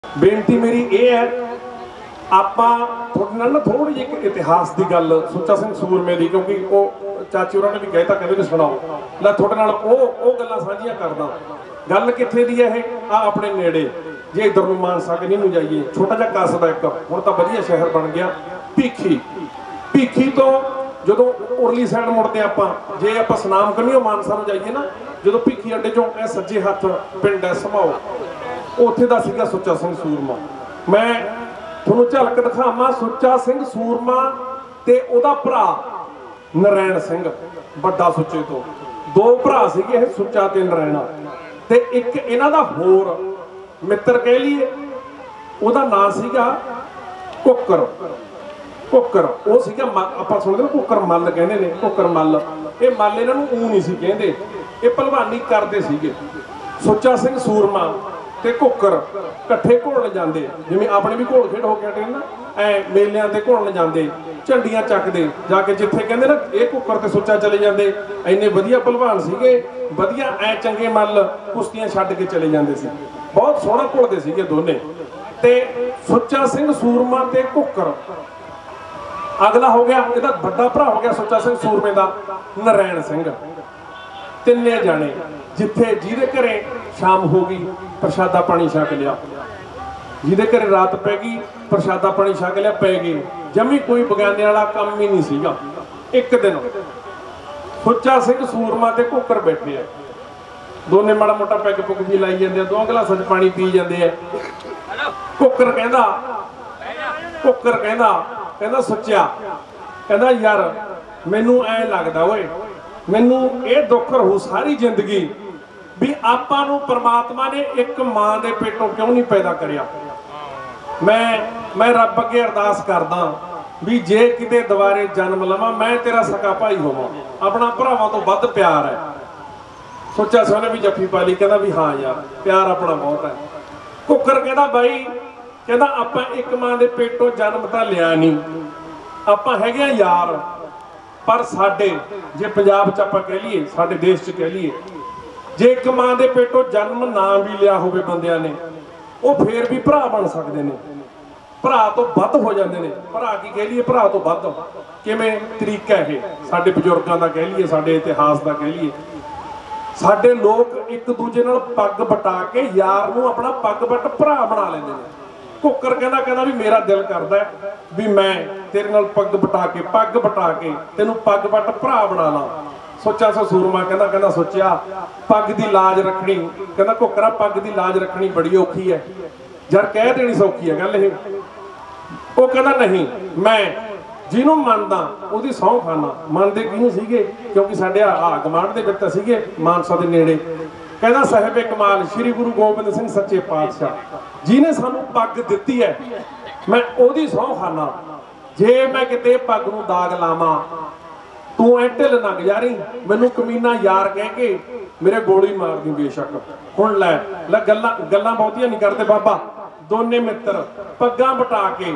ਬੇਨਤੀ ਮੇਰੀ ਇਹ ਹੈ, ਆਪਾਂ ਤੁਹਾਡੇ ਨਾਲ ਨਾ ਥੋੜੀ ਜਿਹੀ ਇੱਕ ਇਤਿਹਾਸ ਦੀ ਗੱਲ ਸੁੱਚਾ ਸਿੰਘ ਸੂਰਮੇ ਦੀ, ਕਿਉਂਕਿ ਉਹ ਚਾਚੀ ਹੋਰਾਂ ਨੇ ਵੀ ਕਹਿਤਾ, ਕਹਿੰਦੇ ਵੀ ਸੁਣਾਓ ਲੈ ਤੁਹਾਡੇ ਨਾਲ ਉਹ ਗੱਲਾਂ ਸਾਂਝੀਆਂ ਕਰਦਾ। ਗੱਲ ਕਿੱਥੇ ਦੀ ਹੈ ਇਹ? ਆ ਆਪਣੇ ਨੇੜੇ, ਜੇ ਇਧਰ ਨੂੰ ਮਾਨਸਾ ਕਿ ਨੂੰ ਜਾਈਏ, ਛੋਟਾ ਜਿਹਾ ਕਸਬਾ ਇੱਕ, ਹੁਣ ਤਾਂ ਵਧੀਆ ਸ਼ਹਿਰ ਬਣ ਗਿਆ, ਭੀਖੀ। ਭੀਖੀ ਤੋਂ ਜਦੋਂ ਉਰਲੀ ਸਾਈਡ ਮੁੜਦੇ ਆਪਾਂ, ਜੇ ਆਪਾਂ ਸਨਾਮ ਕੰਨੀਓ ਮਾਨਸਾ ਨੂੰ ਜਾਈਏ ਨਾ, ਜਦੋਂ ਭੀਖੀ ਅੱਡੇ ਚੋਂ ਇਹ ਸੱਜੇ ਹੱਥ ਪਿੰਡ ਹੈ ਸਮਾਓ, ਉੱਥੇ ਦਾ ਸੀਗਾ ਸੁੱਚਾ ਸਿੰਘ ਸੂਰਮਾ। ਮੈਂ ਤੁਹਾਨੂੰ ਝਲਕ ਦਿਖਾਵਾਂ ਸੁੱਚਾ ਸਿੰਘ ਸੂਰਮਾ ਤੇ ਉਹਦਾ ਭਰਾ ਨਰੈਣ ਸਿੰਘ, ਵੱਡਾ ਸੁੱਚੇ ਤੋਂ। ਦੋ ਭਰਾ ਸੀਗੇ ਇਹ, ਸੁੱਚਾ ਤੇ ਨਰੈਣਾ। ਤੇ ਇੱਕ ਇਹਨਾਂ ਦਾ ਹੋਰ ਮਿੱਤਰ ਕਹਿ ਲਈਏ, ਉਹਦਾ ਨਾਂ ਸੀਗਾ ਕੁੱਕਰ। ਕੁੱਕਰ ਉਹ ਸੀਗਾ, ਆਪਾਂ ਸੁਣਦੇ ਨਾ ਕੁੱਕਰ ਮੱਲ ਕਹਿੰਦੇ ਨੇ, ਕੁੱਕਰ ਮੱਲ। ਇਹ ਮੱਲ ਇਹਨਾਂ ਨੂੰ ਊਂ ਨਹੀਂ ਸੀ ਕਹਿੰਦੇ, ਇਹ ਭਲਵਾਨੀ ਕਰਦੇ ਸੀਗੇ। ਸੁੱਚਾ ਸਿੰਘ ਸੂਰਮਾ ਤੇ ਕੁੱਕਰ ਇਕੱਠੇ ਘੁਲਣ ਜਾਂਦੇ, ਜਿਵੇਂ ਆਪਣੇ ਵੀ ਘੋਲ ਖੇਡ ਹੋ ਕੇ ਹਟੇ ਨਾ, ਐ ਮੇਲਿਆਂ ਤੇ ਘੁਲਣ ਜਾਂਦੇ, ਝੰਡੀਆਂ ਚੱਕਦੇ ਜਾ ਕੇ, ਜਿੱਥੇ ਕਹਿੰਦੇ ਨਾ ਇਹ ਕੁੱਕਰ ਤੇ ਸੁੱਚਾ ਚਲੇ ਜਾਂਦੇ। ਇੰਨੇ ਵਧੀਆ ਭਲਵਾਨ ਸੀਗੇ, ਵਧੀਆ ਐ ਚੰਗੇ ਮੱਲ, ਕੁਸ਼ਤੀਆਂ ਛੱਡ ਕੇ ਚਲੇ ਜਾਂਦੇ ਸੀ, ਬਹੁਤ ਸੋਹਣਾ ਘੁਲਦੇ ਸੀਗੇ ਦੋਨੇ। ਤੇ ਸੁੱਚਾ ਸਿੰਘ ਸੂਰਮਾ ਤੇ ਕੁੱਕਰ। ਅਗਲਾ ਹੋ ਗਿਆ ਇਹਦਾ ਵੱਡਾ ਭਰਾ ਹੋ ਗਿਆ ਸੁੱਚਾ ਸਿੰਘ ਸੂਰਮੇ ਦਾ ਨਰੈਣ ਸਿੰਘ। ਤਿੰਨੇ ਜਾਣੇ ਜਿੱਥੇ ਜਿਹਦੇ ਘਰੇ ਸ਼ਾਮ ਹੋ ਗਈ ਪ੍ਰਸ਼ਾਦਾ ਪਾਣੀ ਛਕ ਲਿਆ, ਜਿਹਦੇ ਘਰੇ ਰਾਤ ਪੈ ਗਈ ਪ੍ਰਸ਼ਾਦਾ ਪਾਣੀ ਛਕ ਲਿਆ, ਪੈ ਗਏ। ਜਮੀ ਕੋਈ ਬਗਾਨੇ ਵਾਲਾ ਕੰਮ ਹੀ ਨਹੀਂ ਸੀਗਾ। ਇੱਕ ਦਿਨ ਸੁੱਚਾ ਸਿੰਘ ਸੂਰਮਾ ਤੇ ਕੁੱਕਰ ਬੈਠੇ ਆ, ਦੋਨੇ ਮਾੜਾ ਮੋਟਾ ਪੈਗ ਪੁੱਗ ਵੀ ਲਾਈ ਜਾਂਦੇ ਆ, ਦੋ ਗਲਾਸਾਂ 'ਚ ਪਾਣੀ ਪੀ ਜਾਂਦੇ ਆ। ਕੁੱਕਰ ਕਹਿੰਦਾ ਸੁੱਚਾ, ਕਹਿੰਦਾ ਯਾਰ ਮੈਨੂੰ ਐ ਲੱਗਦਾ ਓਏ, ਮੈਨੂੰ ਇਹ ਦੁੱਖ ਰਹੂ ਸਾਰੀ ਜ਼ਿੰਦਗੀ ਵੀ ਆਪਾਂ ਨੂੰ ਪ੍ਰਮਾਤਮਾ ਨੇ ਇੱਕ ਮਾਂ ਦੇ ਪੇਟੋਂ ਕਿਉਂ ਨਹੀਂ ਪੈਦਾ ਕਰਿਆ। ਮੈਂ ਰੱਬ ਅੱਗੇ ਅਰਦਾਸ ਕਰਦਾ ਵੀ ਜੇ ਕਿਤੇ ਦੁਬਾਰੇ ਜਨਮ ਲਵਾਂ ਮੈਂ ਤੇਰਾ ਸਕਾ ਭਾਈ ਹੋਵਾਂ, ਆਪਣਾ ਭਰਾਵਾਂ ਤੋਂ ਵੱਧ ਪਿਆਰ ਹੈ। ਸੁੱਚਾ ਸਿੰਘ ਨੇ ਵੀ ਜੱਫੀ ਪਾ ਲਈ, ਕਹਿੰਦਾ ਵੀ ਹਾਂ ਯਾਰ ਪਿਆਰ ਆਪਣਾ ਬਹੁਤ ਹੈ। ਕੁੱਕਰ ਕਹਿੰਦਾ ਬਾਈ, ਕਹਿੰਦਾ ਆਪਾਂ ਇੱਕ ਮਾਂ ਦੇ ਪੇਟੋਂ ਜਨਮ ਤਾਂ ਲਿਆ ਨਹੀਂ, ਆਪਾਂ ਹੈਗੇ ਆ ਯਾਰ, ਪਰ ਸਾਡੇ ਜੇ ਪੰਜਾਬ 'ਚ ਆਪਾਂ ਕਹਿ ਲਈਏ, ਸਾਡੇ ਦੇਸ਼ 'ਚ ਕਹਿ ਲਈਏ, ਜੇ ਇੱਕ ਮਾਂ ਦੇ ਪੇਟੋਂ ਜਨਮ ਨਾ ਵੀ ਲਿਆ ਹੋਵੇ ਬੰਦਿਆਂ ਨੇ, ਉਹ ਫੇਰ ਵੀ ਭਰਾ ਬਣ ਸਕਦੇ ਨੇ, ਭਰਾ ਤੋਂ ਵੱਧ ਹੋ ਜਾਂਦੇ ਨੇ। ਭਰਾ ਕੀ ਕਹਿ ਲਈਏ, ਭਰਾ ਤੋਂ ਵੱਧ ਕਿਵੇਂ ਤਰੀਕਾ ਇਹ ਸਾਡੇ ਬਜ਼ੁਰਗਾਂ ਦਾ ਕਹਿ ਲਈਏ, ਸਾਡੇ ਇਤਿਹਾਸ ਦਾ ਕਹਿ ਲਈਏ। ਸਾਡੇ ਲੋਕ ਇੱਕ ਦੂਜੇ ਨਾਲ ਪੱਗ ਬਟਾ ਕੇ ਯਾਰ ਨੂੰ ਆਪਣਾ ਪੱਗ ਬੱਟ ਭਰਾ ਬਣਾ ਲੈਂਦੇ ਨੇ। ਕੁੱਕਰ ਕਹਿੰਦਾ ਵੀ ਮੇਰਾ ਦਿਲ ਕਰਦਾ ਵੀ ਮੈਂ ਤੇਰੇ ਨਾਲ ਪੱਗ ਬਟਾ ਕੇ ਤੈਨੂੰ ਪੱਗ ਬੱਟ ਭਰਾ ਬਣਾ ਲਾਂ। ਸੁੱਚਾ ਸਿੰਘ ਸੂਰਮਾ ਕਹਿੰਦਾ ਸੋਚਿਆ ਪੱਗ ਦੀ ਲਾਜ ਰੱਖਣੀ, ਕਹਿੰਦਾ ਕੁੱਕਰਾ ਪੱਗ ਦੀ ਲਾਜ ਰੱਖਣੀ ਬੜੀ ਔਖੀ ਹੈ ਯਾਰ, ਕਹਿ ਦੇਣੀ ਸੌਖੀ ਹੈ ਗੱਲ ਇਹ। ਉਹ ਕਹਿੰਦਾ ਨਹੀਂ, ਮੈਂ ਜਿਹਨੂੰ ਮੰਨਦਾ ਉਹਦੀ ਸਹੁੰ ਖਾਨਾ। ਮੰਨਦੇ ਕਿਹਨੂੰ ਸੀਗੇ? ਕਿਉਂਕਿ ਸਾਡੇ ਗਮਾਂਡ ਦੇ ਵਿੱਚ ਸੀਗੇ ਮਾਨਸਾ ਦੇ ਨੇੜੇ। ਕਹਿੰਦਾ ਸਾਹਿਬੇ ਕਮਾਲ ਸ਼੍ਰੀ ਗੁਰੂ ਗੋਬਿੰਦ ਸਿੰਘ ਸੱਚੇ ਪਾਤਸ਼ਾਹ ਜਿਹਨੇ ਸਾਨੂੰ ਪੱਗ ਦਿੱਤੀ ਹੈ, ਮੈਂ ਉਹਦੀ ਸਹੁੰ ਖਾਨਾ। ਜੇ ਮੈਂ ਕਿਤੇ ਪੱਗ ਨੂੰ ਦਾਗ ਲਾਵਾਂ, ਤੂੰ ਐ ਢਿੱਲ ਨਾ ਗੁਜ਼ਾਰੀ, ਮੈਨੂੰ ਕਮੀਨਾ ਯਾਰ ਕਹਿ ਕੇ ਮੇਰੇ ਗੋਲੀ ਮਾਰ ਦੀ ਬੇਸ਼ੱਕ। ਹੁਣ ਲੈ ਗੱਲਾਂ ਬਹੁਤੀਆਂ ਨਹੀਂ ਕਰਦੇ ਬਾਬਾ। ਦੋਨੇ ਮਿੱਤਰ ਪੱਗਾਂ ਬਟਾ ਕੇ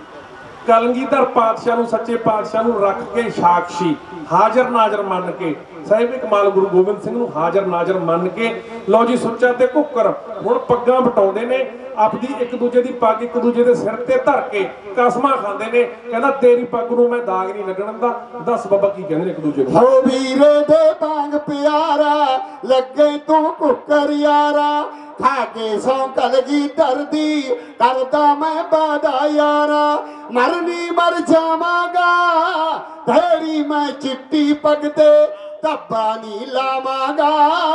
ਕਲਗੀਧਰ ਪਾਤਸ਼ਾਹ ਨੂੰ, ਸੱਚੇ ਪਾਤਸ਼ਾਹ ਨੂੰ ਰੱਖ ਕੇ ਸਾਖਸ਼ੀ ਹਾਜ਼ਰ ਨਾਜ਼ਰ ਮੰਨ ਕੇ, ਸਾਹਿਬੇ ਕਮਾਲ ਗੁਰੂ ਗੋਬਿੰਦ ਸਿੰਘ ਨੂੰ ਹਾਜ਼ਰ ਨਾਜ਼ਰ ਮੰਨ ਕੇ, ਲਓ ਜੀ ਸੁੱਚਾ ਤੇ ਕੁੱਕਰ ਹੁਣ ਪੱਗਾਂ ਬਟਾਉਂਦੇ ਨੇ, ਆਪਦੀ ਇੱਕ ਦੂਜੇ ਦੀ ਪੱਗ ਇੱਕ ਦੂਜੇ ਦੇ ਸਿਰ ਤੇ ਧਰ ਕੇ ਕਸਮਾਂ ਖਾਂਦੇ ਨੇ। ਕਹਿੰਦਾ ਤੇਰੀ ਪੱਗ ਨੂੰ ਮੈਂ ਦਾਗ ਨਹੀਂ ਲੱਗਣ ਦਾ। ਦੱਸ ਬਾਬਾ ਕੀ ਕਹਿੰਦੇ ਨੇ ਇੱਕ ਦੂਜੇ ਨੂੰ? ਹੋ ਵੀਰੇ ਦੇ ਪੰਗ ਪਿਆਰਾ ਲੱਗੇ ਤੂੰ ਕੁੱਕਰ ਯਾਰਾ, ਖਾ ਕੇ ਸੌ ਕਲਗੀਧਰ ਦੀ ਕਰਦਾ ਮੈਂ ਵਾਦਾ ਯਾਰਾ, ਮਰਨੀ ਮਰ ਜਾਵਾਂਗਾ ਤੇਰੀ ਮੈਂ ਚਿੱਟੀ ਪੱਗ ਤੇ ਧੱਬਾ ਨਹੀਂ ਲਾਵਾਂਗਾ,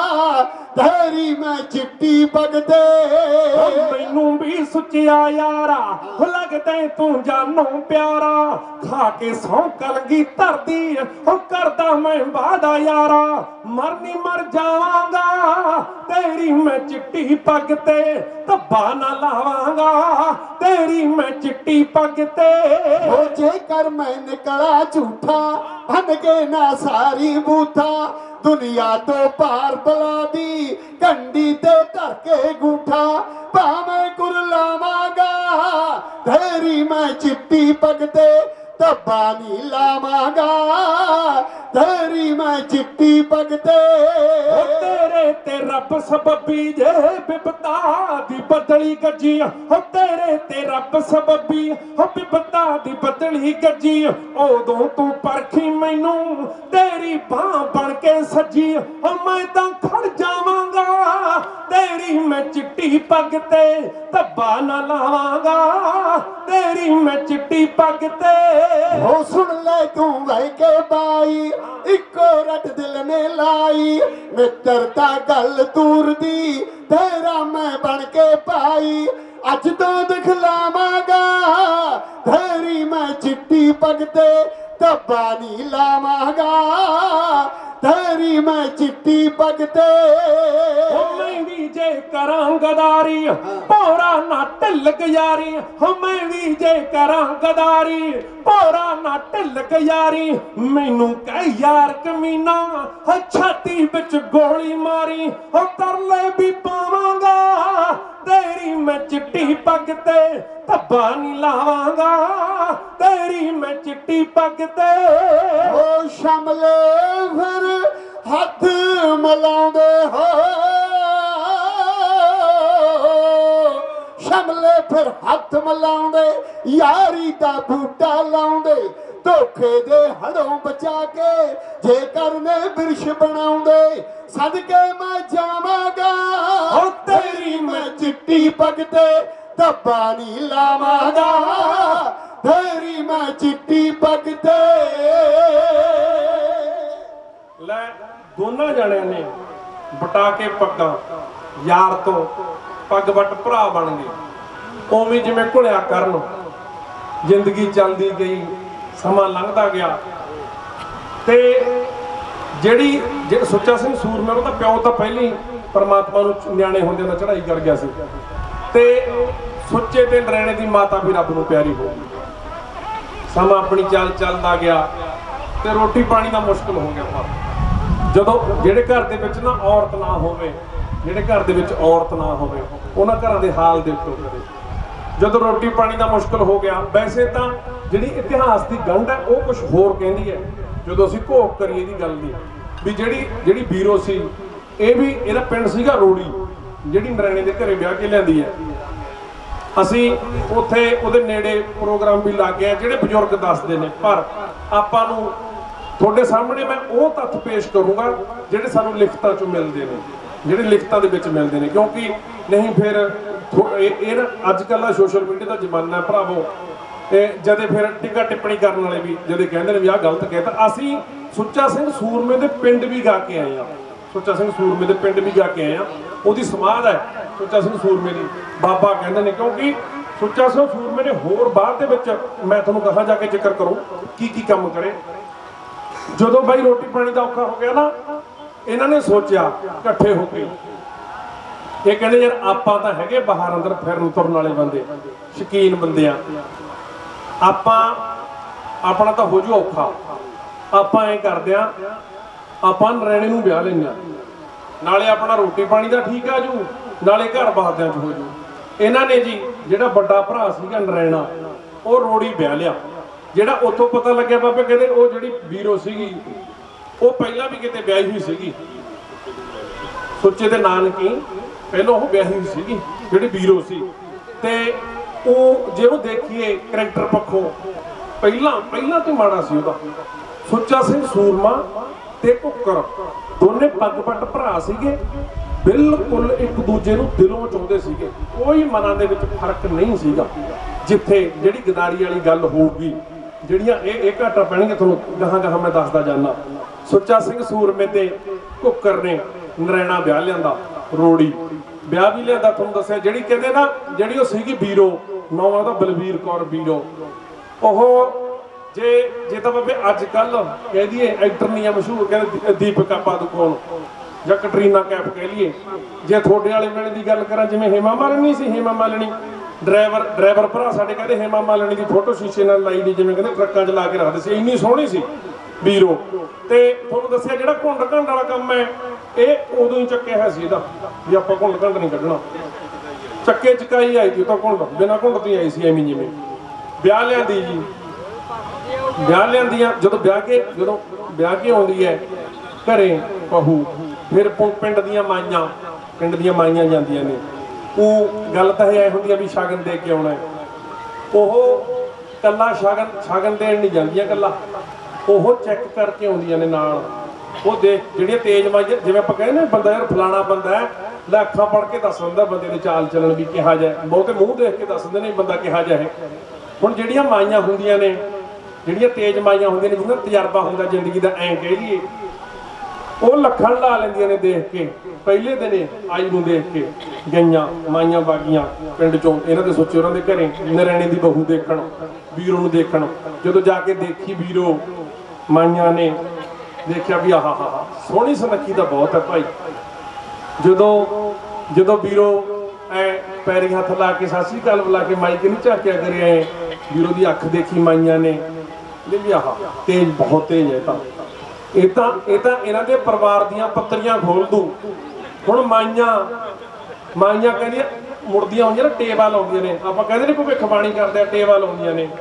ਤੇਰੀ ਮੈਂ ਚਿੱਟੀ ਪੱਗ ਤੇ। ਮੈਨੂੰ ਵੀ ਸੁੱਚਿਆ ਯਾਰਾ ਲੱਗਦੇ ਤੂੰ ਜਾਨੋਂ ਪਿਆਰਾ, ਖਾ ਕੇ ਸੌ ਕਲਗੀਧਰ ਦੀ ਉਹ ਕਰਦਾ ਮੈਂ ਵਾਦਾ ਯਾਰਾ, ਮਰਨੀ ਮਰ ਜਾਵਾਂਗਾ ਤੇਰੀ ਮੈਂ ਚਿੱਟੀ ਪੱਗ ਤੇ ਧੱਬਾ ਨਾ ਲਾਵਾਂਗਾ, ਤੇਰੀ ਮੈਂ ਚਿੱਟੀ ਪੱਗ ਤੇ। ਹੋ ਜੇਕਰ ਮੈਂ ਨਿਕਲਾ ਝੂਠਾ ਬਣ ਕੇ ਨਾ ਸਾਰੀ ਬੂਥਾ, ਦੁਨੀਆ ਤੋਂ ਪਾਰ ਬਲਾ ਦੀ ਕੰਡੀ ਤੇ ਧਰ ਕੇ ਗੂਠਾ, ਭਾਵੇਂ ਕੁਰਲਾਵਾਂਗਾ ਤੇਰੀ ਮੈਂ ਚਿੱਟੀ ਪੱਗ ਤੇ ਧੱਬਾ ਨੀ ਲਾਵਾਂਗਾ ਤੇਰੀ ਮੈਂ ਚਿੱਟੀ ਪੱਗ ਤੇ। ਓ ਤੇਰੇ ਤੇ ਰੱਬ ਸਬੱਬੀ ਜੇ ਬਿਪਤਾ ਦੀ ਬਦਲੀ ਗੱਜੀ, ਓ ਤੇਰੇ ਤੇ ਰੱਬ ਸਬੱਬੀ ਓ ਬਿਪਤਾ ਦੀ ਬਦਲੀ ਗੱਜੀ। ਉਦੋਂ ਤੂੰ ਪਰਖੀ ਮੈਨੂੰ ਤੇਰੀ ਬਾਂਹ ਬਣ ਕੇ ਸੱਜੀ, ਓ ਮੈਂ ਤਾਂ ਖੜ ਜਾਵਾਂਗਾ ਤੇਰੀ ਮੈਂ ਚਿੱਟੀ ਪੱਗ ਤੇ। ਧੱਬਾ ਨਾ ਲਾਵਾਂਗਾ ਤੇਰੀ ਮੈਂ ਚਿੱਟੀ ਪੱਗ ਤੇ। ਓ ਸੁਣ ਲੈ ਤੂੰ ਵਹਿ ਕੇ ਬਾਈ ਇੱਕੋ ਰੱਟ ਦਿਲ ਨੇ ਲਾਈ, ਮਿੱਤਰਤਾ ਗੱਲ ਦੂਰ ਦੀ ਤੇਰਾ ਮੈਂ ਬਣ ਕੇ ਪਾਈ। ਅੱਜ ਤੋਂ ਦਿਖਲਾਵਾਂਗਾ ਤੇਰੀ ਮੈਂ ਚਿੱਟੀ ਪੱਗ ਤੇ, ਧੱਬਾ ਨੀ ਲਾਵਾਂਗਾ ਤੇਰੀ ਮੈਂ ਚਿੱਟੀ ਪੱਗ ਤੇ। ਮੈਂ ਵੀ ਜੇ ਕਰਾਂ ਗਦਾਰੀ ਭੋਰਾ ਨਾ ਢਿੱਲ ਗੁਜ਼ਾਰੀ, ਮੈਂ ਵੀ ਜੇ ਕਰਾਂ ਗਦਾਰੀ ਭੋਰਾ ਨਾ ਢਿੱਲ ਗੁਜ਼ਾਰੀ। ਮੈਨੂੰ ਕਹਿ ਯਾਰ ਕਮੀਨਾ ਛਾਤੀ ਵਿੱਚ ਗੋਲੀ ਮਾਰੀ, ਤਰਲੇ ਵੀ ਪਾਵਾਂਗਾ ਤੇਰੀ ਮੈਂ ਚਿੱਟੀ ਪੱਗ ਤੇ। ਧੱਬਾ ਨੀ ਲਾਵਾਂਗਾ ਤੇਰੀ ਮੈਂ ਚਿੱਟੀ ਪੱਗ ਤੇ। ਓ ਸ਼ਮਲੇ ਫਿਰ ਹੱਥ ਮਲਾਉਂਦੇ ਹੋ, ਸ਼ਮਲੇ ਫਿਰ ਹੱਥ ਮਲਾਉਂਦੇ ਯਾਰੀ ਦਾ ਬੂਟਾ ਲਾਉਂਦੇ। ਧੋਖੇ ਦੇ ਹੜੋਂ ਬਚਾ ਕੇ ਜੇ ਕਰਨੇ ਬਿਰਸ਼ ਬਣਾਉਂਦੇ, ਸਦਕੇ ਮੈਂ ਜਾਵਾਂਗਾ ਓ ਤੇਰੀ ਮੈਂ ਚਿੱਟੀ ਪੱਗ ਤੇ। ਧੱਬਾ ਨੀ ਲਾਵਾਂਗਾ ਤੇਰੀ ਮੈਂ ਚਿੱਟੀ ਪੱਗ ਤੇ। ਲੈ ਦੋਨਾਂ ਜਣਿਆਂ ਨੇ ਬਟਾ ਕੇ ਪੱਗਾਂ, ਯਾਰ ਤੋਂ ਪੱਗ ਵੱਟ ਭਰਾ ਬਣ ਗਏ। ਉਵੇਂ ਜਿਵੇਂ ਘੁਲਿਆ ਕਰਨ ਜ਼ਿੰਦਗੀ ਚੱਲਦੀ ਗਈ, ਸਮਾਂ ਲੰਘਦਾ ਗਿਆ। ਤੇ ਜਿਹੜੀ ਸੁੱਚਾ ਸਿੰਘ ਸੂਰਮਾ ਉਹਦਾ ਪਿਓ ਤਾਂ ਪਹਿਲਾਂ ਹੀ ਪਰਮਾਤਮਾ ਨੂੰ ਨਿਆਣੇ ਹੁੰਦੇ ਦਾ ਚੜ੍ਹਾਈ ਕਰ ਗਿਆ ਸੀ, ਤੇ ਸੁੱਚੇ ਤੇ ਨਰੈਣੇ ਦੀ ਮਾਤਾ ਵੀ ਰੱਬ ਨੂੰ ਪਿਆਰੀ ਹੋ ਗਈ। ਸਮਾਂ ਆਪਣੀ ਚਾਲ ਚੱਲਦਾ ਗਿਆ ਤੇ ਰੋਟੀ ਪਾਣੀ ਦਾ ਮੁਸ਼ਕਲ ਹੋ ਗਿਆ। ਜਦੋਂ ਜਿਹੜੇ ਘਰ ਦੇ ਵਿੱਚ ਨਾ ਔਰਤ ਨਾ ਹੋਵੇ, ਜਿਹੜੇ ਘਰ ਦੇ ਵਿੱਚ ਔਰਤ ਨਾ ਹੋਵੇ ਉਹਨਾਂ ਘਰਾਂ ਦੇ ਹਾਲ ਦੇਖੋ ਕਦੇ। ਜਦੋਂ ਰੋਟੀ ਪਾਣੀ ਦਾ ਮੁਸ਼ਕਲ ਹੋ ਗਿਆ, ਵੈਸੇ ਤਾਂ ਜਿਹੜੀ ਇਤਿਹਾਸ ਦੀ ਗੰਢ ਹੈ ਉਹ ਕੁਝ ਹੋਰ ਕਹਿੰਦੀ ਹੈ। ਜਦੋਂ ਅਸੀਂ ਘੋਖ ਕਰੀਏ ਇਹਦੀ ਗੱਲ ਦੀ ਵੀ ਜਿਹੜੀ ਬੀਰੋ ਸੀ, ਇਹ ਵੀ ਇਹਦਾ ਪਿੰਡ ਸੀਗਾ ਰੋੜੀ, ਜਿਹੜੀ ਨਰੈਣੇ ਦੇ ਘਰੇ ਵਿਆਹ ਕੇ ਲਿਆਂਦੀ ਹੈ। ਅਸੀਂ ਉੱਥੇ ਉਹਦੇ ਨੇੜੇ ਪ੍ਰੋਗਰਾਮ ਵੀ ਲੱਗ ਗਿਆ ਜਿਹੜੇ ਬਜ਼ੁਰਗ ਦੱਸਦੇ ਨੇ, ਪਰ ਆਪਾਂ ਨੂੰ ਤੁਹਾਡੇ ਸਾਹਮਣੇ ਮੈਂ ਉਹ ਤੱਥ ਪੇਸ਼ ਕਰੂੰਗਾ ਜਿਹੜੇ ਸਾਨੂੰ ਲਿਖਤਾਂ 'ਚੋਂ ਮਿਲਦੇ ਨੇ, ਜਿਹੜੇ ਲਿਖਤਾਂ ਦੇ ਵਿੱਚ ਮਿਲਦੇ ਨੇ। ਕਿਉਂਕਿ ਨਹੀਂ ਫਿਰ ਇਹ ਅੱਜ ਕੱਲ੍ਹ ਦਾ ਸੋਸ਼ਲ ਮੀਡੀਆ ਦਾ ਜ਼ਮਾਨਾ ਹੈ ਭਰਾਵੋ, ਜਦੇ ਫਿਰ ਟਿੱਕਾ ਟਿੱਪਣੀ ਕਰਨ ਵਾਲੇ ਵੀ ਜਦੇ ਕਹਿੰਦੇ ਨੇ ਵੀ ਆਹ ਗਲਤ ਕਹਿਤਾ। ਅਸੀਂ ਸੁੱਚਾ ਸਿੰਘ ਸੂਰਮੇ ਦੇ ਪਿੰਡ ਵੀ ਗਾ ਕੇ ਆਏ ਹਾਂ, ਸੁੱਚਾ ਸਿੰਘ ਸੂਰਮੇ ਦੇ ਪਿੰਡ ਵੀ ਗਾ ਕੇ ਆਏ ਹਾਂ। ਉਹਦੀ ਸਮਾਧ ਹੈ ਸੁੱਚਾ ਸਿੰਘ ਸੂਰਮੇ ਦੀ, ਬਾਬਾ ਕਹਿੰਦੇ ਨੇ। ਕਿਉਂਕਿ ਸੁੱਚਾ ਸਿੰਘ ਸੂਰਮੇ ਨੇ ਹੋਰ ਬਾਅਦ ਦੇ ਵਿੱਚ ਮੈਂ ਤੁਹਾਨੂੰ ਕਹਾਂ ਜਾ ਕੇ ਜ਼ਿਕਰ ਕਰੂੰ ਕੀ ਕੀ ਕੰਮ ਕਰੇ। ਜਦੋਂ ਬਾਈ ਰੋਟੀ ਪਾਣੀ ਦਾ ਔਖਾ ਹੋ ਗਿਆ ਨਾ, ਇਹਨਾਂ ਨੇ ਸੋਚਿਆ ਇਕੱਠੇ ਹੋ ਕੇ, ਇਹ ਕਹਿੰਦੇ ਯਾਰ ਆਪਾਂ ਤਾਂ ਹੈਗੇ ਬਾਹਰ ਅੰਦਰ ਫਿਰਨ ਤੁਰਨ ਵਾਲੇ ਬੰਦੇ, ਸ਼ੌਕੀਨ ਬੰਦੇ ਆ, ਆਪਣਾ ਤਾਂ ਹੋ ਜੂ ਔਖਾ। ਆਪਾਂ ਐਂ ਕਰਦੇ ਆ, ਆਪਾਂ ਨਰੈਣੇ ਨੂੰ ਵਿਆਹ ਲੈਂਦੇ ਆ, ਨਾਲੇ ਆਪਣਾ ਰੋਟੀ ਪਾਣੀ ਦਾ ਠੀਕ ਆ ਜੂ, ਨਾਲੇ ਘਰ ਬਾਹਦਿਆਂ 'ਚ ਹੋ ਜੂ। ਇਹਨਾਂ ਨੇ ਜੀ ਜਿਹੜਾ ਵੱਡਾ ਭਰਾ ਸੀਗਾ ਨਰੈਣਾ, ਉਹ ਰੋੜੀ ਵਿਆਹ ਲਿਆ। ਜਿਹੜਾ ਉੱਥੋਂ ਪਤਾ ਲੱਗਿਆ ਬਾਬੇ ਕਹਿੰਦੇ ਉਹ ਜਿਹੜੀ ਬੀਰੋ ਸੀਗੀ ਉਹ ਪਹਿਲਾਂ ਵੀ ਕਿਤੇ ਵਿਆਹੀ ਹੋਈ ਸੀਗੀ, ਸੁੱਚੇ ਦੇ ਨਾਨਕੀ ਪਹਿਲਾਂ ਉਹ ਵਿਆਹੀ ਹੋਈ ਸੀਗੀ ਜਿਹੜੀ ਬੀਰੋ ਸੀ। ਤੇ ਉਹ ਜੇ ਉਹ ਦੇਖੀਏ ਕਰੈਕਟਰ ਪੱਖੋਂ ਪਹਿਲਾਂ ਤੋਂ ਮਾੜਾ ਸੀ ਉਹਦਾ। ਸੁੱਚਾ ਸਿੰਘ ਸੂਰਮਾ ਤੇ ਘੁੱਕਰ ਦੋਨੇ ਪੱਗ-ਪੱਟ ਭਰਾ ਸੀਗੇ, ਬਿਲਕੁਲ ਇੱਕ ਦੂਜੇ ਨੂੰ ਦਿਲੋਂ ਚਾਹੁੰਦੇ ਸੀਗੇ, ਕੋਈ ਮਨਾਂ ਦੇ ਵਿੱਚ ਫਰਕ ਨਹੀਂ ਸੀਗਾ। ਜਿੱਥੇ ਜਿਹੜੀ ਗਦਾਰੀ ਵਾਲੀ ਗੱਲ ਹੋਊਗੀ, ਜਿਹੜੀਆਂ ਇਹ ਘਾਟਾ ਪੈਣਗੀਆਂ ਤੁਹਾਨੂੰ ਗਾਹਾਂ ਮੈਂ ਦੱਸਦਾ ਜਾਂਦਾ। ਸੁੱਚਾ ਸਿੰਘ ਸੂਰਮੇ ਤੇ ਘੁੱਕਰ ਨੇ ਨਰੈਣਾ ਵਿਆਹ ਲਿਆਂਦਾ, ਰੋੜੀ ਵਿਆਹ ਵੀ ਲਿਆਂਦਾ। ਤੁਹਾਨੂੰ ਦੱਸਿਆ ਜਿਹੜੀ ਕਹਿੰਦੇ ਨਾ ਜਿਹੜੀ ਉਹ ਸੀਗੀ ਬੀਰੋ, ਨਾਂ ਉਹਦਾ ਬਲਵੀਰ ਕੌਰ ਬੀਰੋ। ਉਹ ਜੇ ਤਾਂ ਬਾਬੇ ਅੱਜ ਕੱਲ ਕਹਿ ਦਈਏ ਐਕਟਰ ਨਹੀਂ ਆ ਮਸ਼ਹੂਰ, ਕਹਿੰਦੇ ਦੀਪਿਕਾ ਪਾਦੂਕੋਣ ਜਾਂ ਕਟਰੀਨਾ ਕੈਫ ਕਹਿ ਲਈਏ। ਜੇ ਤੁਹਾਡੇ ਵਾਲੇ ਵੇਲੇ ਦੀ ਗੱਲ ਕਰਾਂ, ਜਿਵੇਂ ਹੇਮਾ ਮਾਲਿਨੀ ਸੀ, ਹੇਮਾ ਮਾਲਿਨੀ ਡਰਾਈਵਰ ਭਰਾ ਸਾਡੇ ਕਹਿੰਦੇ ਹੇਮਾ ਮਾਲਿਨੀ ਦੀ ਫੋਟੋ ਸ਼ੀਸ਼ੇ ਨਾਲ ਲਾਈ ਦੀ, ਜਿਵੇਂ ਕਹਿੰਦੇ ਟਰੱਕਾਂ 'ਚ ਲਾ ਕੇ ਰੱਖਦੇ ਸੀ, ਇੰਨੀ ਸੋਹਣੀ ਸੀ ਬੀਰੋ। ਤੇ ਤੁਹਾਨੂੰ ਦੱਸਿਆ ਜਿਹੜਾ ਘੁੰਡ ਘੰਡ ਵਾਲਾ ਕੰਮ ਹੈ ਇਹ ਉਦੋਂ ਹੀ ਚੱਕਿਆ ਹੋਇਆ ਸੀ ਇਹਦਾ, ਵੀ ਆਪਾਂ ਘੁੰਡ ਘੰਡ ਨਹੀਂ ਕੱਢਣਾ। ਚੱਕੇ ਚਕਾਈ ਆਈ ਸੀ ਤਾਂ ਘੁੰਡ ਬਿਨਾਂ ਘੁੰਡ ਤੋਂ ਆਈ ਸੀ, ਐਵੇਂ ਜਿਵੇਂ ਵਿਆਹ ਲਿਆਂਦੀ ਜੀ। ਵਿਆਹ ਲਿਆਂਦੀਆਂ, ਜਦੋਂ ਵਿਆਹ ਕੇ ਆਉਂਦੀ ਹੈ ਘਰੇ ਬਹੂ, ਫਿਰ ਪਿੰਡ ਦੀਆਂ ਮਾਈਆਂ ਜਾਂਦੀਆਂ ਨੇ। ਉਹ ਗੱਲ ਤਾਂ ਇਹ ਹੁੰਦੀ ਆ ਵੀ ਸ਼ਗਨ ਦੇ ਕੇ ਆਉਣਾ। ਉਹ ਕੱਲਾ ਸ਼ਗਨ ਦੇਣ ਨਹੀਂ ਜਾਂਦੀਆਂ, ਕੱਲਾ ਉਹ ਚੈੱਕ ਕਰਕੇ ਆਉਂਦੀਆਂ ਨੇ ਨਾਲ। ਉਹ ਦੇਖ ਜਿਹੜੀਆਂ ਤੇਜ਼ ਮਾਈਆਂ, ਜਿਵੇਂ ਆਪਾਂ ਕਹਿੰਦੇ ਨਾ ਬੰਦਾ ਯਾਰ ਫਲਾਣਾ ਬੰਦਾ ਹੈ, ਲੈ ਅੱਖਾਂ ਪੜ੍ਹ ਕੇ ਦੱਸ ਦਿੰਦਾ ਬੰਦੇ ਦੇ ਚਾਲ ਚੱਲਣ ਵੀ ਕਿਹਾ ਜਾਏ, ਬਹੁਤੇ ਮੂੰਹ ਦੇਖ ਕੇ ਦੱਸ ਦਿੰਦੇ ਨੇ ਬੰਦਾ ਕਿਹਾ ਜਾਏ। ਹੁਣ ਜਿਹੜੀਆਂ ਮਾਈਆਂ ਹੁੰਦੀਆਂ ਨੇ, ਜਿਹੜੀਆਂ ਤੇਜ਼ ਮਾਈਆਂ ਹੁੰਦੀਆਂ ਨੇ, ਜਿਹਨਾਂ ਦਾ ਤਜਰਬਾ ਹੁੰਦਾ ਜ਼ਿੰਦਗੀ ਦਾ, ਐਂ ਕਹਿ ਲਈਏ, ਉਹ ਲੱਖਣ ਲਾ ਲੈਂਦੀਆਂ ਨੇ ਦੇਖ ਕੇ। ਪਹਿਲੇ ਦਿਨ ਆਈ ਨੂੰ ਦੇਖ ਕੇ ਗਈਆਂ ਮਾਈਆਂ ਬਾਗੀਆਂ ਪਿੰਡ ਚੋਂ, ਇਹਨਾਂ ਦੇ ਸੋਚੇ ਉਹਨਾਂ ਦੇ ਘਰੇ ਨਰੈਣੇ ਦੀ ਬਹੂ ਦੇਖਣ, ਵੀਰੋ ਨੂੰ ਦੇਖਣ। ਜਦੋਂ ਜਾ ਕੇ ਦੇਖੀ ਵੀਰੋ, ਮਾਈਆਂ ਨੇ ਦੇਖਿਆ ਵੀ ਆਹ ਹਾ ਸੋਹਣੀ ਸੁਨੱਖੀ ਤਾਂ ਬਹੁਤ ਹੈ ਭਾਈ। ਜਦੋਂ ਵੀਰੋ ਐ ਪੈਰੀ ਹੱਥ ਲਾ ਕੇ ਸਤਿ ਸ੍ਰੀ ਅਕਾਲ ਬੁਲਾ ਕੇ ਮਾਈ ਕਿ ਨਹੀਂ ਝਾਕਿਆ ਕਰਿਆ, ਐ ਵੀਰੋ ਦੀ ਅੱਖ ਦੇਖੀ ਮਾਈਆਂ ਨੇ, ਵੀ ਆਹ ਤੇਜ਼, ਬਹੁਤ ਤੇਜ਼ ਹੈ ਤਾਂ ਇਹ ਤਾਂ ਇਹਨਾਂ ਦੇ ਪਰਿਵਾਰ ਦੀਆਂ ਪੱਤਰੀਆਂ ਖੋਲ ਦੂ। ਹੁਣ ਮਾਈਆਂ ਕਹਿੰਦੀਆਂ ਮੁੜਦੀਆਂ ਹੁੰਦੀਆਂ ਨਾ, ਟੇਵਾ ਲਾਉਂਦੀਆਂ ਨੇ, ਆਪਾਂ ਕਹਿੰਦੇ ਨੇ ਭਵਿੱਖਬਾਣੀ ਕਰਦੇ ਆ, ਟੇਵਾ ਲਾਉਂਦੀਆਂ ਨੇ।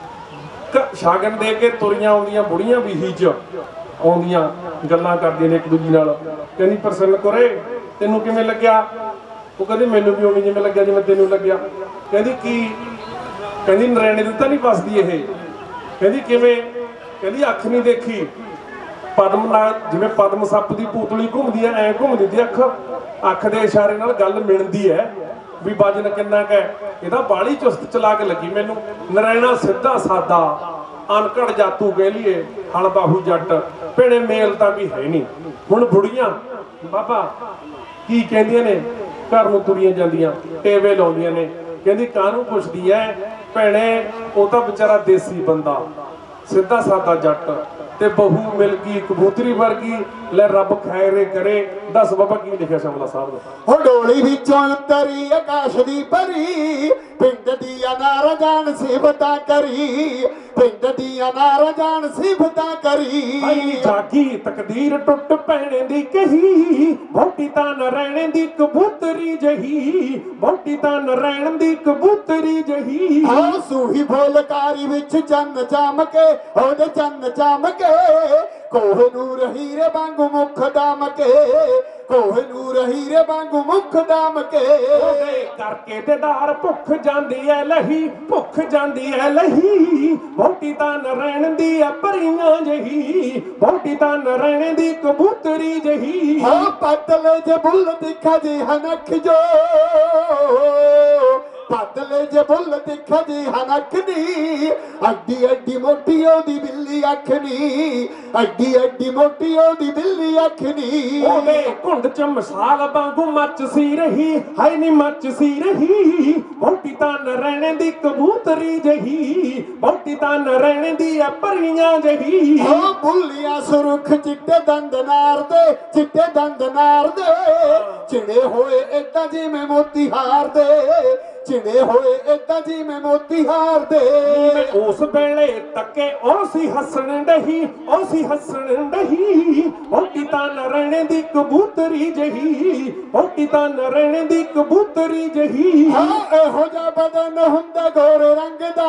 ਸ਼ਗਨ ਦੇ ਕੇ ਤੁਰੀਆਂ ਆਉਂਦੀਆਂ ਬੁੜੀਆਂ ਵੀਹੀ 'ਚ ਆਉਂਦੀਆਂ, ਗੱਲਾਂ ਕਰਦੀਆਂ ਨੇ ਇੱਕ ਦੂਜੀ ਨਾਲ। ਕਹਿੰਦੀ ਪ੍ਰਸੰਨ ਕੋਰੇ ਤੈਨੂੰ ਕਿਵੇਂ ਲੱਗਿਆ? ਉਹ ਕਹਿੰਦੀ ਮੈਨੂੰ ਵੀ ਉਵੇਂ ਜਿਵੇਂ ਲੱਗਿਆ ਜਿਵੇਂ ਤੈਨੂੰ ਲੱਗਿਆ। ਕਹਿੰਦੀ ਕੀ? ਕਹਿੰਦੀ ਨਰੈਣੇ ਦੀ ਤਾਂ ਨਹੀਂ ਵੱਸਦੀ ਇਹ। ਕਹਿੰਦੀ ਕਿਵੇਂ? ਕਹਿੰਦੀ ਅੱਖ ਨਹੀਂ ਦੇਖੀ, ਪਦਮ ਨਾਲ ਜਿਵੇਂ ਪਦਮ ਸੱਪ ਦੀ ਪੂਤਲੀ ਘੁੰਮਦੀ ਐ, ਐ ਘੁੰਮਦੀ ਦੀ ਅੱਖ ਦੇ ਇਸ਼ਾਰੇ ਨਾਲ ਗੱਲ ਮਿਲਦੀ ਐ ਵੀ ਵਜਨ ਕਿੰਨਾ ਕੁ ਹੈ। ਇਹਦਾ ਬਾਹਲੀ ਚੁਸਤ ਚਲਾਕ ਲੱਗੀ ਮੈਨੂੰ। ਨਰੈਣਾ ਸਿੱਧਾ ਸਾਦਾ ਅਨਕੜ ਜਾਤੂ ਕਹਿ ਲਈਏ, ਹਲ ਬਾਹੂ ਜੱਟ, ਭੈਣੇ ਮੇਲ ਤਾਂ ਵੀ ਹੈ ਨਹੀਂ। ਹੁਣ ਬੁੜੀਆਂ ਬਾਬਾ ਕੀ ਕਹਿੰਦੀਆਂ ਨੇ, ਘਰ ਨੂੰ ਤੁਰੀਆਂ ਜਾਂਦੀਆਂ ਟੇਵੇ ਲਾਉਂਦੀਆਂ ਨੇ। ਕਹਿੰਦੀ ਕਾਹਨੂੰ ਪੁੱਛਦੀ ਐ ਭੈਣੇ, ਉਹ ਤਾਂ ਵਿਚਾਰਾ ਦੇਸੀ ਬੰਦਾ, ਸਿੱਧਾ ਸਾਦਾ ਜੱਟ, ਤੇ ਬਹੂ ਮਿਲ ਗਈ ਕਬੂਤਰੀ ਵਰਗੀ, ਲੈ ਰੱਬ ਖੈਰੇ ਕਰੇ। ਦੱਸ ਬਾਬਾ ਕੀ ਲਿਖਿਆ ਸ਼ਮਲਾ ਸਾਹਿਬ ਨੇ? ਹੋ ਡੋਲੀ ਵਿੱਚੋਂ ਅੰਤਰੀ ਆਕਾਸ਼ ਦੀ ਭਰੀ, ਪਿੰਡ ਦੀਆਂ ਨਾਰਾਂ ਜਾਣ ਸਿਫਤਾਂ ਕਰੀ, ਪਿੰਡ ਦੀਆਂ ਨਾਰਾਂ ਜਾਣ ਸਿਫਤਾਂ ਕਰੀ। ਆਈ ਜਾਗੀ ਤਕਦੀਰ ਟੁੱਟ ਪੈਣੇ ਦੀ ਕਹੀ, ਵਹੁਟੀ ਤਾਂ ਨਰੈਣੇ ਦੀ ਕਬੂਤਰੀ ਜਹੀ, ਵਹੁਟੀ ਤਾਂ ਨਰੈਣ ਦੀ ਕਬੂਤਰੀ ਜਹੀ। ਹਾਂ ਸੂਹੀ ਫੁਲਕਾਰੀ ਵਿੱਚ ਚੰਨ ਚਮਕੇ, ਉਹਦੇ ਚੰਨ ਚਮਕੇ, ਕੋਹਨੂਰ ਹੀਰੇ ਵਾਂਗੂ ਮੁਖ ਦਮਕੇ, ਕੋਹਨੂਰ ਹੀਰੇ ਵਾਂਗੂ ਮੁਖ ਦਮਕੇ। ਉਹਦੇ ਕਰਕੇ ਦਿਦਾਰ ਭੁੱਖ ਜਾਂਦੀ ਐ ਲਹੀ, ਭੁੱਖ ਜਾਂਦੀ ਐ ਲਹੀ, ਵਹੁਟੀ ਤਾਂ ਨਰੈਣ ਦੀ ਐ ਪਰੀਆਂ ਜਹੀ, ਵਹੁਟੀ ਤਾਂ ਨਰੈਣ ਦੀ ਕਬੂਤਰੀ ਜਹੀ। ਹਾਂ ਪਤਲੇ ਜੇ ਬੁੱਲ ਦਿਖਾ ਜੀ ਹਨਖ ਜੋ, ਪਤਲੇ ਜੇ ਬੁੱਲ ਦਿਖਾ ਜੀ ਹਨਖ ਨੀ, ਅੱਡੀ ਅੱਡੀ ਮੋਟੀ ਉਹਦੀ ਬਿੱਲੀ ਅੱਖ ਨੀ, ਅੱਡੀ ਅੱਡੀ ਮੋਟੀ ਉਹਦੀ ਬਿੱਲੀ ਅੱਖ ਨੀ। ਉਹਦੇ ਘੁੰਡ ਚ ਮਸਾਲ ਵਾਂਗੂ ਮੱਚ ਸੀ ਰਹੀ, ਹਾਏ ਨੀ ਮੱਚ ਸੀ ਰਹੀ, ਵਹੁਟੀ ਤਾਂ ਨਰੈਣੇ ਦੀ ਕਬੂਤਰੀ ਜਹੀ, ਵਹੁਟੀ ਤਾਂ ਨਰੈਣੇ ਦੀ ਐ ਪਰੀਆਂ ਜਹੀ। ਹਾਂ ਬੁੱਲੀਆਂ ਸੁਰਖ ਚਿੱਟੇ ਦੰਦ ਨਾਰ ਦੇ, ਚਿੱਟੇ ਦੰਦ ਨਾਰ ਦੇ, ਚਿੜੇ ਹੋਏ ਏਦਾਂ ਜਿਵੇਂ ਮੋਤੀ ਹਾਰ ਦੇ, ਚਿੜੇ ਹੋਏ ਏਦਾਂ ਜਿਵੇਂ ਮੋਤੀ ਹਾਰ ਦੇ। ਉਸ ਵੇਲੇ ਤੱਕੇ ਉਹ ਸੀ ਹੱਸਣ ਡਹੀ, ਉਹ ਸੀ ਹੱਸਣ ਡਹੀ, ਵਹੁਟੀ ਤਾਂ ਨਰੈਣੇ ਦੀ ਕਬੂਤਰੀ ਜਹੀ, ਵਹੁਟੀ ਤਾਂ ਨਰੈਣੇ ਦੀ ਕਬੂਤਰੀ ਜਹੀ। ਹਾਂ ਇਹੋ ਜਿਹਾ ਬਦਨ ਹੁੰਦਾ ਗੋਰੇ ਰੰਗ ਦਾ,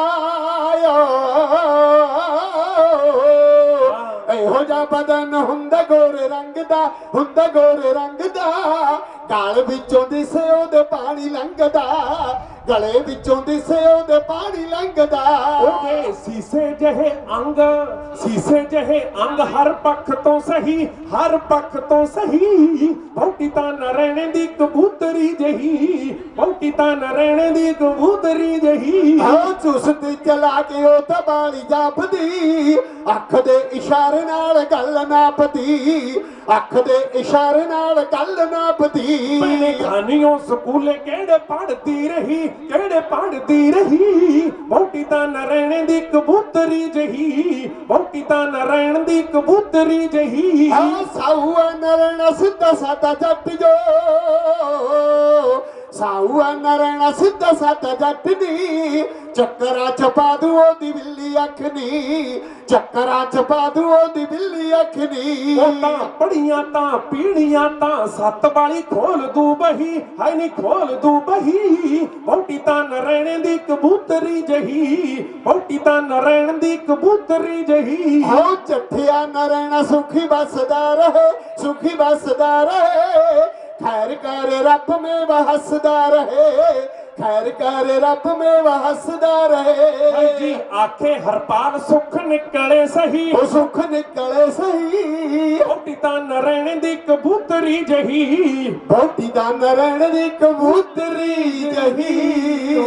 ਇਹੋ ਜਿਹਾ ਬਦਨ ਹੁੰਦਾ ਗੋਰੇ ਰੰਗ ਦਾ, ਹੁੰਦਾ ਗੋਰੇ ਰੰਗ ਦਾ, ਗਲ ਵਿੱਚੋਂ ਦਿਸੇ ਉਹਦੇ ਪਾਣੀ ਲੰਘਦਾ, ਗਲੇ ਵਿੱਚੋਂ ਦਿਸੇ ਉਹਦੇ ਪਾਣੀ ਲੰਘਦਾ। ਉਹਦੇ ਸੀਸੇ ਜਿਹੇ ਅੰਗ, ਸੀਸੇ ਜਿਹੇ ਅੰਗ, ਹਰ ਪੱਖ ਤੋਂ ਸਹੀ, ਹਰ ਪੱਖ ਤੋਂ ਸਹੀ, ਵਹੁਟੀ ਤਾਂ ਨਰੈਣੇ ਦੀ ਕਬੂਤਰੀ ਜਹੀ, ਵਹੁਟੀ ਤਾਂ ਨਰੈਣੇ ਦੀ ਕਬੂਤਰੀ ਜਹੀ। ਹਾਂ ਚੁਸਤੀ ਚਲਾ ਕੇ ਉਹ ਤਾਂ ਬਾਲੀ ਜਾਪਦੀ, ਅੱਖ ਦੇ ਇਸ਼ਾਰੇ ਨਾਲ ਗੱਲ ਨਾਪਦੀ, ਅੱਖ ਦੇ ਇਸ਼ਾਰੇ ਨਾਲ ਗੱਲ ਨਾਪਦੀ। ਖਾਨੀਓ ਸਕੂਲੇ ਕਿਹੜੇ ਪੜ੍ਹਦੀ ਰਹੀ, ਕਿਹੜੇ ਪੜ੍ਹਦੀ ਰਹੀ, ਵਹੁਟੀ ਤਾਂ ਨਰੈਣੇ ਦੀ ਕਬੂਤਰੀ ਜਹੀ, ਵਹੁਟੀ ਤਾਂ ਨਰੈਣ ਦੀ ਕਬੂਤਰੀ ਜਹੀ। ਹਾਂ ਸਾਊਆ ਨਰੈਣਾ ਸਿੱਧਾ ਸਾਦਾ ਜੱਟ ਜੋ, ਸਾਊਆ ਨਰੈਣਾ ਸਿੱਧਾ ਸਾਦਾ ਜੱਟ ਨੀ ਚੱਕਰਾਂ ਚ ਪਾ ਦੂ ਉਹਦੀ ਬਿੱਲੀ ਅੱਖ ਨੀ ਚੱਕਰਾਂ ਚ ਪਾ ਦੂ ਉਹਦੀ ਬਿੱਲੀ ਅੱਖ ਨੀ ਉਹ ਤਾਂ ਪੜੀਆਂ ਤਾਂ ਪੀਣੀਆਂ ਤਾਂ ਸੱਤ ਵਾਲੀ ਖੋਲ ਦੂ ਬਹੀ ਹਾਏ ਨੀ ਖੋਲ ਦੂ ਬਹੀ ਬੌਟੀ ਤਾਂ ਨਰੈਣ ਦੀ ਕਬੂਤਰੀ ਜਹੀ ਬੌਟੀ ਤਾਂ ਨਰੈਣ ਦੀ ਕਬੂਤਰੀ ਜਹੀ ਹੋ ਚੱਠਿਆ ਨਰੈਣਾ ਸੁਖੀ ਬਸਦਾ ਰਹੇ ਸੁਖੀ ਬਸਦਾ ਰਹੇ खैर कर रब में वह हंसदा रहे खैर कर रब में वह हंसदा रहे जी आखे हरपाल सुख निकले सही ओ सुख निकले सही बौटी तां नरैण दी कबूतरी जही बौटी तां नरैण दी कबूतरी जही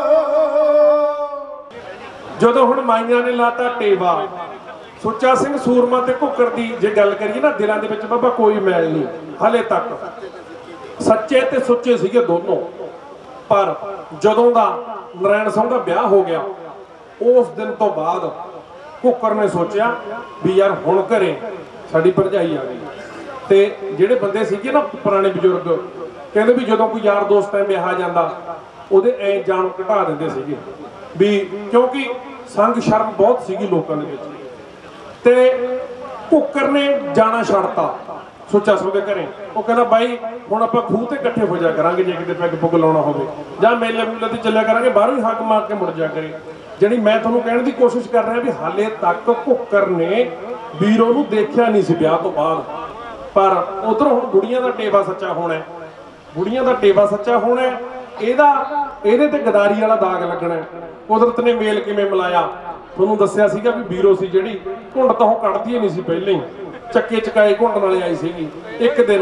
ਜਦੋਂ ਹੁਣ ਮਾਈਆਂ ਨੇ ਲਾਤਾ ਟੇਵਾ ਸੁੱਚਾ ਸਿੰਘ ਸੂਰਮਾ ਤੇ ਘੁੱਕਰ ਦੀ ਜੇ ਗੱਲ ਕਰੀਏ ਨਾ ਦਿਲਾਂ ਦੇ ਵਿੱਚ ਬਾਬਾ ਕੋਈ ਮੈਲ ਨਹੀਂ ਹਲੇ ਤੱਕ ਸੱਚੇ ਤੇ ਸੁੱਚੇ ਸੀਗੇ ਦੋਨੋਂ ਪਰ ਜਦੋਂ ਦਾ ਨਰੈਣ ਸਿੰਘ ਦਾ ਵਿਆਹ ਹੋ ਗਿਆ ਉਸ ਦਿਨ ਤੋਂ ਬਾਅਦ ਘੁੱਕਰ ਨੇ ਸੋਚਿਆ ਵੀ ਯਾਰ ਹੁਣ ਘਰੇ ਸਾਡੀ ਭਰਜਾਈ ਆ ਗਈ ਤੇ ਜਿਹੜੇ ਬੰਦੇ ਸੀਗੇ ਨਾ ਪੁਰਾਣੇ ਬਜ਼ੁਰਗ ਕਹਿੰਦੇ ਵੀ ਜਦੋਂ ਕੋਈ ਯਾਰ ਦੋਸਤ ਐ ਵਿਆਹ ਜਾਂਦਾ ਉਹਦੇ ਐ ਜਾਨ ਘਟਾ ਦਿੰਦੇ ਸੀਗੇ ਵੀ ਕਿਉਂਕਿ ਸੰਗ ਸ਼ਰਮ ਬਹੁਤ ਸੀਗੀ ਲੋਕਾਂ ਦੇ ਵਿੱਚ ਤੇ ਘੁੱਕਰ ਨੇ ਜਾਣਾ ਛੱਡਤਾ ਸੁੱਚਾ ਸਿੰਘ ਦੇ ਘਰੇ ਉਹ ਕਹਿੰਦਾ ਬਾਈ ਹੁਣ ਆਪਾਂ ਖੂਹ ਤੇ ਇਕੱਠੇ ਹੋ ਜਾ ਕਰਾਂਗੇ ਜੇ ਕਿਤੇ ਪੈਗ ਪੁੱਗ ਲਾਉਣਾ ਹੋਵੇ ਜਾਂ ਮੇਲੇ ਮੂਲੇ ਤੇ ਚੱਲਿਆ ਕਰਾਂਗੇ ਬਾਹਰੋਂ ਹੀ ਹੱਕ ਮਾਰ ਕੇ ਮੁੜ ਜਾ ਕਰੇ ਜਿਹੜੀ ਮੈਂ ਤੁਹਾਨੂੰ ਕਹਿਣ ਦੀ ਕੋਸ਼ਿਸ਼ ਕਰ ਰਿਹਾ ਵੀ ਹਾਲੇ ਤੱਕ ਘੁੱਕਰ ਨੇ ਵੀਰੋ ਨੂੰ ਦੇਖਿਆ ਨਹੀਂ ਸੀ ਵਿਆਹ ਤੋਂ ਬਾਅਦ ਪਰ ਉਧਰ ਹੁਣ ਬੁੜੀਆਂ ਦਾ ਟੇਵਾ ਸੱਚਾ ਹੋਣਾ ਬੁੜੀਆਂ ਦਾ ਟੇਵਾ ਸੱਚਾ ਹੋਣਾ ਇਹਦੇ ਤੇ ਗਦਾਰੀ ਵਾਲਾ ਦਾਗ ਲੱਗਣਾ ਕੁਦਰਤ ਨੇ ਮੇਲ ਕਿਵੇਂ ਮਿਲਾਇਆ ਤੁਹਾਨੂੰ ਦੱਸਿਆ ਸੀਗਾ ਵੀ ਵੀਰੋ ਸੀ ਜਿਹੜੀ ਘੁੰਡ ਤਾਂ ਉਹ ਕੱਢਦੀ ਹੀ ਨਹੀਂ ਸੀ ਪਹਿਲਾਂ ਹੀ ਚੱਕੇ ਚਕਾਏ ਘੁੰਡ ਨਾਲੇ ਆਈ ਸੀਗੀ ਇੱਕ ਦਿਨ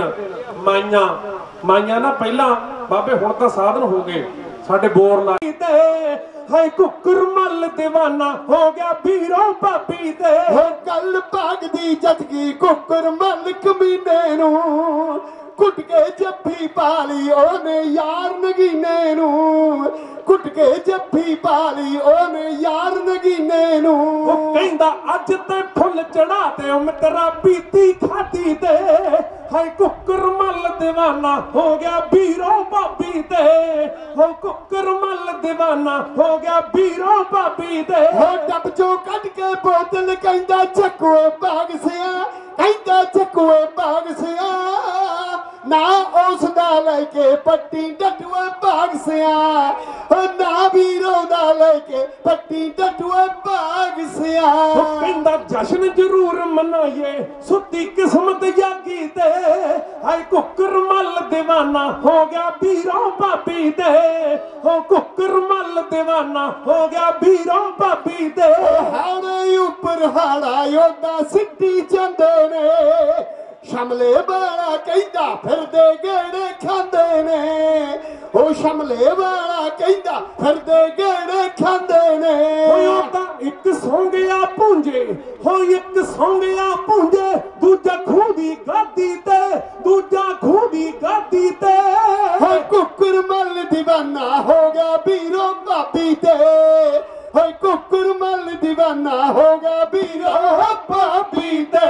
ਮਾਈਆਂ ਨਾ ਪਹਿਲਾਂ ਬਾਬੇ ਹੁਣ ਤਾਂ ਸਾਧਨ ਹੋ ਗਏ ਸਾਡੇ ਬੋਰ ਲਾ ਹਾਏ ਘੁੱਕਰ ਮੱਲ ਦੀਵਾਨਾ ਹੋ ਗਿਆ ਵੀਰੋ ਭਾਬੀ ਤੇ ਹੋ ਕੱਲ ਭਾਗਦੀ ਜੱਜਗੀ ਘੁੱਕਰ ਮੱਲ ਕਮੀਨੇ ਨੂੰ ਕੁੱਟ ਕੇ ਜੱਫੀ ਪਾਲੀ ਉਹਨੇ ਯਾਰ ਨਗੀਨੇ ਨੂੰ ਕੁੱਟ ਕੇ ਜੱਫੀ ਪਾਲੀ ਉਹਨੇ ਯਾਰ ਨਗੀਨੇ ਨੂੰ ਉਹ ਕਹਿੰਦਾ ਅੱਜ ਤੇ ਫੁੱਲ ਚੜਾ ਤੇ ਉਹ ਮਿੱਤਰਾ ਪੀਤੀ ਖਾਦੀ ਤੇ ਹਾਏ ਘੁੱਕਰ ਮੱਲ ਦੀਵਾਨਾ ਹੋ ਗਿਆ ਵੀਰੋ ਭਾਬੀ ਤੇ ਹੋ ਘੁੱਕਰ ਮੱਲ ਦੀਵਾਨਾ ਹੋ ਗਿਆ ਵੀਰੋ ਭਾਬੀ ਤੇ ਹੋ ਡੱਬ ਚੋਂ ਕੱਢ ਕੇ ਬੋਤਲ ਕਹਿੰਦਾ ਚੱਕੂਏ ਬਾਗ ਸਿਆ ਕਹਿੰਦਾ ਚੱਕੂਏ ਬਾਗ ਸਿਆ ਨਾ ਉਸ ਦਾ ਲੈ ਕੇ ਪੱਟੀ ਡਟੂਏ ਬਾਗ ਸਿਆ ਨਾ ਵੀਰੋ ਦਾ ਲੈ ਕੇ ਪੱਟੀ ਡਟੂਏ ਬਾਗ ਸਿਆ ਉਹ ਕਹਿੰਦਾ ਜਸ਼ਨ ਜ਼ਰੂਰ ਮਨਾਈਏ ਸੁੱਤੀ ਕਿਸਮਤ ਜਾਗੀ ਤੇ ਹਾਏ ਘੁੱਕਰ ਮੱਲ ਦੀਵਾਨਾ ਹੋ ਗਿਆ ਵੀਰੋ ਭਾਬੀ ਤੇ ਹੋ ਘੁੱਕਰ ਮੱਲ ਦੀਵਾਨਾ ਹੋ ਗਿਆ ਵੀਰੋ ਭਾਬੀ ਤੇ ਹਾੜੇ ਉੱਪਰ ਹਾੜਾ ਯੋਦਾ ਸਿੱਟੀ ਜਾਂਦੇ ਨੇ ਸ਼ਮਲੇ ਵਾਲਾ ਕਹਿੰਦਾ ਫਿਰਦੇ ਗੇੜੇ ਖਾਂਦੇ ਨੇ ਉਹ ਸ਼ਮਲੇ ਵਾਲਾ ਕਹਿੰਦਾ ਫਿਰਦੇ ਗੇੜੇ ਖਾਂਦੇ ਨੇ ਉਹ ਤਾਂ ਇੱਕ ਸੌਂਗਿਆ ਪੁੰਜੇ ਹੋ ਇੱਕ ਸੌਂਗਿਆ ਪੁੰਜੇ ਦੂਜਾ ਖੂਹ ਦੀ ਗਾਦੀ ਤੇ ਦੂਜਾ ਖੂਹ ਦੀ ਗਾਦੀ ਤੇ ਹੋ ਘੁੱਕਰ ਮੱਲ ਦੀਵਾਨਾ ਹੋ ਗਿਆ ਵੀਰੋ ਭਾਬੀ ਤੇ ਹੋਏ ਘੁੱਕਰ ਮੱਲ ਦੀਵਾਨਾ ਹੋ ਗਿਆ ਵੀਰੋ ਭਾਬੀ ਤੇ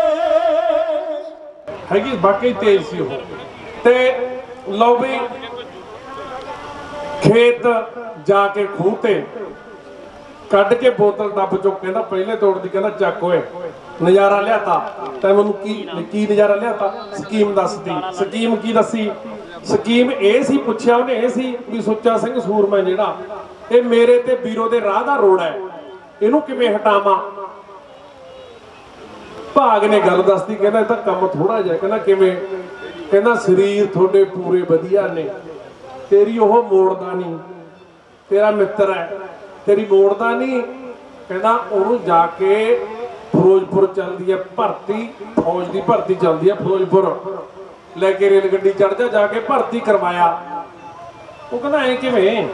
ਹੈਗੀ ਬਾਕੀ ਤੇਜ਼ ਸੀ ਉਹ ਤੇ ਲਓ ਵੀ ਖੇਤ ਜਾ ਕੇ ਖੂਹ ਤੇ ਕੱਢ ਕੇ ਬੋਤਲ ਦੱਬ ਚੋਂ ਕਹਿੰਦਾ ਪਹਿਲੇ ਤੋੜਦੀ ਕਹਿੰਦਾ ਚੱਕ ਓਏ ਨਜ਼ਾਰਾ ਲਿਆਤਾ ਤੈਂ ਮੈਨੂੰ ਕੀ ਨਜ਼ਾਰਾ ਲਿਆਤਾ ਸਕੀਮ ਦੱਸਦੀ ਸਕੀਮ ਕੀ ਦੱਸੀ ਸਕੀਮ ਇਹ ਸੀ ਪੁੱਛਿਆ ਉਹਨੇ ਇਹ ਸੀ ਵੀ ਸੁੱਚਾ ਸਿੰਘ ਸੂਰਮਾ ਜਿਹੜਾ ਇਹ ਮੇਰੇ ਤੇ ਵੀਰੋ ਦੇ ਰਾਹ ਦਾ ਰੋੜਾ ਹੈ ਇਹਨੂੰ ਕਿਵੇਂ ਹਟਾਵਾਂ ਭਾਗ ਨੇ ਗੱਲ ਦੱਸਦੀ ਕਹਿੰਦਾ ਇਹ ਤਾਂ ਕੰਮ ਥੋੜਾ ਜਿਹਾ ਕਹਿੰਦਾ ਕਿਵੇਂ ਕਹਿੰਦਾ ਸਰੀਰ ਤੁਹਾਡੇ ਪੂਰੇ ਵਧੀਆ ਨੇ ਤੇਰੀ ਉਹ ਮੋੜਦਾ ਨਹੀਂ ਤੇਰਾ ਮਿੱਤਰ ਹੈ ਤੇਰੀ ਮੋੜਦਾ ਨਹੀਂ ਕਹਿੰਦਾ ਉਹਨੂੰ ਜਾ ਕੇ ਫਿਰੋਜ਼ਪੁਰ ਚੱਲਦੀ ਹੈ ਭਰਤੀ ਫੌਜ ਦੀ ਭਰਤੀ ਚੱਲਦੀ ਹੈ ਫਿਰੋਜ਼ਪੁਰ ਲੈ ਕੇ ਰੇਲ ਗੱਡੀ ਚੜ ਜਾ ਕੇ ਭਰਤੀ ਕਰਵਾਇਆ ਉਹ ਕਹਿੰਦਾ ਐ ਕਿਵੇਂ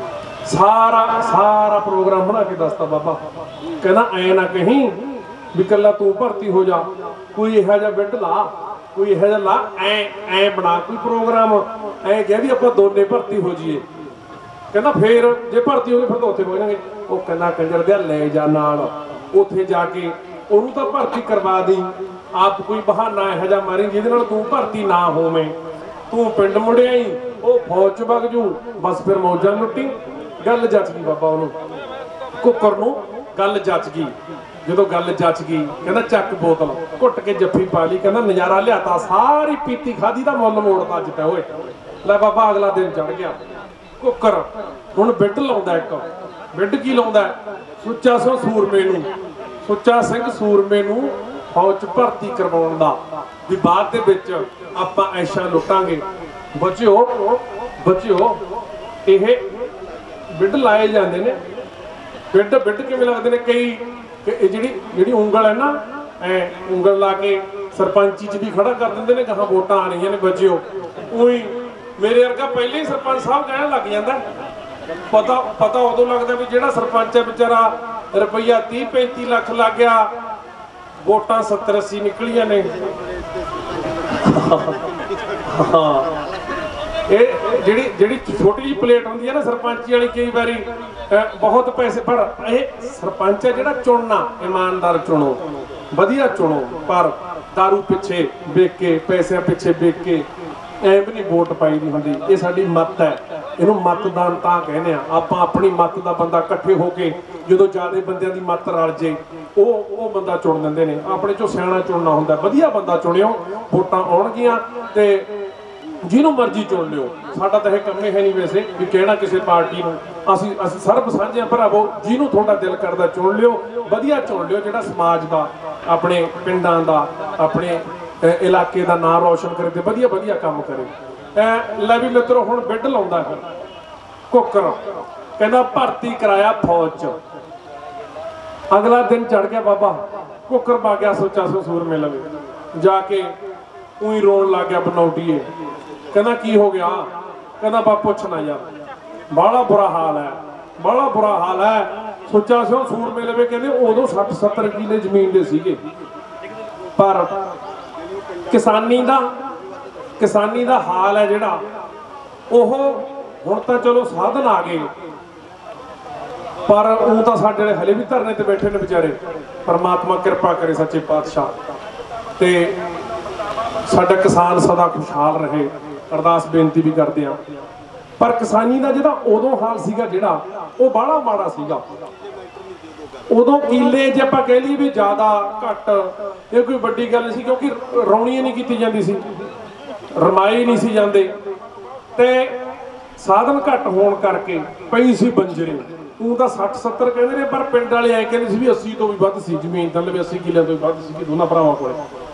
ਸਾਰਾ ਪ੍ਰੋਗਰਾਮ ਬਣਾ ਕੇ ਦੱਸਤਾ ਬਾਬਾ ਕਹਿੰਦਾ ਐ ਨਾ ਕਹੀਂ ਵੀ ਕੱਲਾ ਤੂੰ ਭਰਤੀ ਹੋ ਜਾ ਕੋਈ ਇਹੋ ਜਿਹਾ ਬਿੱਡ ਲਾ ਕੋਈ ਇਹੋ ਜਿਹਾ ਲਾ ਐ ਬਣਾ ਕੋਈ ਪ੍ਰੋਗਰਾਮ ਐ ਕਿਹਾ ਵੀ ਆਪਾਂ ਦੋਨੇ ਭਰਤੀ ਹੋ ਜਾਈਏ ਕਹਿੰਦਾ ਫੇਰ ਜੇ ਭਰਤੀ ਹੋ ਗਏ ਫਿਰ ਤਾਂ ਉੱਥੇ ਪਹੁੰਚਾਂਗੇ ਉਹ ਕਹਿੰਦਾ ਕੰਜਰ ਦਿਆ ਲੈ ਜਾ ਨਾਲ ਉੱਥੇ ਜਾ ਕੇ ਉਹਨੂੰ ਤਾਂ ਭਰਤੀ ਕਰਵਾ ਦੀ ਆਪ ਕੋਈ ਬਹਾਨਾ ਇਹੋ ਜਿਹਾ ਮਾਰੀ ਜਿਹਦੇ ਨਾਲ ਤੂੰ ਭਰਤੀ ਨਾ ਹੋਵੇਂ ਤੂੰ ਪਿੰਡ ਮੁੜਿਆ ਹੀ ਉਹ ਫੌਜ ਚ ਵਗ ਜੂ, ਬਸ ਫਿਰ ਮੌਜਾਂ ਲੁੱਟੀ। ਗੱਲ ਜੱਚ ਗਈ ਬਾਬਾ ਉਹਨੂੰ, ਕੁੱਕਰ ਨੂੰ ਗੱਲ ਜੱਚ ਗਈ। ਜਦੋਂ ਗੱਲ ਜੱਚ ਗਈ ਕਹਿੰਦਾ ਚੱਕ ਬੋਤਲ, ਘੁੱਟ ਕੇ ਜੱਫੀ ਪਾ ਲਈ, ਕਹਿੰਦਾ ਨਜ਼ਾਰਾ ਲਿਆਤਾ, ਸਾਰੀ ਪੀਤੀ ਖਾਦੀ ਦਾ ਮੁੱਲ ਮੋੜਤਾ ਅੱਜ ਤਾਂ ਓਏ। ਲੈ ਬਾਬਾ ਅਗਲਾ ਦਿਨ ਚੜ ਗਿਆ। ਕੁੱਕਰ ਹੁਣ ਬਿੱਡ ਲਾਉਂਦਾ, ਇੱਕ ਬਿੱਡ ਕੀ ਲਾਉਂਦਾ, ਸੁੱਚਾ ਸਿੰਘ ਸੂਰਮੇ ਨੂੰ, ਸੁੱਚਾ ਸਿੰਘ ਸੂਰਮੇ ਨੂੰ ਫੌਜ ਚ ਭਰਤੀ ਕਰਵਾਉਣ ਦਾ, ਵੀ ਬਾਅਦ ਦੇ ਵਿੱਚ ਆਪਾਂ ਐਸ਼ਾ ਲੁੱਟਾਂਗੇ। ਬਚਿਓ ਇਹ ਬਿੱਡ ਲਾਏ ਜਾਂਦੇ ਨੇ। ਬਿੱਡ ਕਿਵੇਂ ਲੱਗਦੇ ਨੇ, ਕਈ ਜਿਹੜੀ ਉਂਗਲ ਹੈ ਨਾ, ਐ ਉਂਗਲ ਲਾ ਕੇ ਸਰਪੰਚੀ ਚ ਵੀ ਖੜਾ ਕਰ ਦਿੰਦੇ ਨੇ, ਗਾਹਾਂ ਵੋਟਾਂ ਆ ਰਹੀਆਂ ਨੇ, ਬਚਿਓ। ਉਹੀ ਮੇਰੇ ਵਰਗਾ ਪਹਿਲੇ ਹੀ ਸਰਪੰਚ ਸਾਹਿਬ ਕਹਿਣ ਲੱਗ ਜਾਂਦਾ। ਪਤਾ ਉਦੋਂ ਲੱਗਦਾ ਵੀ ਜਿਹੜਾ ਸਰਪੰਚ ਹੈ ਵਿਚਾਰਾ ਰੁਪਈਆ 30-35 ਲੱਖ ਲੱਗ ਗਿਆ, ਵੋਟਾਂ 70-80 ਨਿਕਲੀਆਂ ਨੇ। ਇਹ ਜਿਹੜੀ ਛੋਟੀ ਜਿਹੀ ਪਲੇਟ ਹੁੰਦੀ ਹੈ ਨਾ ਸਰਪੰਚੀ ਵਾਲੀ, ਕਈ ਵਾਰੀ ਬਹੁਤ ਪੈਸੇ, ਪਰ ਇਹ ਸਰਪੰਚ ਹੈ ਜਿਹੜਾ ਚੁਣਨਾ, ਇਮਾਨਦਾਰ ਚੁਣੋ, ਵਧੀਆ ਚੁਣੋ, ਪਰ ਦਾਰੂ ਪਿੱਛੇ ਵੇਚ ਕੇ, ਪੈਸਿਆਂ ਪਿੱਛੇ ਵੇਚ ਕੇ ਐਂ ਵੀ ਨਹੀਂ ਵੋਟ ਪਾਈ ਦੀ ਹੁੰਦੀ। ਇਹ ਸਾਡੀ ਮੱਤ ਹੈ, ਇਹਨੂੰ ਮਤਦਾਨ ਤਾਂ ਕਹਿੰਦੇ ਆ ਆਪਾਂ। ਆਪਣੀ ਮੱਤ ਦਾ ਬੰਦਾ ਇਕੱਠੇ ਹੋ ਕੇ ਜਦੋਂ ਜ਼ਿਆਦਾ ਬੰਦਿਆਂ ਦੀ ਮੱਤ ਰਲ ਜੇ, ਉਹ ਬੰਦਾ ਚੁਣ ਦਿੰਦੇ ਨੇ। ਆਪਣੇ ਚੋਂ ਸਿਆਣਾ ਚੁਣਨਾ ਹੁੰਦਾ, ਵਧੀਆ ਬੰਦਾ ਚੁਣਿਓ, ਵੋਟਾਂ ਆਉਣਗੀਆਂ ਤੇ ਜਿਹਨੂੰ ਮਰਜ਼ੀ ਚੁਣ ਲਿਓ। ਸਾਡਾ ਤਾਂ ਇਹ ਕੰਮ ਹੈ ਨਹੀਂ ਵੈਸੇ ਵੀ ਕਹਿਣਾ ਕਿਸੇ ਪਾਰਟੀ ਨੂੰ, ਅਸੀਂ ਸਰਬ ਸਾਂਝੇ ਭਰਾਵੋ, ਜਿਹਨੂੰ ਤੁਹਾਡਾ ਦਿਲ ਕਰਦਾ ਚੁਣ ਲਿਓ, ਵਧੀਆ ਚੁਣ ਲਿਓ, ਜਿਹੜਾ ਸਮਾਜ ਦਾ, ਆਪਣੇ ਪਿੰਡਾਂ ਦਾ, ਆਪਣੇ ਇਲਾਕੇ ਦਾ ਨਾਂ ਰੌਸ਼ਨ ਕਰੇ ਤੇ ਵਧੀਆ ਕੰਮ ਕਰੇ। ਲੈ ਵੀ ਮਿੱਤਰੋ, ਹੁਣ ਬਿੱਡ ਲਾਉਂਦਾ ਫਿਰ ਕੁੱਕਰ, ਕਹਿੰਦਾ ਭਰਤੀ ਕਰਾਇਆ ਫੌਜ ਚ। ਅਗਲਾ ਦਿਨ ਚੜ ਗਿਆ ਬਾਬਾ, ਕੁੱਕਰ ਪਾ ਗਿਆ ਸੁੱਚਾ ਸਿੰਘ ਸੂਰਮੇ ਲਵੇ ਜਾ ਕੇ, ਉਹੀ ਰੋਣ ਲੱਗ ਗਿਆ ਬਨੌਟੀਏ। ਕਹਿੰਦਾ ਕੀ ਹੋ ਗਿਆ? ਕਹਿੰਦਾ ਬਾ ਪੁੱਛਣਾ ਯਾਰ, ਬਾਹਲਾ ਬੁਰਾ ਹਾਲ ਹੈ। ਸੁੱਚਾ ਸਿੰਘ ਸੂਰਮੇ ਲਵੇ ਕਹਿੰਦੇ ਉਦੋਂ 60-70 ਕਿੱਲੇ ਜ਼ਮੀਨ ਦੇ ਸੀਗੇ, ਪਰ ਕਿਸਾਨੀ ਦਾ ਹਾਲ ਹੈ ਜਿਹੜਾ, ਉਹ ਹੁਣ ਤਾਂ ਚਲੋ ਸਾਧਨ ਆ ਗਏ, ਪਰ ਉਹ ਤਾਂ ਸਾਡੇ ਵਾਲੇ ਹਲੇ ਵੀ ਧਰਨੇ ਤੇ ਬੈਠੇ ਨੇ ਵਿਚਾਰੇ। ਪਰਮਾਤਮਾ ਕਿਰਪਾ ਕਰੇ ਸੱਚੇ ਪਾਤਸ਼ਾਹ, ਤੇ ਸਾਡਾ ਕਿਸਾਨ ਸਦਾ ਖੁਸ਼ਹਾਲ ਰਹੇ, ਅਰਦਾਸ ਬੇਨਤੀ ਵੀ ਕਰਦੇ ਆ। ਪਰ ਕਿਸਾਨੀ ਦਾ ਜਿਹੜਾ ਉਦੋਂ ਹਾਲ ਸੀਗਾ ਜਿਹੜਾ, ਉਹ ਬਾਹਲਾ ਮਾੜਾ ਸੀਗਾ। ਉਦੋਂ ਕਿੱਲੇ ਜੇ ਆਪਾਂ ਕਹਿ ਲਈਏ ਵੀ ਜ਼ਿਆਦਾ ਘੱਟ, ਇਹ ਕੋਈ ਵੱਡੀ ਗੱਲ ਸੀ, ਕਿਉਂਕਿ ਰੌਣੀ ਨਹੀਂ ਕੀਤੀ ਜਾਂਦੀ ਸੀ, ਰਮਾਈ ਨਹੀਂ ਸੀ ਜਾਂਦੇ, ਤੇ ਸਾਧਨ ਘੱਟ ਹੋਣ ਕਰਕੇ ਪਈ ਸੀ ਬੰਜਰੇ। ਉਹ ਤਾਂ 60-70 ਕਹਿੰਦੇ ਨੇ, ਪਰ ਪਿੰਡ ਵਾਲੇ ਐ ਕਹਿੰਦੇ ਸੀ ਵੀ 80 ਤੋਂ ਵੀ ਵੱਧ ਸੀ ਜ਼ਮੀਨ, ਤਾਂ 80 ਕਿੱਲਿਆਂ ਤੋਂ ਵੀ ਵੱਧ ਸੀ ਦੋਨਾਂ ਭਰਾਵਾਂ ਕੋਲ।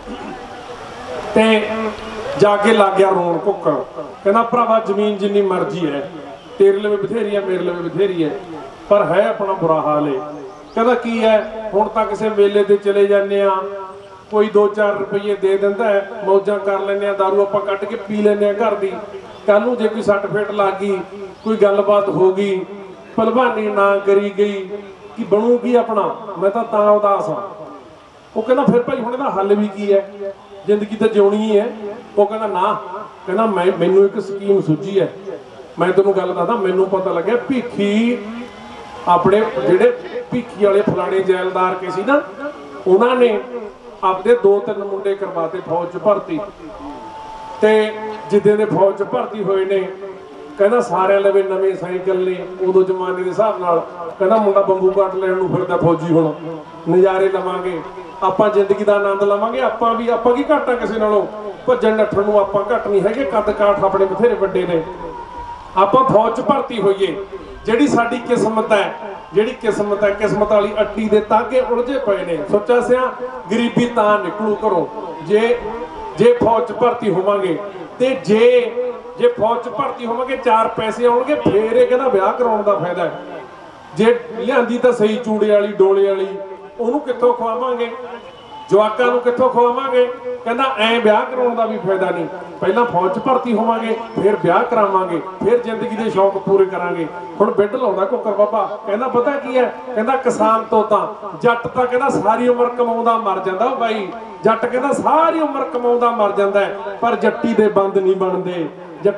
ਤੇ ਜਾ ਕੇ ਲੱਗ ਗਿਆ ਰੋਣ ਕੁੱਕਰ, ਕਹਿੰਦਾ ਭਰਾਵਾ ਜ਼ਮੀਨ ਜਿੰਨੀ ਮਰਜ਼ੀ ਹੈ, ਤੇਰੇ ਲਵੇ ਬਥੇਰੀ ਹੈ, ਮੇਰੇ ਲਵੇ ਬਥੇਰੀ ਹੈ, ਪਰ ਹੈ ਆਪਣਾ ਬੁਰਾ ਹਾਲ ਹੈ। ਕਹਿੰਦਾ ਕੀ ਹੈ? ਹੁਣ ਤਾਂ ਕਿਸੇ ਮੇਲੇ ਤੇ ਚਲੇ ਜਾਂਦੇ ਆ, ਕੋਈ 2-4 ਰੁਪਏ ਦੇ ਦਿੰਦਾ ਹੈ, ਮੌਜਾਂ ਕਰ ਲੈਂਦੇ ਆ, ਦਾਰੂ ਆਪਾਂ ਕੱਢ ਕੇ ਪੀ ਲੈਂਦੇ ਆ ਘਰ ਦੀ। ਕੱਲ ਨੂੰ ਜੇ ਕੋਈ ਸੱਟ ਫੇਟ ਲੱਗ ਗਈ, ਕੋਈ ਗੱਲਬਾਤ ਹੋ ਗਈ, ਭਲਵਾਨੀ ਨਾ ਕਰੀ ਗਈ, ਕੀ ਬਣੂਗੀ ਆਪਣਾ? ਮੈਂ ਤਾਂ ਉਦਾਸ ਹਾਂ। ਉਹ ਕਹਿੰਦਾ ਫਿਰ ਭਾਈ ਹੁਣ ਇਹਦਾ ਹੱਲ ਵੀ ਕੀ ਹੈ? ਜ਼ਿੰਦਗੀ ਤਾਂ ਜਿਉਣੀ ਹੀ ਹੈ। ਉਹ ਕਹਿੰਦਾ ਨਾ, ਕਹਿੰਦਾ ਮੈਨੂੰ ਇੱਕ ਸਕੀਮ ਸੁੱਝੀ ਹੈ। ਮੈਂ ਤੈਨੂੰ ਗੱਲ ਦੱਸਦਾ, ਮੈਨੂੰ ਪਤਾ ਲੱਗਿਆ ਭੀਖੀ, ਆਪਣੇ ਜਿਹੜੇ ਭੀਖੀ ਵਾਲੇ ਫਲਾਣੇ ਜੈਲਦਾਰ ਕੇ ਸੀ ਨਾ, ਉਹਨਾਂ ਨੇ ਆਪਦੇ 2-3 ਮੁੰਡੇ ਕਰਵਾਤੇ ਫੌਜ ਚ ਭਰਤੀ, ਤੇ ਜਿੱਦੇ ਦੇ ਫੌਜ ਚ ਭਰਤੀ ਹੋਏ ਨੇ, ਕਹਿੰਦਾ ਸਾਰਿਆਂ ਲਵੇ ਨਵੇਂ ਸਾਈਕਲ ਨੇ ਉਦੋਂ ਜ਼ਮਾਨੇ ਦੇ ਹਿਸਾਬ ਨਾਲ। ਕਹਿੰਦਾ ਮੁੰਡਾ ਬੰਬੂ ਕੱਟ ਲੈਣ ਨੂੰ ਫਿਰਦਾ ਫੌਜੀ, ਹੁਣ ਨਜ਼ਾਰੇ ਲਵਾਂਗੇ ਆਪਾਂ, ਜ਼ਿੰਦਗੀ ਦਾ ਆਨੰਦ ਲਵਾਂਗੇ ਆਪਾਂ ਕੀ ਘੱਟ ਆ ਕਿਸੇ ਨਾਲੋਂ? ਭੱਜਣ ਨੱਠਣ ਨੂੰ ਆਪਾਂ ਘੱਟ ਨਹੀਂ ਹੈਗੇ, ਕੱਦ ਕਾਠ ਆਪਣੇ ਬਥੇਰੇ ਵੱਡੇ ਨੇ। ਆਪਾਂ ਫੌਜ ਚ ਭਰਤੀ ਹੋਈਏ। ਜਿਹੜੀ ਸਾਡੀ ਕਿਸਮਤ ਹੈ, ਕਿਸਮਤ ਵਾਲੀ ਅੱਟੀ ਦੇ ਤਾਗੇ ਉਲਝੇ ਪਏ ਨੇ। ਸੋਚਿਆ ਸਿਆ ਗਰੀਬੀ ਤਾਂ ਨਿਕਲੂ ਘਰੋਂ ਜੇ ਫੌਜ ਚ ਭਰਤੀ ਹੋਵਾਂਗੇ, ਤੇ ਜੇ ਫੌਜ ਚ ਭਰਤੀ ਹੋਵਾਂਗੇ 4 ਪੈਸੇ ਆਉਣਗੇ, ਫੇਰ ਇਹ ਕਹਿੰਦਾ ਵਿਆਹ ਕਰਾਉਣ ਦਾ ਫਾਇਦਾ ਹੈ। ਜੇ ਲਿਆਂਦੀ ਤਾਂ ਸਹੀ ਚੂੜੇ ਵਾਲੀ ਡੋਲੇ ਵਾਲੀ, ਉਹਨੂੰ ਕਿੱਥੋਂ ਖਵਾਵਾਂਗੇ? ਜਵਾਕਾਂ ਨੂੰ ਕਿੱਥੋਂ ਖਵਾਵਾਂਗੇ? ਕਹਿੰਦਾ ਐਂ ਵਿਆਹ ਕਰਾਉਣ ਦਾ ਵੀ ਫਾਇਦਾ ਨਹੀਂ, ਪਹਿਲਾਂ ਫੌਜ 'ਚ ਭਰਤੀ ਹੋਵਾਂਗੇ, ਫਿਰ ਵਿਆਹ ਕਰਾਵਾਂਗੇ, ਫਿਰ ਜ਼ਿੰਦਗੀ ਦੇ ਸ਼ੌਕ ਪੂਰੇ ਕਰਾਂਗੇ। ਹੁਣ ਬਿੱਡ ਲਾਉਂਦਾ ਕੁੱਕਰ ਬਾਬਾ, ਕਹਿੰਦਾ ਪਤਾ ਕੀ ਹੈ? ਕਹਿੰਦਾ ਕਿਸਾਨ ਤੋਂ ਤਾਂ ਜੱਟ ਤਾਂ ਕਹਿੰਦਾ ਸਾਰੀ ਉਮਰ ਕਮਾਉਂਦਾ ਮਰ ਜਾਂਦਾ। ਬਾਈ ਜੱਟ ਕਹਿੰਦਾ ਸਾਰੀ ਉਮਰ ਕਮਾਉਂਦਾ ਮਰ ਜਾਂਦਾ, ਪਰ ਜੱਟੀ ਦੇ ਬੰਦ ਨਹੀਂ ਬਣਦੇ,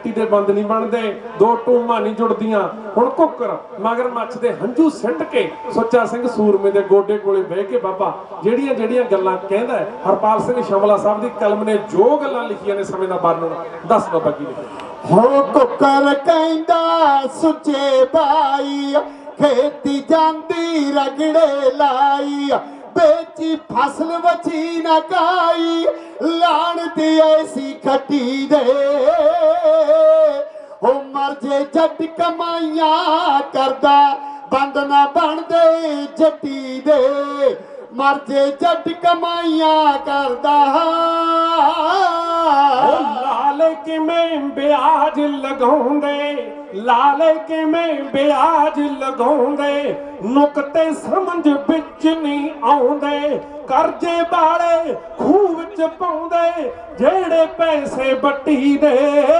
ਦੋ ਟੂਮਾਂ ਨਹੀਂ ਜੁੜਦੀਆਂ। ਹੁਣ ਕੁੱਕਰ ਮਗਰ ਮੱਛ ਦੇ ਹੰਝੂ ਸਿੱਟ ਕੇ ਸੁੱਚਾ ਸਿੰਘ ਸੂਰਮੇ ਦੇ ਗੋਡੇ ਕੋਲੇ ਬਹਿ ਕੇ ਬਾਬਾ ਜਿਹੜੀਆਂ ਗੱਲਾਂ ਕਹਿੰਦਾ, ਹਰਪਾਲ ਸਿੰਘ ਸ਼ਮਲਾ ਸਾਹਿਬ ਦੀ ਕਲਮ ਨੇ ਜੋ ਗੱਲਾਂ ਲਿਖੀਆਂ ਨੇ ਸਮੇਂ ਦਾ ਵਰਣਨ, ਦੱਸ ਬਾਬਾ ਕੀ ਲਿਖਿਆ? हो कुकर कहंदा सुचे बाई खेती जांदी रगड़े लाई बेची फसल बची न गाई लाण दी ऐसी खटी दे हो मर जे जट कमाइया करदा बंद ना बन दे जटी दे मर जे जट कमाइया करदा लाल किमें ब्याज लगाउंदे लाल किमें ब्याज लगाउंदे नुकते समझ विच नहीं आउंदे करजे वाले खूह विच पाउंदे जेड़े पैसे बट्टी दे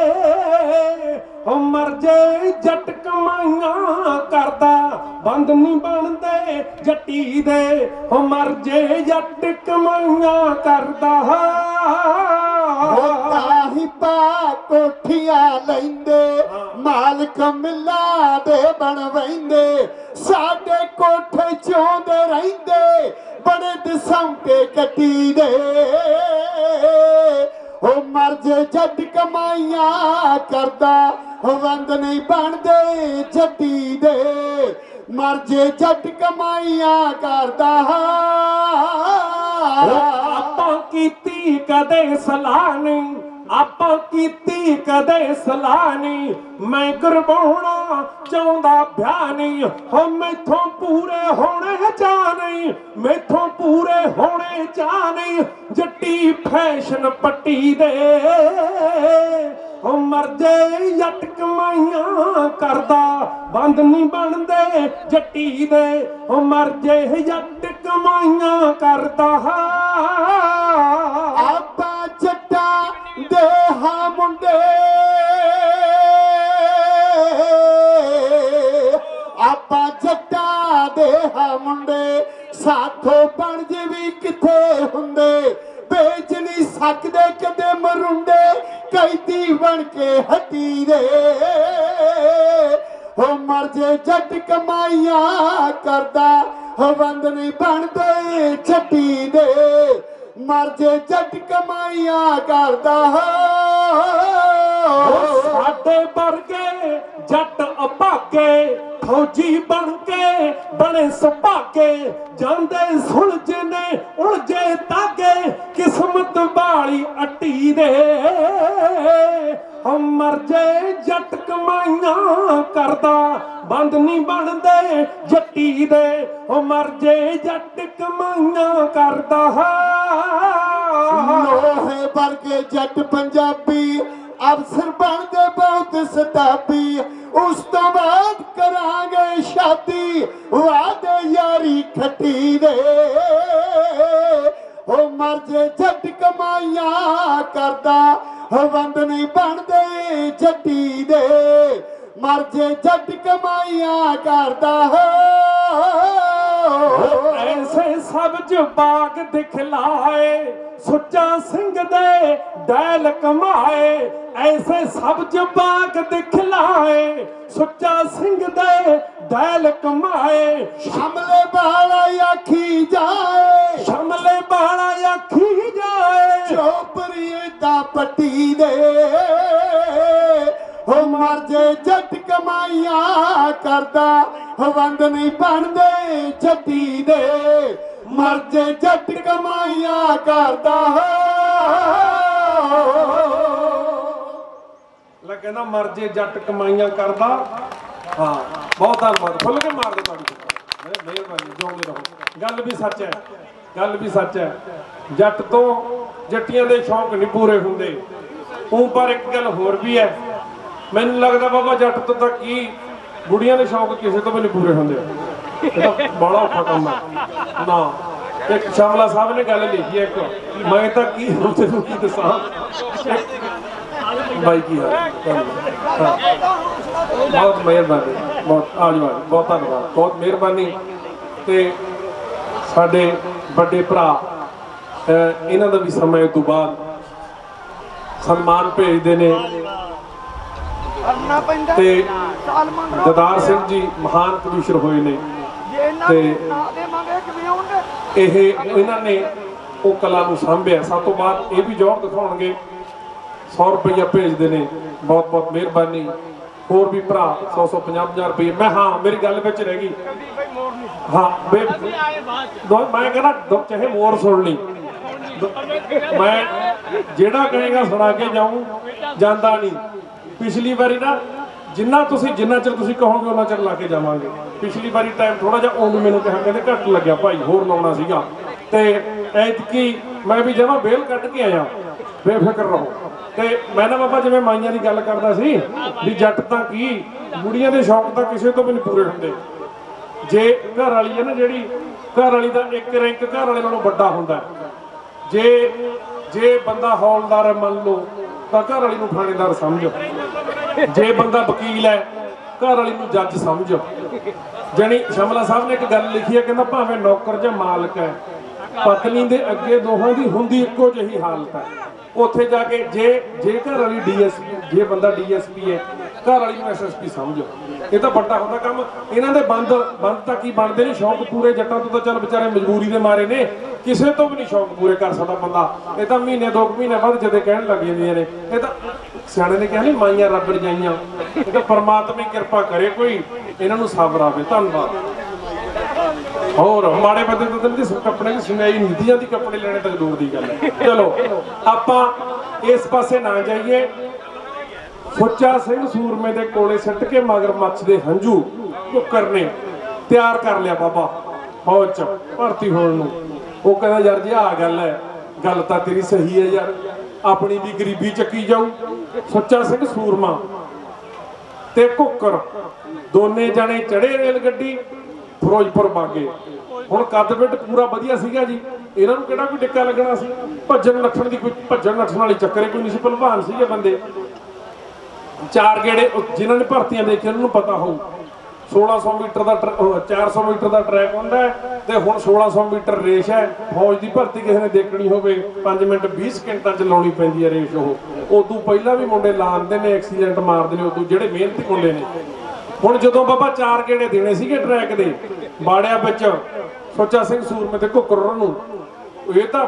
मर जे जट कमाइया करदा बंद नहीं बनदे जट्टी दे मर जे जट कमाइया करदा ताही पा कोठिया लैंदे मालक मिला दे बनवैंदे साडे कोठे चोंदे रहिंदे बड़े दिसौंके कटी दे ओ मर जे जट कमाइया करदा वंद नहीं बनदे जट्टी दे मर जे जट कमाइया करदा आपां कीती कदे सलाह नहीं आपां कीती कदे सलाह नहीं मैं करवाउणा चाहुंदा ब्याह नहीं हो मैथों पूरे होने चा नहीं मैथों पूरे होने चा नहीं जट्टी फैशन पट्टी दे मर जे जट कमाइया करदा बंद नहीं बनदे जट्टी दे मर जे जट कमाइया करदा आपा जट्टा दे हा मुंडे आपा जट्टा दे हा मुंडे साथों बनज भी किथे हुंदे बेच नहीं सकदे कदे मरुंडे कैदी बन के हटी दे हो मर जे जट कमाइया करदा हो बंद नहीं बनदे छटी दे मर जे जट कमाइया करदा साडे वर्गे जट अभागे फौजी बन के बने सुभागे जांदे सुलझे ने उलझे तागे किस्मत वाली अट्टी दे मर जे जट कमाइया करदा बंद नहीं बनदे जट्टी दे मर जे जट कमाइया करदा लोहे वर्गे जट पंजाबी अफसर बन गए बहुत सताबी उस तो बाद करांगे शादी वादे यारी खटी दे हो मर जे जट कमाइया करदा हो बंद नहीं बनदे जट्टी दे मर जे जट कमाइया करदा ऐसे सब्ज बाग दिखलाए सुच्चा सिंह दे डैल कमाए ऐसे सब्ज बाग दिखलाए सुच्चा सिंह दे डैल कमाए शमले बाला आखी जाए शमले बाला आखी जाए चोपरी दा पट्टी दे हो मर जे जट कमाइया करदा बंद नहीं बनदे जट्टी दे मर जे जट कमाइया करदा कहना मर जे जट कमाइया करदा हाँ बहुत धन्यवाद खुल के मार दे मेहरबानी जिउंदे रहो गल भी सच है गल भी सच है जट तो जट्टियां दे शौक नहीं पूरे हुंदे पर एक गल होर भी है मैनूं लगदा बाबा जट तो तक की बुढ़ियां दे शौक किसी तो भी नहीं पूरे होंदे बड़ा औखा काम है ना एक शामला साहब ने गल लिखी है एक मैं तो की दसा भाई की है बहुत मेहरबानी बहुत आजवानी बहुत धन्यवाद बहुत मेहरबानी ते साडे बड़े भरा इन्हां दा भी समय तो बाद सन्मान भेजते ने ते ददार सिंह जी महान कमिश्नर होए ने ते इन्हां ने वो कला नूं सांभिया सब तो बाद ये भी जोर दिखाउणगे 100 रुपया भेजते हैं ਬਹੁਤ ਬਹੁਤ ਮਿਹਰਬਾਨੀ। ਹੋਰ ਵੀ ਭਰਾ 100-150 ਰੁਪਏ। ਮੈਂ ਹਾਂ ਮੇਰੀ ਗੱਲ ਵਿੱਚ ਰਹਿ ਗਈ। ਹਾਂ ਮੈਂ ਕਹਿੰਦਾ ਚਾਹੇ ਮੋਰ ਸੁਣ ਲਈ, ਮੈਂ ਜਿਹੜਾ ਕਹੇਗਾ ਸੁਣਾ ਕੇ ਜਾਊਂ, ਜਾਂਦਾ ਨਹੀਂ। ਪਿਛਲੀ ਵਾਰੀ ਨਾ ਜਿੰਨਾ ਚਿਰ ਤੁਸੀਂ ਕਹੋਗੇ ਉਹਨਾਂ ਚਿਰ ਲਾ ਕੇ ਜਾਵਾਂਗੇ। ਪਿਛਲੀ ਵਾਰੀ ਟਾਈਮ ਥੋੜਾ ਜਿਹਾ ਉਹਨੂੰ ਮੈਨੂੰ ਕਿਹਾ ਕਹਿੰਦੇ ਘੱਟ ਲੱਗਿਆ ਭਾਈ, ਹੋਰ ਲਾਉਣਾ ਸੀਗਾ। ਤੇ ਐਤਕੀ ਮੈਂ ਵੀ ਜਮਾਂ ਬੇਲ ਕੱਢ ਕੇ ਆਇਆ, ਬੇਫਿਕਰ ਰਹੋ। ਤੇ ਮੈਂ ਨਾ ਬਾਬਾ ਜਿਵੇਂ ਮਾਈਆਂ ਦੀ ਗੱਲ ਕਰਦਾ ਸੀ ਵੀ ਜੱਟ ਤਾਂ ਕੀ ਬੁੜੀਆਂ ਦੇ ਸ਼ੌਕ ਤਾਂ ਕਿਸੇ ਤੋਂ ਵੀ ਨਹੀਂ ਪੂਰੇ ਹੁੰਦੇ। ਜੇ ਘਰ ਵਾਲੀ ਹੈ ਨਾ, ਜਿਹੜੀ ਘਰ ਵਾਲੀ ਦਾ ਇੱਕ ਰੈਂਕ ਘਰ ਵਾਲੇ ਨਾਲੋਂ ਵੱਡਾ ਹੁੰਦਾ। ਜੇ ਬੰਦਾ ਹੌਲਦਾਰ ਹੈ ਮੰਨ ਲਓ ਤਾਂ ਘਰ ਵਾਲੀ ਨੂੰ ਥਾਣੇਦਾਰ ਸਮਝੋ। ਜੇ ਬੰਦਾ ਵਕੀਲ ਹੈ ਘਰ ਵਾਲੀ ਨੂੰ ਜੱਜ ਸਮਝੋ। ਜਾਣੀ ਸ਼ਮਲਾ ਸਾਹਿਬ ਨੇ ਇੱਕ ਗੱਲ ਲਿਖੀ ਹੈ, ਕਹਿੰਦਾ ਭਾਵੇਂ ਨੌਕਰ ਜਾਂ ਮਾਲਕ ਹੈ, ਪਤਨੀ ਦੇ ਅੱਗੇ ਦੋਹਾਂ ਦੀ ਹੁੰਦੀ ਇੱਕੋ ਜਿਹੀ ਹਾਲਤ ਹੈ। ਉੱਥੇ ਜਾ ਕੇ ਜੇ ਘਰ ਵਾਲੀ ਡੀਐਸਪੀ, ਜੇ ਬੰਦਾ ਡੀਐਸਪੀ ਹੈ ਘਰ ਵਾਲੀ ਨੂੰ ਐਸਐਸਪੀ ਸਮਝੋ। ਇਹ ਤਾਂ ਵੱਡਾ ਹੁੰਦਾ ਕੰਮ। ਇਹਨਾਂ ਦੇ ਬੰਦ ਤਾਂ ਕੀ ਬਣਦੇ ਨੇ, ਸ਼ੌਕ ਪੂਰੇ ਜੱਟਾਂ ਤੋਂ ਤਾਂ ਚੱਲ ਵਿਚਾਰੇ ਮਜਬੂਰੀ ਦੇ ਮਾਰੇ ਨੇ, ਕਿਸੇ ਤੋਂ ਵੀ ਨਹੀਂ ਸ਼ੌਕ ਪੂਰੇ ਕਰ ਸਕਦਾ ਬੰਦਾ। ਇਹ ਤਾਂ ਮਹੀਨੇ 2 ਮਹੀਨੇ ਬਾਅਦ ਜਦੇ ਕਹਿਣ ਲੱਗ ਜਾਂਦੀਆਂ ਨੇ। ਇਹ ਤਾਂ ਸਿਆਣੇ ਨੇ ਕਿਹਾ ਨਹੀਂ ਮਾਈਆਂ ਰੱਬ ਰਜਾਈਆਂ। ਇਹ ਤਾਂ ਪਰਮਾਤਮਾ ਹੀ ਕਿਰਪਾ ਕਰੇ, ਕੋਈ ਇਹਨਾਂ ਨੂੰ ਸਬਰ ਆਵੇ। ਧੰਨਵਾਦ। ਹੋਰ ਮਾੜੇ ਬੰਦੇ ਤੋਂ ਤਾਂ ਕੱਪੜੇ ਦੀ ਸੁਣਾਈ ਨਹੀਂ ਦੀ ਜਾਂਦੀ, ਕੱਪੜੇ ਲੈਣੇ ਤੱਕ ਦੂਰ ਦੀ ਗੱਲ ਹੈ। ਚਲੋ ਆਪਾਂ ਇਸ ਪਾਸੇ ਨਾ ਜਾਈਏ। ਸੁੱਚਾ ਸਿੰਘ ਸੂਰਮੇ ਦੇ ਕੋਲੇ ਸਿੱਟ ਕੇ ਮਗਰਮੱਛ ਦੇ ਹੰਝੂ ਕੁੱਕਰ ਨੇ ਤਿਆਰ ਕਰ ਲਿਆ ਬਾਬਾ ਫੌਜ ਚ ਭਰਤੀ ਹੋਣ ਨੂੰ। ਉਹ ਕਹਿੰਦਾ ਯਾਰ ਜੀ ਆਹ ਗੱਲ ਹੈ, ਗੱਲ ਤਾਂ ਤੇਰੀ ਸਹੀ ਹੈ ਯਾਰ, ਆਪਣੀ ਵੀ ਗਰੀਬੀ ਚੱਕੀ ਜਾਊ। ਸੁੱਚਾ ਸਿੰਘ ਸੂਰਮਾ ਤੇ ਕੁੱਕਰ ਦੋਨੇ ਜਣੇ ਚੜੇ ਰੇਲ ਗੱਡੀ, ਫਿਰੋਜ਼ਪੁਰ ਬਾਗੇ। ਹੁਣ ਕੱਦ ਬਿੱਟ ਪੂਰਾ ਵਧੀਆ ਸੀਗਾ ਜੀ, ਇਹਨਾਂ ਨੂੰ ਕਿਹੜਾ ਕੋਈ ਡਿੱਕਾ ਲੱਗਣਾ ਸੀ। ਭੱਜਣ ਨੱਠਣ ਵਾਲੀ ਚੱਕਰੇ ਕੋਈ ਨਹੀਂ ਸੀ, ਭਲਵਾਨ ਸੀਗੇ ਬੰਦੇ। 4 ਗੇੜੇ ਜਿਨ੍ਹਾਂ ਨੇ ਭਰਤੀਆਂ ਦੇਖੀਆਂ ਉਹਨਾਂ ਨੂੰ ਪਤਾ ਹੋਊ। 1600 ਮੀਟਰ ਦਾ 400 ਮੀਟਰ ਦਾ ਟਰੈਕ ਹੁੰਦਾ ਹੈ ਤੇ ਹੁਣ 1600 ਮੀਟਰ ਰੇਸ ਹੈ। ਫੌਜ ਦੀ ਭਰਤੀ ਕਿਸੇ ਨੇ ਦੇਖਣੀ ਹੋਵੇ 5 ਮਿੰਟ 20 ਸਕਿੰਟਾਂ ਚ ਲਾਉਣੀ ਪੈਂਦੀ ਹੈ ਰੇਸ। ਉਹ ਉਦੋਂ ਪਹਿਲਾਂ ਵੀ ਮੁੰਡੇ ਲਾਉਂਦੇ ਨੇ, ਐਕਸੀਡੈਂਟ ਮਾਰਦੇ ਨੇ ਉਦੋਂ ਜਿਹੜੇ ਮਿਹਨਤੀ ਮੁੰਡੇ ਨੇ। ਹੁਣ ਜਦੋਂ ਬਾਬਾ 4 ਗੇੜੇ ਦੇਣੇ ਸੀਗੇ ਟਰੈਕ ਦੇ, ਬਾੜਿਆਂ ਵਿੱਚ ਸੁੱਚਾ ਸਿੰਘ ਸੂਰਮੇ ਤੇ ਘੁੱਕਰ ਨੂੰ, ਇਹ ਤਾਂ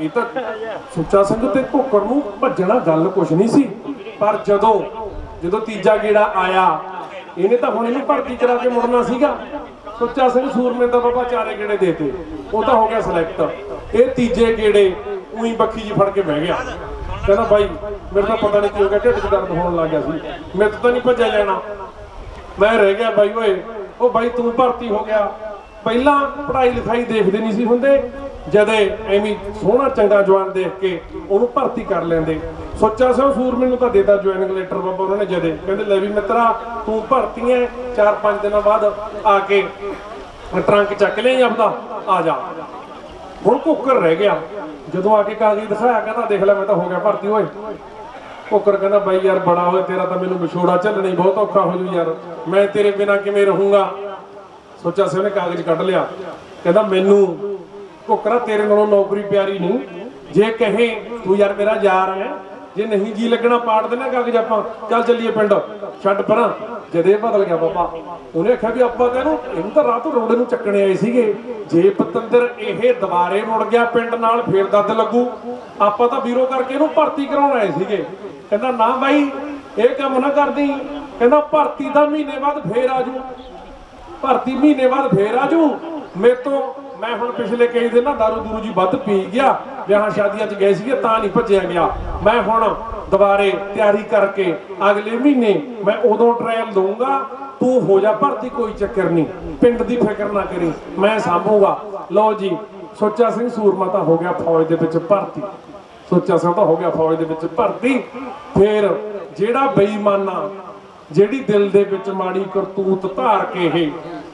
ਸੁੱਚਾ ਸਿੰਘ ਤੇ ਘੁੱਕਰ ਨੂੰ ਭੱਜਣਾ ਗੱਲ ਕੁਛ ਨਹੀਂ ਸੀ। ਪਰ ਜਦੋਂ ਤੀਜਾ ਗੇੜਾ ਆਇਆ, ਇਹਨੇ ਤਾਂ ਹੁਣ ਇਹਨੂੰ ਭਰਤੀ ਕਰਾ ਕੇ ਮੁੜਨਾ ਸੀਗਾ। ਸੁੱਚਾ ਸਿੰਘ ਸੂਰਮੇ ਦਾ ਬਾਬਾ 4 ਗੇੜੇ ਦੇਤੇ, ਉਹ ਤਾਂ ਹੋ ਗਿਆ ਸਿਲੈਕਟ। ਇਹ ਤੀਜੇ ਗੇੜੇ ਉਹੀ ਬੱਖੀ ਜੀ ਫੜ ਕੇ ਬਹਿ ਗਿਆ। ਕਹਿੰਦਾ ਬਾਈ ਮੇਰੇ ਤਾਂ ਪਤਾ ਨਹੀਂ ਕੀ ਹੋ ਗਿਆ, ਢਿੱਡ 'ਚ ਦਰਦ ਹੋਣ ਲੱਗ ਗਿਆ ਸੀ, ਮੇਰੇ ਤੋਂ ਤਾਂ ਨਹੀਂ ਭੱਜਿਆ ਜਾਣਾ, ਮੈਂ ਰਹਿ ਗਿਆ ਬਾਈ। ਓਏ ਉਹ ਬਾਈ ਤੂੰ ਭਰਤੀ ਹੋ ਗਿਆ, ਪਹਿਲਾਂ ਪੜ੍ਹਾਈ ਲਿਖਾਈ ਦੇਖਦੇ ਨਹੀਂ ਸੀ ਹੁੰਦੇ, ਜਦੇ ਐਵੇਂ ਸੋਹਣਾ ਚੰਗਾ ਜਵਾਨ ਦੇਖ ਕੇ ਉਹਨੂੰ ਭਰਤੀ ਕਰ ਲੈਂਦੇ। ਸੁੱਚਾ ਸਿੰਘ ਸੂਰਮੇ ਨੂੰ ਤਾਂ ਦੇਤਾ ਜੁਆਇਨਿੰਗ ਲੈਟਰ ਬਾਬਾ ਉਹਨਾਂ ਨੇ ਜਦੇ। ਕਹਿੰਦੇ ਲੈ ਵੀ ਮਿੱਤਰਾ ਤੂੰ ਭਰਤੀ ਹੈ, 4-5 ਦਿਨਾਂ ਬਾਅਦ ਆ ਕੇ ਟਰੰਕ ਚੱਕ ਲਿਆ ਆਪਦਾ, ਆ ਜਾ। ਹੁਣ ਘੁੱਕਰ ਰਹਿ ਗਿਆ। ਜਦੋਂ ਆ ਕੇ ਕਾਗਜ਼ ਦਿਖਾਇਆ, ਕਹਿੰਦਾ ਦੇਖ ਲੈ ਮੈਂ ਤਾਂ ਹੋ ਗਿਆ ਭਰਤੀ। ਓਏ ਘੁੱਕਰ ਕਹਿੰਦਾ ਬਾਈ ਯਾਰ ਬੜਾ ਹੋਇਆ ਤੇਰਾ ਤਾਂ ਮੈਨੂੰ ਵਿਛੋੜਾ ਝੱਲਣਾ ਹੀ ਬਹੁਤ ਔਖਾ ਹੋ ਜੂ ਯਾਰ, ਮੈਂ ਤੇਰੇ ਬਿਨਾਂ ਕਿਵੇਂ ਰਹੂੰਗਾ। ਸੁੱਚਾ ਸਿੰਘ ਨੇ ਕਾਗਜ਼ ਕੱਢ ਲਿਆ, ਕਹਿੰਦਾ ਮੈਨੂੰ ਘੁੱਕਰਾ ਤੇਰੇ ਨਾਲੋਂ ਨੌਕਰੀ ਪਿਆਰੀ ਨਹੀਂ। ਜੇ ਕਹੇ ਤੂੰ ਯਾਰ ਮੇਰਾ ਯਾਰ ਹੈ, ਜੇ ਨਹੀਂ ਜੀ ਲੱਗਣਾ ਪਾੜ ਦੇਣਾ ਕਾਗਜ਼, ਆਪਾਂ ਚੱਲ ਚੱਲੀਏ ਪਿੰਡ, ਛੱਡ ਪਰਾਂ। ਜਦੇ ਬਦਲ ਗਿਆ ਬਾਬਾ। ਉਹਨੇ ਆਖਿਆ ਵੀ ਆਪਾਂ ਤਾਂ ਇਹਨੂੰ ਤਾਂ ਰਾਹ ਤੋਂ ਰੋੜੇ ਨੂੰ ਚੱਕਣੇ ਆਏ ਸੀਗੇ, ਜੇ ਪਤੰਦਰ ਇਹ ਦੁਬਾਰੇ ਮੁੜ ਗਿਆ ਪਿੰਡ ਨਾਲ ਫੇਰ ਦੱਦ ਲੱਗੂ, ਆਪਾਂ ਤਾਂ ਵੀਰੋ ਕਰਕੇ ਇਹਨੂੰ ਭਰਤੀ ਕਰਾਉਣ ਆਏ ਸੀਗੇ। ਕਹਿੰਦਾ ਨਾ ਬਾਈ ਇਹ ਕੰਮ ਨਾ ਕਰਦੀ। ਕਹਿੰਦਾ ਭਰਤੀ ਦਾ ਮਹੀਨੇ ਬਾਅਦ ਫੇਰ ਆਜੂ, ਭਰਤੀ ਮਹੀਨੇ ਬਾਅਦ ਫੇਰ ਆਜੂ। ਮੇਰੇ ਤੋਂ ਮੈਂ ਹੁਣ ਪਿਛਲੇ ਕਈ ਦਿਨ ਨਾ ਦਾਰੂ ਦੂਰੂ ਜੀ ਵੱਧ ਪੀ ਗਿਆ, ਵਿਆਹਾਂ ਸ਼ਾਦੀਆਂ 'ਚ ਗਏ ਸੀਗੇ ਤਾਂ ਨਹੀਂ ਭੱਜਿਆ ਗਿਆ। ਮੈਂ ਹੁਣ ਦੁਬਾਰੇ ਤਿਆਰੀ ਕਰਕੇ ਅਗਲੇ ਮਹੀਨੇ ਮੈਂ ਉਦੋਂ ਟ੍ਰਾਇਲ ਦਊਂਗਾ, ਤੂੰ ਹੋ ਜਾ ਭਰਤੀ, ਕੋਈ ਚੱਕਰ ਨਹੀਂ, ਪਿੰਡ ਦੀ ਫਿਕਰ ਨਾ ਕਰੀ, ਮੈਂ ਸਾਂਭੂਗਾ। ਲਓ ਜੀ ਸੁੱਚਾ ਸਿੰਘ ਸੂਰਮਾ ਤਾਂ ਹੋ ਗਿਆ ਫੌਜ ਦੇ ਵਿੱਚ ਭਰਤੀ। ਸੁੱਚਾ ਸਿੰਘ ਤਾਂ ਹੋ ਗਿਆ ਫੌਜ ਦੇ ਵਿੱਚ ਭਰਤੀ। ਫਿਰ ਜਿਹੜਾ ਬੇਈਮਾਨਾ, ਜਿਹੜੀ ਦਿਲ ਦੇ ਵਿੱਚ ਮਾੜੀ ਕਰਤੂਤ ਧਾਰ ਕੇ ਇਹ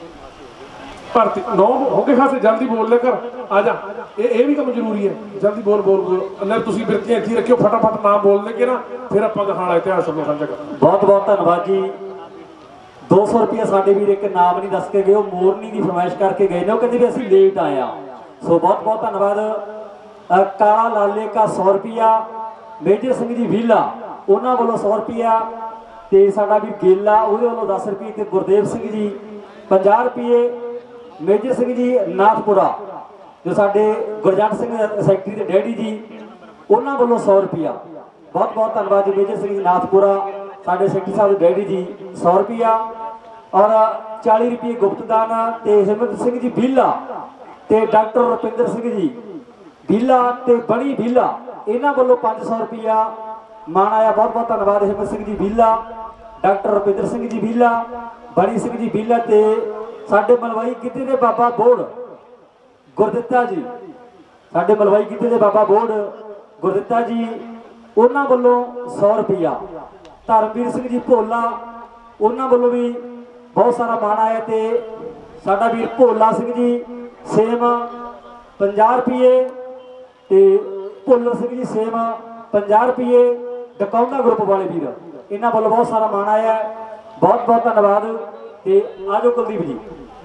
ਭਰਤੀ ਨੌ ਹੋ ਗਏ ਖਾਸੇ, ਜਲਦੀ ਬੋਲ ਲੈ ਕਰ, ਆ ਜਾ। ਇਹ ਵੀ ਕੰਮ ਜ਼ਰੂਰੀ ਹੈ, ਜਲਦੀ ਬੋਲ ਬੋਲ ਬੋਲ। ਲੈ ਤੁਸੀਂ ਬਿਰਤੀਆਂ ਇੱਥੇ ਰੱਖਿਓ, ਫਟਾਫਟ ਨਾ ਬੋਲ ਲੈ ਕੇ ਨਾ ਫਿਰ ਆਪਾਂ ਗਾਹਾਂ ਵਾਲਾ ਇਤਿਹਾਸ ਨੂੰ ਸਾਂਝਾ ਕਰਾਂਗੇ। ਬਹੁਤ ਬਹੁਤ ਧੰਨਵਾਦ ਜੀ। 200 ਰੁਪਏ ਸਾਡੇ ਵੀਰ ਇੱਕ ਨਾਮ ਨਹੀਂ ਦੱਸ ਕੇ ਗਏ, ਉਹ ਮੋਰਨੀ ਦੀ ਫਰਮਾਇਸ਼ ਕਰਕੇ ਗਏ ਨੇ, ਉਹ ਕਹਿੰਦੇ ਵੀ ਅਸੀਂ ਲੇਟ ਆਏ ਆ। ਸੋ ਬਹੁਤ ਬਹੁਤ ਧੰਨਵਾਦ। ਕਾਲਾ ਲਾਲੇ ਕਾ 100 ਰੁਪਿਆ, ਮੇਜਰ ਸਿੰਘ ਜੀ ਵੀਲਾ ਉਹਨਾਂ ਵੱਲੋਂ 100 ਰੁਪਿਆ, ਤੇ ਸਾਡਾ ਵੀ ਗੇਲਾ ਉਹਦੇ ਵੱਲੋਂ 10 ਰੁਪਏ, ਤੇ ਗੁਰਦੇਵ ਸਿੰਘ ਜੀ 50 ਰੁਪਏ, ਮੇਜਰ ਸਿੰਘ ਜੀ ਨਾਥਪੁਰਾ ਜੋ ਸਾਡੇ ਗੁਰਜੰਟ ਸਿੰਘ ਸੈਕਟਰੀ ਦੇ ਡੈਡੀ ਜੀ ਉਹਨਾਂ ਵੱਲੋਂ 100 ਰੁਪਿਆ। ਬਹੁਤ ਬਹੁਤ ਧੰਨਵਾਦ ਜੀ ਮੇਜਰ ਸਿੰਘ ਜੀ ਨਾਥਪੁਰਾ। साडे सेक्रेटरी साहब दे डैडी जी 100 रुपया और 40 रुपये गुप्तदान ते हिम्मत सिंह जी भीला ते डॉक्टर रुपिंदर सिंह जी भीला ते बणी भीला इन्हां वालों 500 रुपया मान आया। बहुत बहुत धन्यवाद हिम्मत सिंह जी भीला, डॉक्टर रुपिंदर सिंह जी भीला, बणी सिंह जी भीला ते साडे मलवाई गिद्धे दे बाबा बोड़ गुरदित्ता जी, साडे मलवाई गिद्धे दे बाबा बोड़ गुरदित्ता जी उन्हां वालों 100 रुपया। धर्मवीर सिंह जी भोला उन्हां वालों भी बहुत सारा मान आया ते साडा वीर भोला सिंह जी सेम 50 रुपये ते भुल्लर सिंह जी सेम 50 रुपये। डकौंदा ग्रुप वाले वीर इन्हां वालों बहुत सारा मान आया। बहुत बहुत धन्यवाद ते आजो कुलदीप जी।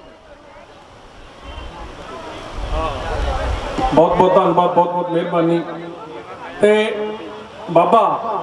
बहुत बहुत धन्यवाद, बहुत बहुत मेहरबानी। ते बाबा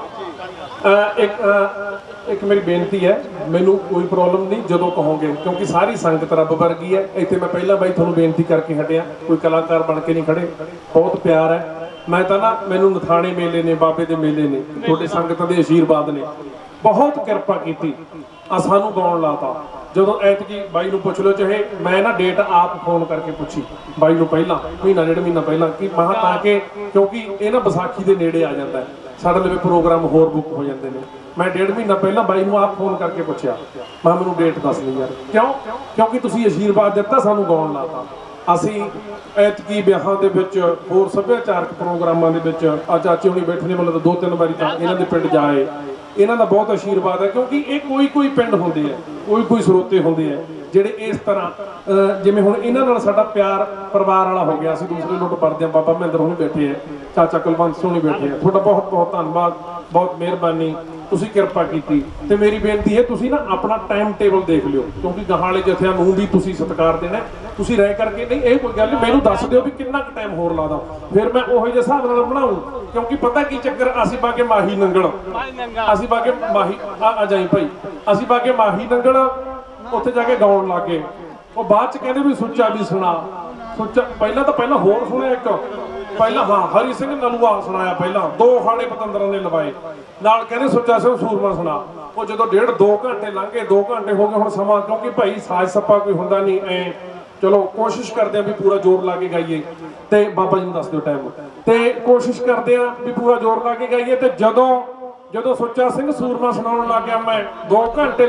एक मेरी बेनती है, मैनू कोई प्रॉब्लम नहीं जो कहोगे क्योंकि सारी संगत रब वर्गी है। इतने मैं पहला बाई थोड़ा बेनती करके हटिया, कोई कलाकार बन के नहीं खड़े, बहुत प्यार है। मैं तो ना मैनू नथाने मेले ने बाबे के मेले ने थोड़ी संगत के आशीर्वाद ने बहुत किरपा की। सानू गाउन लाता जो ऐतकी बाई नू पुछ लो, चाहे मैं ना डेट आप फोन करके पूछी बाई नू पहला महीना डेढ़ महीना पहला कि महा ताकि क्योंकि ये ना विसाखी के नेड़े आ जाता है, साढ़े लिए प्रोग्राम होर बुक हो जाते हैं। मैं डेढ़ महीना पहला बाई नू आप फोन करके पूछया, मैं मैनू डेट दस ली यार, क्यों क्योंकि तुसीं आशीर्वाद दिता सानू गाउन लाता। ਅਸੀਂ ਐਤਕੀ ਵਿਆਹਾਂ ਦੇ ਵਿੱਚ ਹੋਰ ਸੱਭਿਆਚਾਰਕ ਪ੍ਰੋਗਰਾਮਾਂ ਦੇ ਵਿੱਚ ਆ ਚਾਚੇ ਹੁਣੀ ਬੈਠੇ ਨੇ, ਮਤਲਬ 2-3 ਵਾਰੀ ਤਾਂ ਇਹਨਾਂ ਦੇ ਪਿੰਡ ਜਾਏ, ਇਹਨਾਂ ਦਾ ਬਹੁਤ ਆਸ਼ੀਰਵਾਦ ਹੈ ਕਿਉਂਕਿ ਇਹ ਕੋਈ ਪਿੰਡ ਹੁੰਦੇ ਆ, ਕੋਈ ਸਰੋਤੇ ਹੁੰਦੇ ਆ ਜਿਹੜੇ ਇਸ ਤਰ੍ਹਾਂ ਜਿਵੇਂ ਹੁਣ ਇਹਨਾਂ ਨਾਲ ਸਾਡਾ ਪਿਆਰ ਪਰਿਵਾਰ ਵਾਲਾ ਹੋ ਗਿਆ। ਅਸੀਂ ਦੂਸਰੇ ਲੁੱਟ ਪੜਦੇ ਆ, ਬਾਬਾ ਮਹਿੰਦਰ ਹੁਣੀ ਬੈਠੇ ਆ, ਚਾਚਾ ਕੁਲਵੰਤ ਸਿੰਘ ਹੁਣੀ ਬੈਠੇ ਆ। ਤੁਹਾਡਾ ਬਹੁਤ ਬਹੁਤ ਧੰਨਵਾਦ, ਬਹੁਤ ਮਿਹਰਬਾਨੀ, ਤੁਸੀਂ ਕਿਰਪਾ ਕੀਤੀ। ਤੇ ਮੇਰੀ ਬੇਨਤੀ ਹੈ ਤੁਸੀਂ ਨਾ ਆਪਣਾ ਟਾਈਮ ਟੇਬਲ ਦੇਖ ਲਿਓ ਕਿਉਂਕਿ ਗਾਹਾਂ ਵਾਲੇ ਜਥਿਆਂ ਨੂੰ ਵੀ ਤੁਸੀਂ ਸਤਿਕਾਰ ਦੇਣਾ। ਤੁਸੀਂ ਰਹਿ ਕਰਕੇ ਨਹੀਂ, ਇਹ ਕੋਈ ਗੱਲ ਨਹੀਂ, ਮੈਨੂੰ ਦੱਸ ਦਿਓ ਵੀ ਕਿੰਨਾ ਕੁ ਟਾਈਮ ਹੋਰ ਲਾ ਦਾਂ, ਫਿਰ ਮੈਂ ਉਹੋ ਜਿਹੇ ਹਿਸਾਬ ਨਾਲ ਬਣਾऊं। ਕਿਉਂਕਿ ਪਤਾ ਕੀ ਚੱਕਰ, ਅਸੀਂ ਬਾਗੇ ਮਾਹੀ ਨੰਗਲ, ਅਸੀਂ ਬਾਗੇ ਮਾਹੀ ਆ ਜਾਈ ਭਾਈ, ਅਸੀਂ ਬਾਗੇ ਮਾਹੀ ਨੰਗਲ ਉੱਥੇ ਜਾ ਕੇ ਗਾਉਣ ਲੱਗੇ। ਉਹ ਬਾਅਦ ਚ ਕਹਿੰਦੇ ਵੀ ਸੁੱਚਾ ਵੀ ਸੁਣਾ, ਸੁੱਚਾ ਪਹਿਲਾਂ ਹੋਰ ਸੁਣਿਆ ਇੱਕ ਪਹਿਲਾਂ, ਹਾਂ ਹਰੀ ਸਿੰਘ ਨਲੂਆ ਸੁਣਾਇਆ ਪਹਿਲਾਂ, 2 ਹਾੜੇ ਪਤੰਦਰਾਂ ਨੇ ਲਵਾਏ ਨਾਲ, ਕਹਿੰਦੇ ਸੁੱਚਾ ਸਿੰਘ ਸੂਰਮਾ ਸੁਣਾ। ਉਹ ਜਦੋਂ 1.5-2 ਘੰਟੇ ਲੰਘੇ, 2 ਘੰਟੇ ਹੋ ਗਏ ਹੁਣ ਸਮਾਂ, ਕਿਉਂਕਿ ਭਾਈ ਸਾਜ ਸੱਪਾ ਕੋਈ ਹੁੰਦਾ ਨਹੀਂ ਐ, ਚਲੋ ਕੋਸ਼ਿਸ਼ ਕਰਦੇ ਆ ਵੀ ਪੂਰਾ ਜ਼ੋਰ ਲਾ ਕੇ ਗਾਈਏ। ਤੇ ਬਾਬਾ ਜੀ ਨੂੰ ਦੱਸ ਦਿਓ ਟਾਈਮ, ਤੇ ਕੋਸ਼ਿਸ਼ ਕਰਦੇ ਆ ਵੀ ਪੂਰਾ ਜ਼ੋਰ ਲਾ ਕੇ ਗਾਈਏ। ਤੇ ਜਦੋਂ ਸੁੱਚਾ ਸਿੰਘ ਸੂਰਮਾ ਸੁਣਾਉਣ ਲੱਗ ਗਿਆ, ਮੈਂ 2 ਘੰਟੇ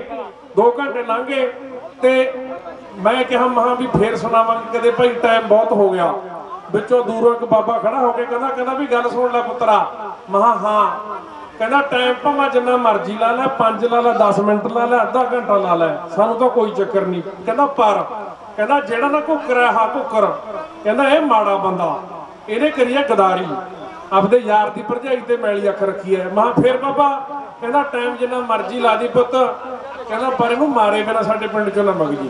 ਲੰਘ ਗਏ ਤੇ ਮੈਂ ਕਿਹਾ ਮਹਾਂ ਵੀ ਫੇਰ ਸੁਣਾਵਾਂਗੇ ਕਦੇ ਭਾਈ, ਟਾਈਮ ਬਹੁਤ ਹੋ ਗਿਆ। ਵਿੱਚੋਂ ਦੂਰੋਂ ਇੱਕ ਬਾਬਾ ਖੜਾ ਹੋ ਕੇ ਕਹਿੰਦਾ ਵੀ ਗੱਲ ਸੁਣ ਲੈ ਪੁੱਤਰਾ। ਮਹਾ ਹਾਂ, ਕਹਿੰਦਾ ਟਾਈਮ ਭਾਵੇਂ ਜਿੰਨਾ ਮਰਜ਼ੀ ਲਾ ਲੈ, 5 ਲਾ ਲੈ, 10 ਮਿੰਟ ਲਾ ਲੈ, ਅੱਧਾ ਘੰਟਾ ਲਾ ਲੈ, ਸਾਨੂੰ ਤਾਂ ਕੋਈ ਚੱਕਰ ਨਹੀਂ। ਕਹਿੰਦਾ ਪਰ ਕਹਿੰਦਾ ਜਿਹੜਾ ਨਾ ਘੁੱਕਰ ਹੈ, ਹਾਂ ਘੁੱਕਰ, ਕਹਿੰਦਾ ਇਹ ਮਾੜਾ ਬੰਦਾ, ਇਹਨੇ ਕਰੀ ਹੈ ਗਦਾਰੀ, ਆਪਦੇ ਯਾਰ ਦੀ ਭਰਜਾਈ ਤੇ ਮੈਲੀ ਅੱਖ ਰੱਖੀ ਹੈ। ਮਹਾ ਫੇਰ ਬਾਬਾ ਕਹਿੰਦਾ ਟਾਈਮ ਜਿੰਨਾ ਮਰਜ਼ੀ ਲਾ ਦੀ ਪੁੱਤ, ਕਹਿੰਦਾ ਪਰ ਇਹਨੂੰ ਮਾਰੇ ਬਿਨਾਂ ਸਾਡੇ ਪਿੰਡ ਚੋਂ ਨਾ ਵਗ ਜੀ।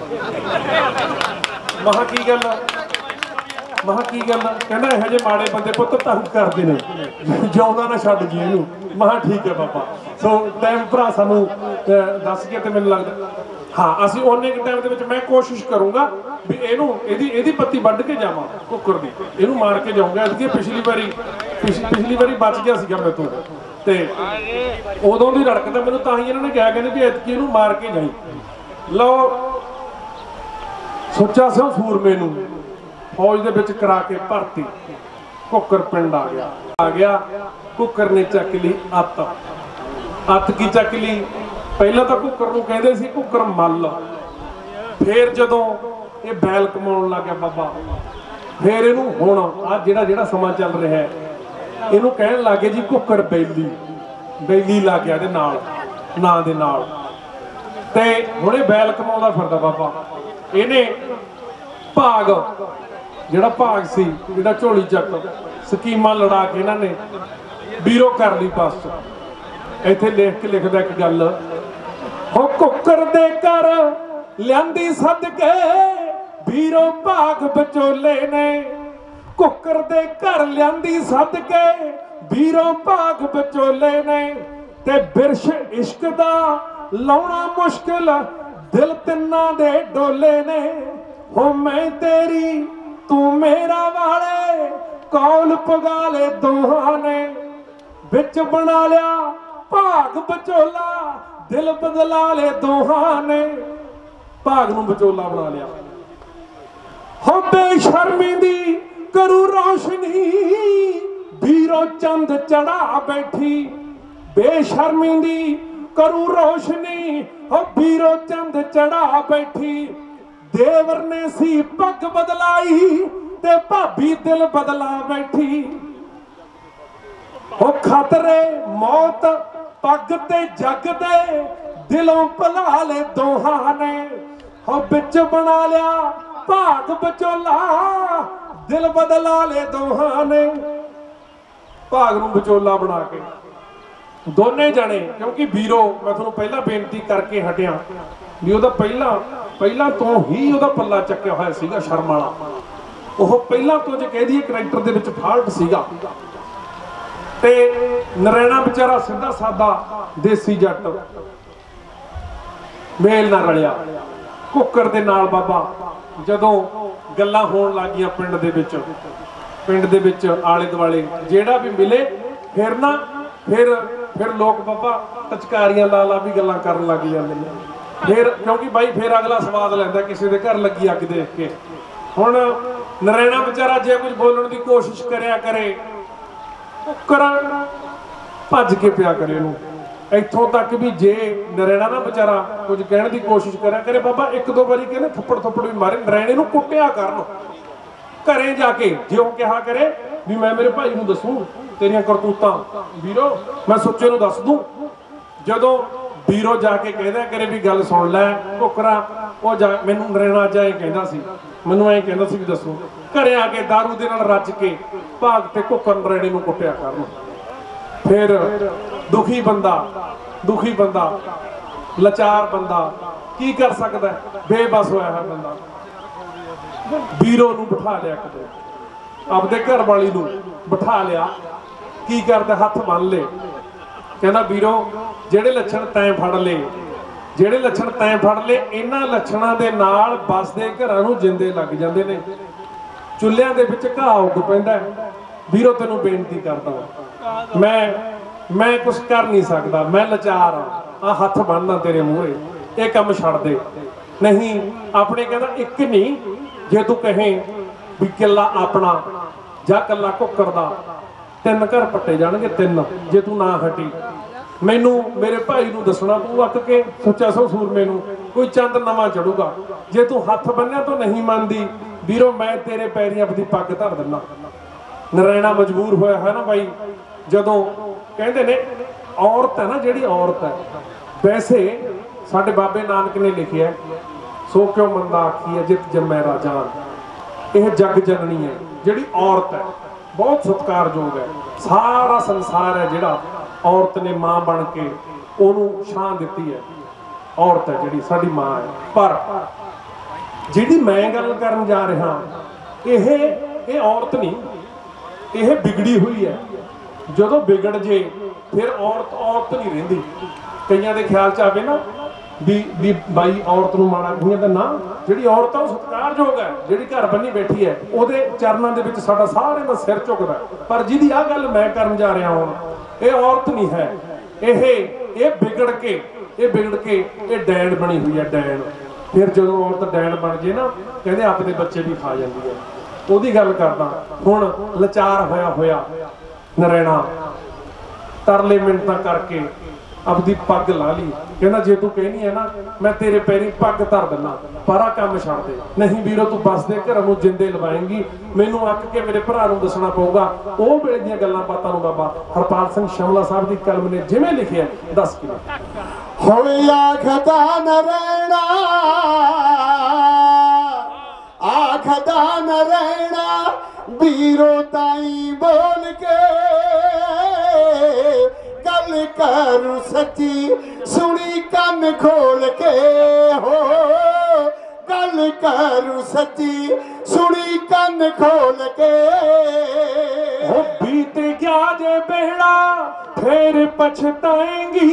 ਮਹਾ ਕੀ ਗੱਲ, ਮਹਾ ਕੀ ਗੱਲ, ਕਹਿੰਦਾ ਇਹੋ ਜਿਹੇ ਮਾੜੇ ਬੰਦੇ ਪੁੱਤ ਤੰਗ ਕਰਦੇ ਨੇ, ਜਿਉਂਦਾ ਨਾ ਛੱਡ ਜੀ ਇਹਨੂੰ। ਮਹਾ ਠੀਕ ਹੈ ਬਾਬਾ। ਸੋ ਟਾਈਮ ਭਰਾ ਸਾਨੂੰ ਦੱਸ ਕੇ, ਤੇ ਮੈਨੂੰ ਲੱਗਦਾ ਹਾਂ ਅਸੀਂ ਓਨੇ ਕੁ ਟਾਈਮ ਦੇ ਵਿੱਚ ਮੈਂ ਕੋਸ਼ਿਸ਼ ਕਰੂੰਗਾ ਵੀ ਇਹਦੀ ਪੱਤੀ ਵੱਢ ਕੇ ਜਾਵਾਂ ਕੁੱਕਰ ਦੀ, ਇਹਨੂੰ ਮਾਰ ਕੇ ਜਾਊਂਗਾ। ਐਤਕੀ ਪਿਛਲੀ ਵਾਰੀ ਬਚ ਗਿਆ ਸੀਗਾ ਮੇਰੇ ਤੋਂ, ਤੇ ਉਦੋਂ ਦੀ ਰੜਕਦਾ ਮੈਨੂੰ, ਤਾਂ ਹੀ ਇਹਨਾਂ ਨੇ ਕਿਹਾ, ਕਹਿੰਦੇ ਵੀ ਐਤਕੀ ਇਹਨੂੰ ਮਾਰ ਕੇ ਜਾਈ। ਲਓ ਸੁੱਚਾ ਸਿੰਘ ਸੂਰਮੇ ਨੂੰ ਫੌਜ ਦੇ ਵਿੱਚ ਕਰਾ ਕੇ ਭਰਤੀ, ਘੁੱਕਰ ਪਿੰਡ ਆ ਗਿਆ। ਘੁੱਕਰ ਨੇ ਚੱਕ ਲਈ ਅੱਤ ਕੀ ਚੱਕ ਲਈ, ਪਹਿਲਾਂ ਤਾਂ ਘੁੱਕਰ ਨੂੰ ਕਹਿੰਦੇ ਸੀ ਘੁੱਕਰ ਮੱਲ, ਫੇਰ ਜਦੋਂ ਇਹ ਬੈਲ ਕਮਾਉਣ ਲੱਗ ਗਿਆ ਬਾਬਾ, ਫੇਰ ਇਹਨੂੰ ਹੁਣ ਆ ਜਿਹੜਾ ਸਮਾਂ ਚੱਲ ਰਿਹਾ ਹੈ, ਇਹਨੂੰ ਕਹਿਣ ਲੱਗੇ ਜੀ ਘੁੱਕਰ ਬੈਲੀ ਲੱਗ ਗਿਆ ਇਹਦੇ ਨਾਲ ਨਾਂ ਦੇ ਨਾਲ। ਤੇ ਹੁਣ ਇਹ ਬੈਲ ਕਮਾਉਂਦਾ ਫਿਰਦਾ ਬਾਬਾ। ਇਹਨੇ ਭਾਗ ਸੀ ਜਿਹੜਾ ਝੋਲੀ ਚੱਕ ਸਕੀਮਾਂ ਲੜਾ ਕੇ ਇਹਨਾਂ ਨੇ ਵੀਰੋ ਕਰ ਲਈ ਬਸ। ਇੱਥੇ ਲਿਖ ਕੇ ਲਿਖਦਾ ਇੱਕ ਗੱਲ, ਹੋ ਘੁੱਕਰ ਦੇ ਘਰ ਲਿਆਂਦੀ ਸਦਕੇ ਵੀਰੋ ਭਾਗ ਵਿਚੋਲੇ ਨੇ, ਘੁੱਕਰ ਦੇ ਘਰ ਲਿਆਂਦੀ ਸਦਕੇ ਵੀਰੋ ਭਾਗ ਵਿਚੋਲੇ ਨੇ, ਤੇ ਬਿਰਸ਼ ਇਸ਼ਕ ਦਾ ਲਾਉਣਾ ਮੁਸ਼ਕਿਲ ਦਿਲ ਤਿੰਨਾਂ ਦੇ ਡੋਲੇ ਨੇ। ਹੋ ਮੈਂ ਤੇਰੀ ਤੂੰ ਮੇਰਾ ਵਾਲੇ ਕੌਲ ਪਗਾ ਲੈ ਦੋਹਾਂ ਨੇ, ਵਿੱਚ ਬਣਾ ਲਿਆ ਭਾਗ ਵਿਚੋਲਾ ਦਿਲ ਬਦਲਾ ਲੈ ਦੋਹਾਂ ਨੇ। ਭਾਗ ਨੂੰ ਵਿਚੋਲਾ ਬਣਾ ਲਿਆ। ਹੋ ਬੇਸ਼ਰਮੀ ਦੀ ਕਰੂ ਰੋਸ਼ਨੀ ਵੀਰੋ ਚੰਦ ਚੜਾ ਬੈਠੀ। ਬੇਸ਼ਰਮੀ ਦੀ ਕਰੂ ਰੋਸ਼ਨੀ ਹੋ ਵੀਰੋ ਚੰਦ ਚੜਾ ਬੈਠੀ। ਦੇਵਰ ਨੇ ਸੀ ਪੱਗ ਬਦਲਾਈ ਤੇ ਭਾਬੀ ਦਿਲ ਬਦਲਾ ਬੈਠੀ। ਹੋ ਖਤਰੇ ਮੌਤ ਪੱਗ ਤੇ ਜੱਗ ਦੇ ਦਿਲੋਂ ਭੁਲਾ ਲੈ ਦੋਹਾਂ ਨੇ। ਹੋ ਵਿੱਚ ਬਣਾ ਲਿਆ ਭਾਗ ਵਿਚੋਲਾ ਦਿਲ ਬਦਲਾ ਲੈ ਦੋਹਾਂ ਨੇ। ਭਾਗ ਨੂੰ ਵਿਚੋਲਾ ਬਣਾ ਕੇ ਦੋਨੇ ਜਾਣੇ, ਕਿਉਂਕਿ ਵੀਰੋ ਮੈਂ ਤੁਹਾਨੂੰ ਪਹਿਲਾਂ ਬੇਨਤੀ ਕਰਕੇ ਹਟਿਆ ਵੀ ਉਹਦਾ ਪਹਿਲਾਂ ਤੋਂ ਹੀ ਉਹਦਾ ਪੱਲਾ ਚੱਕਿਆ ਹੋਇਆ ਸੀਗਾ ਸ਼ਰਮ ਵਾਲਾ। ਉਹ ਪਹਿਲਾਂ ਤੋਂ ਜੇ ਕਹਿ ਦਈਏ ਕਰੈਕਟਰ ਦੇ ਵਿੱਚ ਫਾਲਟ ਸੀਗਾ। ਤੇ ਨਰੈਣਾ ਵਿਚਾਰਾ ਸਿੱਧਾ ਸਾਦਾ ਦੇਸੀ ਜੱਟ, ਮੇਲ ਨਾ ਰਲਿਆ। ਕੁੱਕਰ ਦੇ ਨਾਲ ਬਾਬਾ ਜਦੋਂ ਗੱਲਾਂ ਹੋਣ ਲੱਗੀਆਂ ਪਿੰਡ ਦੇ ਵਿੱਚ ਆਲੇ ਦੁਆਲੇ ਜਿਹੜਾ ਵੀ ਮਿਲੇ ਫਿਰ ਲੋਕ ਬਾਬਾ ਟਚਕਾਰੀਆਂ ਲਾ ਵੀ ਗੱਲਾਂ ਕਰਨ ਲੱਗ ਜਾਂਦੇ ਨੇ। ਕਿਉਂਕਿ ਬਾਈ ਫਿਰ ਅਗਲਾ ਸਵਾਦ ਲੈਂਦਾ ਕਿਸੇ ਦੇ ਘਰ ਲੱਗੀ ਅੱਗ ਦੇਖ ਕੇ। ਹੁਣ ਨਰੈਣਾ ਵਿਚਾਰਾ ਜੇ ਕੁਝ ਬੋਲਣ ਦੀ ਕੋਸ਼ਿਸ਼ ਕਰਿਆ ਕਰੇ, ਕੁੱਕਰ ਭੱਜ ਕੇ ਪਿਆ ਕਰੇ ਉਹਨੂੰ। ਇੱਥੋਂ ਤੱਕ ਵੀ ਜੇ ਨਰੈਣਾ ਨਾ ਵਿਚਾਰਾ ਕੁਝ ਕਹਿਣ ਦੀ ਕੋਸ਼ਿਸ਼ ਕਰਿਆ ਕਰੇ, ਬਾਬਾ ਇੱਕ ਦੋ ਵਾਰੀ ਕਹਿੰਦੇ ਥੱਪੜ ਵੀ ਮਾਰੇ, ਨਰੈਣੇ ਨੂੰ ਕੁੱਟਿਆ ਕਰਨ ਘਰੇ ਜਾ ਕੇ। ਜੇ ਉਹ ਕਿਹਾ ਕਰੇ ਵੀ ਮੈਂ ਮੇਰੇ ਭਾਈ ਨੂੰ ਦੱਸੂ ਤੇਰੀਆਂ ਕਰਤੂਤਾਂ, ਵੀਰੋ ਮੈਂ ਸੁੱਚੇ ਨੂੰ ਦੱਸ ਦੂੰ। ਜਦੋਂ ਵੀਰੋ ਜਾ ਕੇ ਕਹਿੰਦਾ ਕਰੇ ਵੀ ਗੱਲ ਸੁਣ ਲੈ ਕੁੱਕਰਾ, ਉਹ ਮੈਨੂੰ ਨਰੈਣਾ ਅੱਜ ਐਂ ਕਹਿੰਦਾ ਸੀ, ਮੈਨੂੰ ਐਂ ਕਹਿੰਦਾ ਸੀ ਵੀ ਦੱਸੋ। ਘਰੇ ਆ ਕੇ ਦਾਰੂ ਦੇ ਨਾਲ ਰੱਜ ਕੇ ਭਾਗ ਤੇ ਕੁੱਕਰ ਨਰੈਣੇ ਨੂੰ ਕੁੱਟਿਆ ਕਰਨ। ਫਿਰ ਦੁਖੀ ਬੰਦਾ ਲਾਚਾਰ ਬੰਦਾ ਕੀ ਕਰ ਸਕਦਾ, ਬੇਬਸ ਹੋਇਆ ਹੈ ਬੰਦਾ। ਵੀਰੋ ਨੂੰ ਬਿਠਾ ਲਿਆ, ਕਿਤੇ ਆਪਦੇ ਘਰ ਵਾਲੀ ਨੂੰ ਬਿਠਾ ਲਿਆ। ਕੀ ਕਰਦਾ, ਹੱਥ ਬੰਨ ਲਏ। ਕਹਿੰਦਾ ਵੀਰੋ ਜਿਹੜੇ ਲੱਛਣ ਤੈਂ ਫੜ ਲਏ ਇਹਨਾਂ ਲੱਛਣਾਂ ਦੇ ਨਾਲ ਬਸਦੇ ਘਰਾਂ ਨੂੰ ਜਿੰਦੇ ਲੱਗ ਜਾਂਦੇ ਨੇ, ਚੁੱਲ੍ਹਿਆਂ ਦੇ ਵਿੱਚ ਘਾਹ ਉੱਗ ਪੈਂਦਾ। ਵੀਰੋ ਤੈਨੂੰ ਬੇਨਤੀ ਕਰਦਾ ਮੈਂ ਕੁਛ ਕਰ ਨਹੀਂ ਸਕਦਾ, ਮੈਂ ਲਾਚਾਰ ਆ ਹੱਥ ਬੰਨ੍ਹਦਾ ਤੇਰੇ ਮੂਹਰੇ, ਇਹ ਕੰਮ ਛੱਡ ਦੇ। ਨਹੀਂ ਆਪਣੇ ਕਹਿੰਦਾ ਇੱਕ ਨਹੀਂ, ਜੇ ਤੂੰ ਕਹੇ ਵੀ ਕਿੱਲਾ ਆਪਣਾ ਜਾਂ ਕੱਲਾ ਕੁੱਕਰ ਦਾ, 3 ਘਰ ਪੱਟੇ ਜਾਣਗੇ 3, ਜੇ ਤੂੰ ਨਾ ਹਟੀ। ਮੈਨੂੰ ਮੇਰੇ ਭਾਈ ਨੂੰ ਦੱਸਣਾ ਪਊ ਅੱਕ ਕੇ, ਸੁੱਚਾ ਸੂਰਮੇ ਨੂੰ ਕੋਈ ਚੰਦ ਨਵਾਂ ਚੜੂਗਾ। ਜੇ ਤੂੰ ਹੱਥ ਬੰਨਿਆ ਤੋਂ ਨਹੀਂ ਮੰਨਦੀ ਵੀਰੋ, ਮੈਂ ਤੇਰੇ ਪੈਰੀਂ ਆਪਣੀ ਪੱਗ ਧਰ ਦਿੰਦਾ। ਨਰੈਣਾ ਮਜਬੂਰ ਹੋਇਆ ਹੈ ਨਾ ਬਾਈ। ਜਦੋਂ ਕਹਿੰਦੇ ਨੇ ਔਰਤ ਹੈ ਨਾ, ਜਿਹੜੀ ਔਰਤ ਹੈ, ਵੈਸੇ ਸਾਡੇ ਬਾਬੇ ਨਾਨਕ ਨੇ ਲਿਖਿਆ ਸੋ ਕਿਉ ਮੰਦਾ ਆਖੀਐ ਜਿਤ ਜੰਮੈ ਰਾਜਾਨ। ਇਹ ਜਗ ਜਨਨੀ ਹੈ ਜਿਹੜੀ ਔਰਤ ਹੈ, ਬਹੁਤ ਸਤਿਕਾਰਯੋਗ ਹੈ। ਸਾਰਾ ਸੰਸਾਰ ਹੈ ਜਿਹੜਾ ਔਰਤ ਨੇ ਮਾਂ ਬਣ ਕੇ ਉਹਨੂੰ ਛਾਂ ਦਿੱਤੀ ਹੈ। ਔਰਤ ਹੈ ਜਿਹੜੀ ਸਾਡੀ ਮਾਂ ਹੈ। ਪਰ ਜਿਹੜੀ ਮੈਂ ਗੱਲ ਕਰਨ ਜਾ ਰਿਹਾ ਇਹ ਔਰਤ ਨਹੀਂ, ਇਹ ਵਿਗੜੀ ਹੋਈ ਹੈ। ਜਦੋਂ ਵਿਗੜ ਜੇ ਫਿਰ ਔਰਤ ਨਹੀਂ ਰਹਿੰਦੀ। ਕਈਆਂ ਦੇ ਖਿਆਲ ਚ ਆਵੇ ਨਾ ਵੀ ਬਾਈ ਔਰਤ ਨੂੰ ਮਾੜਾ ਕਹੀਏ ਤਾਂ ਨਾ, ਜਿਹੜੀ ਔਰਤ ਆ ਉਹ ਸਤਿਕਾਰਯੋਗ ਹੈ, ਜਿਹੜੀ ਘਰ ਬੰਨੀ ਬੈਠੀ ਹੈ, ਉਹਦੇ ਚਰਨਾਂ ਦੇ ਵਿੱਚ ਸਾਡਾ ਸਾਰਿਆਂ ਦਾ ਸਿਰ ਝੁਕਦਾ। ਪਰ ਜਿਹਦੀ ਆਹ ਗੱਲ ਮੈਂ ਕਰਨ ਜਾ ਰਿਹਾ ਹਾਂ, ਇਹ ਔਰਤ ਨਹੀਂ ਹੈ, ਇਹ ਵਿਗੜ ਕੇ ਇਹ ਡੈਣ ਬਣੀ ਹੋਈ ਹੈ, ਡੈਣ। ਫਿਰ ਜਦੋਂ ਔਰਤ ਡੈਣ ਬਣ ਜੇ ਨਾ, ਕਹਿੰਦੇ ਆਪਦੇ ਬੱਚੇ ਵੀ ਖਾ ਜਾਂਦੀ ਹੈ। ਉਹਦੀ ਗੱਲ ਕਰਦਾ। ਹੁਣ ਲਾਚਾਰ ਹੋਇਆ ਨਰੈਣਾ ਤਰਲੇ ਮਿੰਟਾਂ ਕਰਕੇ ਆਪਦੀ ਪੱਗ ਲਾ ਲਈ। ਕਹਿੰਦਾ ਜੇ ਤੂੰ ਕਹਿਨੀ ਹੈ ਨਾ, ਮੈਂ ਤੇਰੇ ਪੈਰੀਂ ਪੱਗ ਧਰ ਦਿੰਦਾ, ਪਰ ਆਹ ਕੰਮ ਛੱਡ ਦੇ। ਨਹੀਂ ਵੀਰੋ, ਤੂੰ ਬਸਦੇ ਘਰਾਂ ਨੂੰ ਜਿੰਦੇ ਲਵਾਏਂਗੀ। ਮੈਨੂੰ ਅੱਕ ਕੇ ਮੇਰੇ ਭਰਾ ਨੂੰ ਦੱਸਣਾ ਪਊਗਾ। ਉਹ ਵੇਲੇ ਦੀਆਂ ਗੱਲਾਂ ਬਾਤਾਂ ਨੂੰ ਬਾਬਾ ਹਰਪਾਲ ਸਿੰਘ ਸ਼ਮਲਾ ਸਾਹਿਬ ਦੀ ਕਲਮ ਨੇ ਜਿਵੇਂ ਲਿਖਿਆ, ਦੱਸ ਕੇ ਹੋਵੇ ਆਖਦਾ ਨਰੈਣਾ ਵੀਰੋ ਤਾਈ ਬੋਲ ਕੇ ਗੱਲ ਕਰ ਸੱਚੀ, ਸੁਣੀ ਕੰਨ ਖੋਲ ਕੇ। ਹੋ ਗੱਲ ਕਰ ਸੱਚੀ, ਸੁਣੀ ਕੰਨ ਖੋਲ ਕੇ। ਹੋ ਬੀਤ ਗਿਆ ਜੇ ਬਹਿਣਾ ਫੇਰ ਪਛਤਾਏਂਗੀ,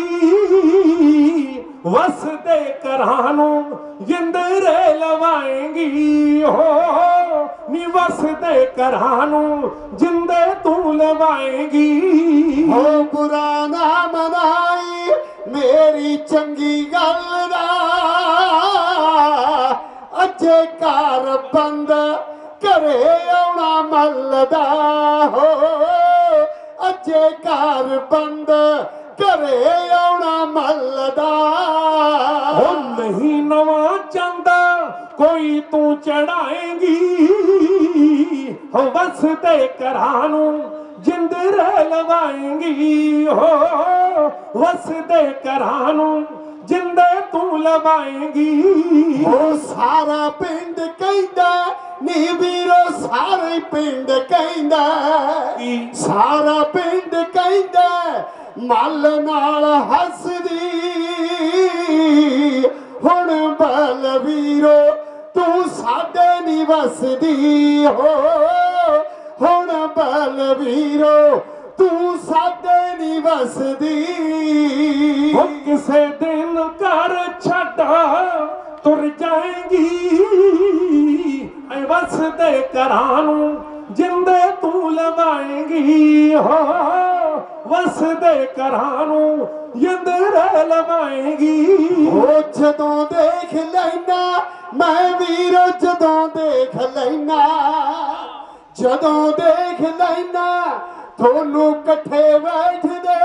ਵਸਦੇ ਘਰਾਂ ਨੂੰ ਜਿੰਦਰੇ ਲਵਾਏਂਗੀ। ਹੋ ਨੀ ਵਸਦੇ ਘਰਾਂ ਨੂੰ ਜਿੰਦੇ ਤੂੰ ਲਵਾਏਂਗੀ। ਹੋ ਬੁਰਾ ਨਾ ਮਨਾਈ ਮੇਰੀ ਚੰਗੀ ਗੱਲ ਦਾ, ਅਜੇ ਘਰ ਬੰਦ ਘਰੇ ਆਉਣਾ ਮੱਲਦਾ। ਹੋ ਅਜੇ ਘਰ ਬੰਦ ਘਰੇ ਆਉਣਾ ਮੱਲਦਾ। ਹੋ ਨਹੀਂ ਨਵਾਂ ਚੰਦਾ ਕੋਈ ਤੂੰ ਚੜਾਏਂਗੀ। ਹੋ ਵਸਦੇ ਘਰਾਂ ਨੂੰ ਜਿੰਦਰੇ ਲਵਾਏਂਗੀ। ਹੋ ਵਸਦੇ ਘਰਾਂ ਨੂੰ ਜਿੰਦੇ ਤੂੰ ਲਵਾਏਂਗੀ। ਉਹ ਸਾਰਾ ਪਿੰਡ ਕਹਿੰਦਾ ਨੀ ਵੀਰੋ, ਸਾਰੇ ਪਿੰਡ ਕਹਿੰਦਾ, ਸਾਰਾ ਪਿੰਡ ਕਹਿੰਦਾ ਮੱਲ ਨਾਲ ਹੱਸਦੀ। ਹੁਣ ਬਲਵੀਰੋ ਤੂੰ ਸਾਡੇ ਨੀ ਵਸਦੀ। ਹੋ ਹੁਣ ਬਲਵੀਰੋ ਤੂੰ ਸਾਡੇ ਨੀ ਵਸਦੀ। ਹੋ ਕਿਸੇ ਦਿਨ ਘਰ ਛੱਡਾ ਤੁਰ ਜਾਏਂਗੀ। ਐ ਵਸਦੇ ਘਰਾਂ ਨੂੰ ਜਿੰਦੇ ਤੂੰ ਲਵਾਏਂਗੀ। ਹੋ ਵਸਦੇ ਘਰਾਂ ਨੂੰ ਜਿੰਦਰੇ ਲਵਾਏਂਗੀ। ਉਹ ਜਦੋਂ ਦੇਖ ਲੈਣਾ ਮੈਂ ਵੀਰੋ, ਜਦੋਂ ਦੇਖ ਲੈਣਾ, ਜਦੋਂ ਦੇਖ ਲੈਣਾ ਤੁਹਾਨੂੰ ਇਕੱਠੇ ਬੈਠਦੇ,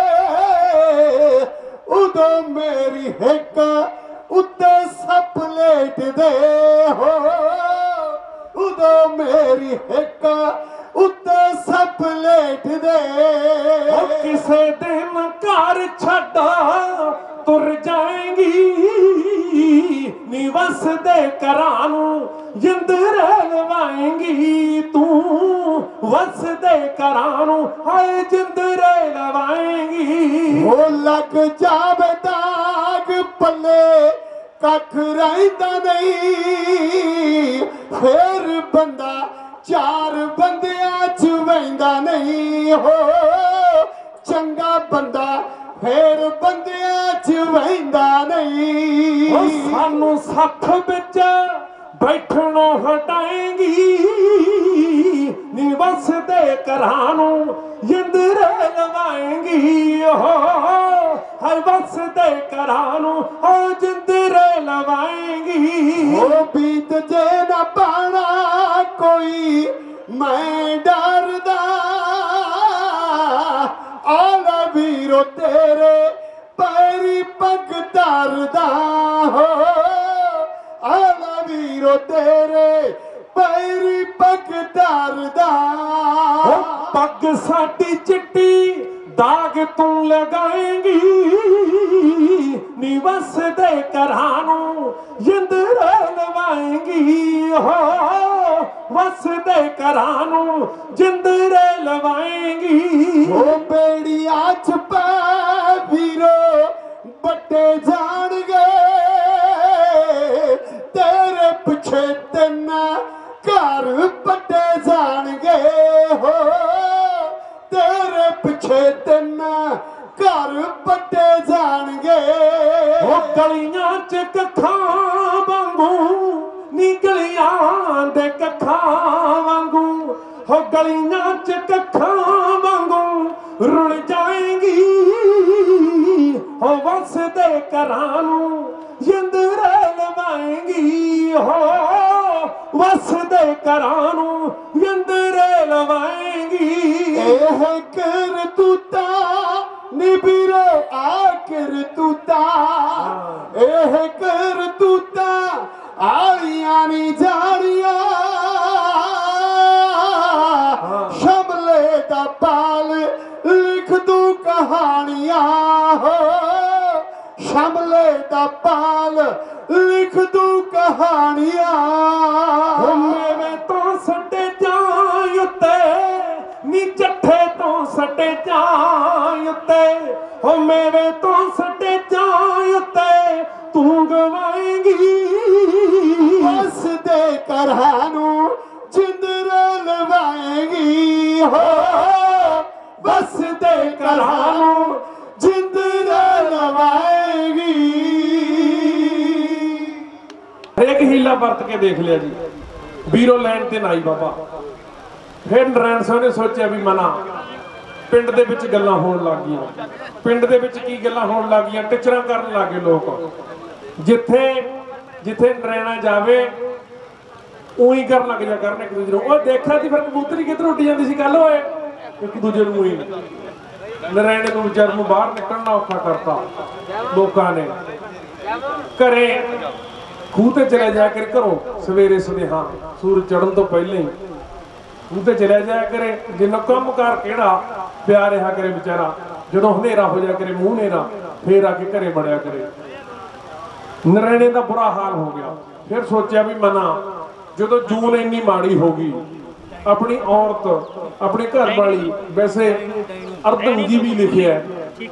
ਉਦੋਂ ਮੇਰੀ ਹਿੱਕ ਉੱਤੇ ਸੱਪ ਲੇਟਦੇ। ਹੋ ਉਦੋਂ ਮੇਰੀ ਹਿੱਕ ਉੱਤੇ ਸੱਪ ਲੇਟਦੇ। ਉਹ ਕਿਸੇ ਦਿਨ ਘਰ ਛੱਡਾ ਤੁਰ ਜਾਏਂਗੀ। ਨੀ ਵਸਦੇ ਘਰਾਂ ਨੂੰ ਜਿੰਦਰੇ ਲਵਾਏਂਗੀ। ਤੂੰ ਵਸਦੇ ਘਰਾਂ ਨੂੰ ਹਾਏ ਜਿੰਦਰੇ ਲਵਾਏਂਗੀ। ਉਹ ਲੱਗ ਜਾਵੇ ਦਾਗ ਪੱਲੇ ਕੱਖ ਰਹਿੰਦਾ ਨਹੀਂ, ਫੇਰ ਬੰਦਾ ਚਾਰ ਬੰਦਿਆਂ ਚ ਵਹਿੰਦਾ ਨਹੀਂ। ਹੋ ਚੰਗਾ ਬੰਦਾ ਫੇਰ ਬੰਦਿਆਂ ਚ ਵਹਿੰਦਾ ਨਹੀਂ। ਉਹ ਸਾਨੂੰ ਸੱਥ ਵਿੱਚ ਬੈਠਣੋਂ ਹਟਾਏਂਗੀ। ਨੀ ਵਸਦੇ ਘਰਾਂ ਨੂੰ ਜਿੰਦਰੇ ਲਵਾਏਂਗੀ। ਹੋ ਹਾਏ ਵਸਦੇ ਘਰਾਂ ਨੂੰ ਹੋ ਜਿੰਦਰੇ ਲਵਾਏਂਗੀ। ਉਹ ਬੀਤ ਜੇ ਨਾ ਪਾਣਾ ਕੋਈ ਮੈਂ ਡਰਦਾ, ਆਲਾ ਵੀਰੋ ਤੇਰੇ ਪੈਰੀ ਪੱਗ ਧਰਦਾ। ਹੋ ਆਲਾ ਵੀਰੋ ਤੇਰੇ ਪੈਰੀ ਪੱਗ ਧਰਦਾ। ਉਹ ਪੱਗ ਸਾਡੀ ਚਿੱਟੀ ਦਾਗ ਤੂੰ ਲਗਾਏਂਗੀ। ਨੀ ਵਸਦੇ ਘਰਾਂ ਨੂੰ ਜਿੰਦਰੇ ਲਵਾਏਂਗੀ। ਹੋ ਵਸਦੇ ਘਰਾਂ ਨੂੰ ਜਿੰਦਰੇ ਲਵਾਏਂਗੀ। ਉਹ ਬੇੜੀਆਂ ਚ ਪੈ ਵੀਰੋ ਬੱਟੇ ਜਾਣਗੇ, ਤੇਰੇ ਪਿੱਛੇ ਤਿੰਨ ਘਰ ਪੱਟੇ ਜਾਣਗੇ। ਹੋ ਤੇਰੇ ਪਿੱਛੇ ਤਿੰਨ ਘਰ ਪੱਟੇ ਜਾਣਗੇ। ਉਹ ਗਲੀਆਂ ਚ ਕੱਖਾਂ ਵਾਂਗੂ ਨੀ ਗਲੀਆਂ ਦੇ ਕੱਖਾਂ ਵਾਂਗੂ। ਹੋ ਗਲੀਆਂ ਚ ਕੱਖਾਂ ਵਾਂਗੂ ਰੁਲ ਜਾਏਂਗੀ। ਹੋ ਵਸਦੇ ਘਰਾਂ ਨੂੰ ਜਿੰਦਰੇ ਲਵਾਏਂਗੀ। ਹੋ ਵਸਦੇ ਘਰਾਂ ਨੂੰ ਜਿੰਦਰੇ ਲਵਾਏਂਗੀ। ਇਹ ਕਰਤੂਤਾ ਨੀ ਵੀਰੋ ਆ ਕਰਤੂਤਾ, ਇਹ ਕਰਤੂਤਾ ਆਲੀਆਂ ਨੀ ਜਾਣੀਆਂ। ਸ਼ਮਲੇ ਦਾ ਪਾਲ ਲਿਖ ਦੂੰ ਕਹਾਣੀਆਂ। ਹੋ ਸ਼ਮਲੇ ਦਾ ਪਾਲ ਲਿਖ ਦੂੰ ਕਹਾਣੀਆਂ। ਮੇਰੇ ਤੋਂ ਸੱਟੇ ਜਾਂ ਉੱਤੇ ਨੀ ਜੱਠੇ ਤੋਂ ਸੱਟੇ ਜਾਂ ਉੱਤੇ। ਹੋ ਮੇਰੇ ਤੋਂ ਸੱਟੇ ਜਾਂ ਉੱਤੇ ਤੂੰ ਗਵਾਏਂਗੀ। ਵਸਦੇ ਘਰਾਂ ਨੂੰ ਜਿੰਦਰੇ ਲਵਾਏਂਗੀ। ਹੋ ਵਸਦੇ ਘਰਾਂ ਨੂੰ ਜਿੰਦਰੇ ਲਵਾਏਂਗੀ। ਹਰੇਕ ਹੀਲਾ ਵਰਤ ਕੇ ਦੇਖ ਲਿਆ ਜੀ। ਵੀਰੋ ਲੈਣ ਤੇ ਨਾ ਆਈ ਬਾਬਾ। ਫਿਰ ਨਰੈਣ ਸਿੰਘ ਨੇ ਸੋਚਿਆ ਵੀ ਮਨਾ ਪਿੰਡ ਦੇ ਵਿੱਚ ਗੱਲਾਂ ਹੋਣ ਲੱਗ ਗਈਆਂ। ਪਿੰਡ ਦੇ ਵਿੱਚ ਕੀ ਗੱਲਾਂ ਹੋਣ ਲੱਗ ਗਈਆਂ, ਟਿਚਰਾਂ ਕਰਨ ਲੱਗੇ ਲੋਕ। ਜਿੱਥੇ ਜਿੱਥੇ ਨਰੈਣਾ ਜਾਵੇ ਉਹੀ ਕਰਨ ਲੱਗ ਜਾ ਕਰਨ ਇੱਕ ਦੂਜੇ ਨੂੰ। ਉਹ ਦੇਖਿਆ ਸੀ ਫਿਰ ਕਬੂਤਰੀ ਕਿੱਧਰ ਉੱਡੀ ਜਾਂਦੀ ਸੀ, ਗੱਲ ਹੋਏ ਇੱਕ ਦੂਜੇ ਨੂੰ ਹੀ। ਨਰੈਣੇ ਨੂੰ ਵਿਚਾਰ ਨੂੰ ਬਾਹਰ ਨਿਕਲਣਾ ਔਖਾ ਕਰਤਾ ਲੋਕਾਂ ਨੇ। ਘਰੇ ਖੂਹ ਤੇ ਚਲੇ ਜਾ ਕੇ ਘਰੋਂ ਸਵੇਰੇ ਸੁਨੇਹਾ ਸੂਰਜ ਚੜ੍ਹਨ ਤੋਂ ਪਹਿਲਾਂ ਹੀ ਖੂਹ ਤੇ ਚਲਿਆ ਜਾਇਆ ਕਰੇ। ਜਿੰਨਾ ਕੰਮ ਕਾਰ ਕਿਹੜਾ ਪਿਆ ਰਿਹਾ ਕਰੇ ਵਿਚਾਰਾ। ਜਦੋਂ ਹਨੇਰਾ ਹੋ ਜਾ ਕਰੇ ਮੂੰਹ ਹਨੇਰਾ ਫੇਰ ਆ ਕੇ ਘਰੇ ਵੜਿਆ ਕਰੇ। ਨਰੈਣੇ ਦਾ ਬੁਰਾ ਹਾਲ ਹੋ ਗਿਆ। ਫਿਰ ਸੋਚਿਆ ਵੀ ਮਨਾ ਜਦੋਂ ਜੂਨ ਇੰਨੀ ਮਾੜੀ ਹੋ ਗਈ, ਆਪਣੀ ਔਰਤ ਆਪਣੀ ਘਰ ਵਾਲੀ, ਵੈਸੇ ਅਰਧੰਗੀ ਵੀ ਲਿਖਿਆ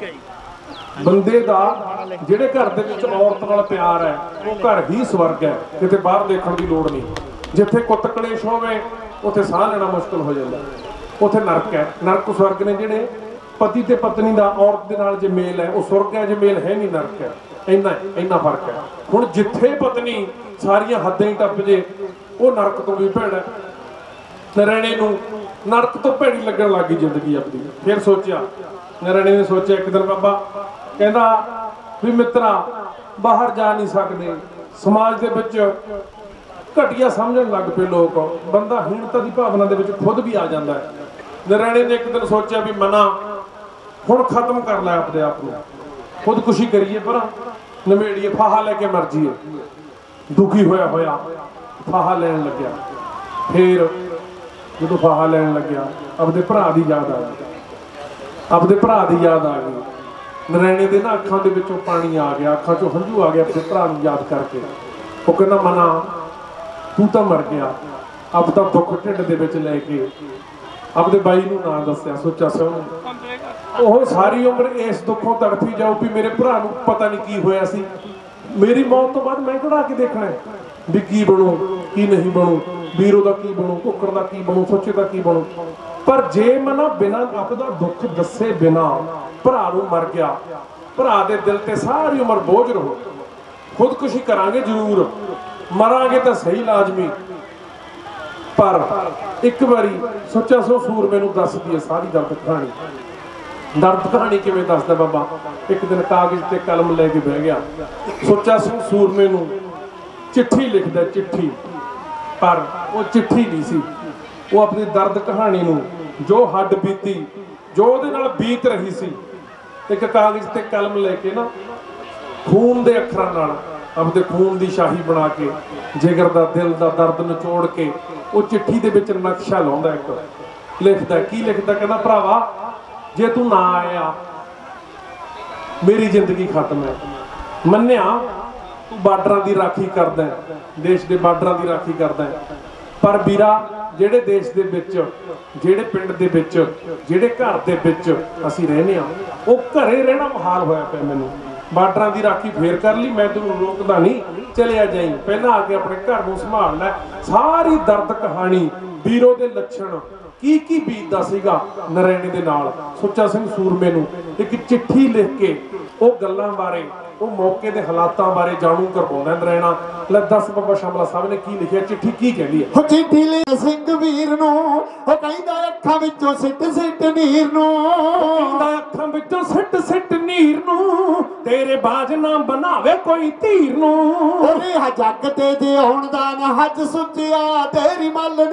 ਬੰਦੇ ਦਾ ਜਿਹੜੇ ਘਰ ਦੇ ਵਿੱਚ ਔਰਤ ਨਾਲ ਪਿਆਰ ਹੈ ਉਹ ਘਰ ਹੀ ਸਵਰਗ ਹੈ, ਕਿਤੇ ਬਾਹਰ ਦੇਖਣ ਦੀ ਲੋੜ ਨਹੀਂ। ਜਿੱਥੇ ਕੁੱਤ ਕਲੇਸ਼ ਹੋਵੇ ਉੱਥੇ ਸਾਹ ਲੈਣਾ ਮੁਸ਼ਕਲ ਹੋ ਜਾਂਦਾ, ਉੱਥੇ ਨਰਕ ਹੈ। ਨਰਕ ਸਵਰਗ ਨੇ ਜਿਹੜੇ ਪਤੀ ਤੇ ਪਤਨੀ ਦਾ ਔਰਤ ਦੇ ਨਾਲ ਜੇ ਮੇਲ ਹੈ ਉਹ ਸਵਰਗ ਹੈ, ਜੇ ਮੇਲ ਹੈ ਨਹੀਂ ਨਰਕ ਹੈ। ਇੰਨਾ ਫਰਕ ਹੈ। ਹੁਣ ਜਿੱਥੇ ਪਤਨੀ ਸਾਰੀਆਂ ਹੱਦਾਂ ਹੀ ਟੱਪ ਜੇ ਉਹ ਨਰਕ ਤੋਂ ਵੀ ਭੈੜਾ। ਨਰੈਣੇ ਨੂੰ ਨਰਕ ਤੋਂ ਭੈੜੀ ਲੱਗਣ ਲੱਗੀ ਜ਼ਿੰਦਗੀ ਆਪਣੀ। ਫਿਰ ਸੋਚਿਆ ਨਰੈਣੇ ਨੇ ਸੋਚਿਆ ਇੱਕ ਦਿਨ ਬਾਬਾ ਕਹਿੰਦਾ ਵੀ ਮਿੱਤਰਾ ਬਾਹਰ ਜਾ ਨਹੀਂ ਸਕਦੇ, ਸਮਾਜ ਦੇ ਵਿੱਚ ਘਟੀਆ ਸਮਝਣ ਲੱਗ ਪਏ ਲੋਕ, ਬੰਦਾ ਹੀਣਤਾ ਦੀ ਭਾਵਨਾ ਦੇ ਵਿੱਚ ਖੁਦ ਵੀ ਆ ਜਾਂਦਾ ਹੈ। ਨਰੈਣੇ ਨੇ ਇੱਕ ਦਿਨ ਸੋਚਿਆ ਵੀ ਮਨਾ ਹੁਣ ਖਤਮ ਕਰ ਲੈ ਆਪਣੇ ਆਪ ਨੂੰ, ਖੁਦਕੁਸ਼ੀ ਕਰੀਏ ਪਰ ਨਵੇੜੀਏ, ਫਾਹਾ ਲੈ ਕੇ ਮਰ ਜੀਏ। ਦੁਖੀ ਹੋਇਆ ਫਾਹਾ ਲੈਣ ਲੱਗਿਆ। ਫਿਰ ਜਦੋਂ ਫਾਹਾ ਲੈਣ ਲੱਗਿਆ ਆਪਦੇ ਭਰਾ ਦੀ ਯਾਦ ਆ ਗਈ, ਆਪਦੇ ਭਰਾ ਦੀ ਯਾਦ ਆ ਗਈ। ਨਰੈਣੇ ਦੇ ਨਾ ਅੱਖਾਂ ਦੇ ਵਿੱਚੋਂ ਪਾਣੀ ਆ ਗਿਆ, ਅੱਖਾਂ ਚੋਂ ਹੰਝੂ ਆ ਗਿਆ ਆਪਣੇ ਭਰਾ ਨੂੰ ਯਾਦ ਕਰਕੇ। ਉਹ ਕਹਿੰਦਾ ਮਨਾ ਤੂੰ ਤਾਂ ਮਰ ਗਿਆ। ਆਪਦਾ ਦੁੱਖ ਢਿੱਡ ਦੇ ਵਿੱਚ ਲੈ ਕੇ ਆਪਦੇ ਬਾਈ ਨੂੰ ਨਾ ਦੱਸਿਆ। ਸੋਚਿਆ ਸੀ ਉਹ ਸਾਰੀ ਉਮਰ ਇਸ ਦੁੱਖੋਂ ਤੜਫੀ ਜਾਊ ਵੀ ਮੇਰੇ ਭਰਾ ਨੂੰ ਪਤਾ ਨਹੀਂ ਕੀ ਹੋਇਆ ਸੀ, ਮੇਰੀ ਮੌਤ ਤੋਂ ਬਾਅਦ ਮੈਂ ਕਿਹੜਾ ਕੇ ਦੇਖਣਾ ਵੀ ਕੀ ਬਣੂ ਕੀ ਨਹੀਂ ਬਣੂ, ਵੀਰੋ ਦਾ ਕੀ ਬਣੂ, ਕੁੱਕਰ ਦਾ ਕੀ ਬਣੂ, ਸੋਚੇ ਦਾ ਕੀ ਬਣੂ। ਪਰ ਜੇ ਮਨਾ ਬਿਨਾਂ ਆਪਦਾ ਦੁੱਖ ਦੱਸੇ ਬਿਨਾਂ ਭਰਾ ਨੂੰ ਮਰ ਗਿਆ, ਭਰਾ ਦੇ ਦਿਲ ਤੇ ਸਾਰੀ ਉਮਰ ਬੋਝ ਰਹੂ। ਖੁਦਕੁਸ਼ੀ ਕਰਾਂਗੇ ਜ਼ਰੂਰ, ਮਰਾਂਗੇ ਤਾਂ ਸਹੀ ਲਾਜ਼ਮੀ। ਪਰ ਇੱਕ ਵਾਰੀ ਸੋਚਿਆ ਸੋ ਸੂਰਮੇ ਨੂੰ ਦੱਸਦੀ ਹੈ ਸਾਰੀ ਦਰਦ ਕਹਾਣੀ। ਦਰਦ ਕਹਾਣੀ ਕਿਵੇਂ ਦੱਸਦਾ ਬਾਬਾ? ਇੱਕ ਦਿਨ ਕਾਗਜ਼ ਤੇ ਕਲਮ ਲੈ ਕੇ ਬਹਿ ਗਿਆ। ਸੋਚਿਆ ਸੋ ਸੂਰਮੇ ਨੂੰ ਚਿੱਠੀ ਲਿਖਦਾ, ਚਿੱਠੀ। ਪਰ ਉਹ ਚਿੱਠੀ ਨਹੀਂ ਸੀ, ਉਹ ਆਪਣੀ ਦਰਦ ਕਹਾਣੀ ਨੂੰ, ਜੋ ਹੱਡ ਬੀਤੀ, ਜੋ ਉਹਦੇ ਨਾਲ ਬੀਤ ਰਹੀ ਸੀ, ਇੱਕ ਕਾਗਜ਼ ਤੇ ਕਲਮ ਲੈ ਕੇ ਨਾ ਖੂਨ ਦੇ ਅੱਖਰਾਂ ਨਾਲ ਆਪਦੇ ਖੂਨ ਦੀ ਸ਼ਾਹੀ ਬਣਾ ਕੇ, ਜਿਗਰ ਦਾ ਦਿਲ ਦਾ ਦਰਦ ਨਿਚੋੜ ਕੇ ਉਹ ਚਿੱਠੀ ਦੇ ਵਿੱਚ ਨਕਸ਼ਾ ਲਾਉਂਦਾ। ਇੱਕ ਲਿਖਦਾ, ਕੀ ਲਿਖਦਾ? ਕਹਿੰਦਾ ਭਰਾਵਾ ਜੇ ਤੂੰ ਨਾ ਆਇਆ ਮੇਰੀ ਜ਼ਿੰਦਗੀ ਖਤਮ ਹੈ। ਮੰਨਿਆ ਤੂੰ ਬਾਰਡਰਾਂ ਦੀ ਰਾਖੀ ਕਰਦਾ, ਦੇਸ਼ ਦੇ ਬਾਰਡਰਾਂ ਦੀ ਰਾਖੀ ਕਰਦਾ, ਪਰ ਵੀਰਾ ਜਿਹੜੇ ਦੇਸ਼ ਦੇ ਵਿੱਚ, ਜਿਹੜੇ ਪਿੰਡ ਦੇ ਵਿੱਚ, ਜਿਹੜੇ ਘਰ ਦੇ ਵਿੱਚ ਅਸੀਂ ਰਹਿੰਦੇ ਆ, ਉਹ ਘਰੇ ਰਹਿਣਾ ਮੁਹਾਲ ਹੋਇਆ ਪਿਆ ਮੈਨੂੰ। ਬਾਰਡਰਾਂ ਦੀ ਰਾਖੀ ਫੇਰ ਕਰ ਲਈ, ਮੈਂ ਤੈਨੂੰ ਰੋਕਦਾ ਨਹੀਂ, ਚਲਿਆ ਜਾਈਂ, ਪਹਿਲਾਂ ਆ ਕੇ ਆਪਣੇ ਘਰ ਨੂੰ ਸੰਭਾਲ ਲੈ। ਸਾਰੀ ਦਰਦ ਕਹਾਣੀ, ਵੀਰੋ ਦੇ ਲੱਛਣ, ਕੀ ਕੀ ਬੀਤਦਾ ਸੀਗਾ ਨਰੈਣੇ ਦੇ ਨਾਲ। ਸੁੱਚਾ ਸਿੰਘ ਸੂਰਮੇ ਨੂੰ ਇੱਕ ਚਿੱਠੀ ਲਿਖ ਕੇ ਉਹ ਗੱਲਾਂ ਬਾਰੇ, ਉਹ ਮੌਕੇ ਦੇ ਹਾਲਾਤਾਂ ਬਾਰੇ ਜਾਣੂ ਕਰਵਾਉਂਦਾ ਨਰੈਣਾ। ਲੈ ਦੱਸ ਬਾਬਾ ਸ਼ਮਲਾ ਸਾਹਿਬ ਨੇ ਕੀ ਲਿਖਿਆ, ਚਿੱਠੀ ਕੀ ਕਹਿੰਦੀ ਹੈ? ਉਹ ਚਿੱਠੀ ਲੈ ਸਿੰਘ ਵੀਰ ਨੂੰ, ਉਹ ਕਹਿੰਦਾ ਅੱਖਾਂ ਵਿੱਚੋਂ ਸਿੱਟ ਸਿੱਟ ਨੀਰ ਨੂੰ, ਕਹਿੰਦਾ ਅੱਖਾਂ ਵਿੱਚੋਂ ਸਿੱਟ ਸਿੱਟ ਨੀਰ ਨੂੰ, ਤੇਰੇ ਬਾਜ ਨਾ ਬਣਾਵੇ ਕੋਈ ਧੀਰ ਨੂੰ। ਉਹਨੇ ਜੱਗ ਤੇ ਜੇ ਹੁਣ ਦਾ ਨਾ ਹੱਜ ਸੁੱਚਿਆ ਤੇਰੀ ਮੱਲ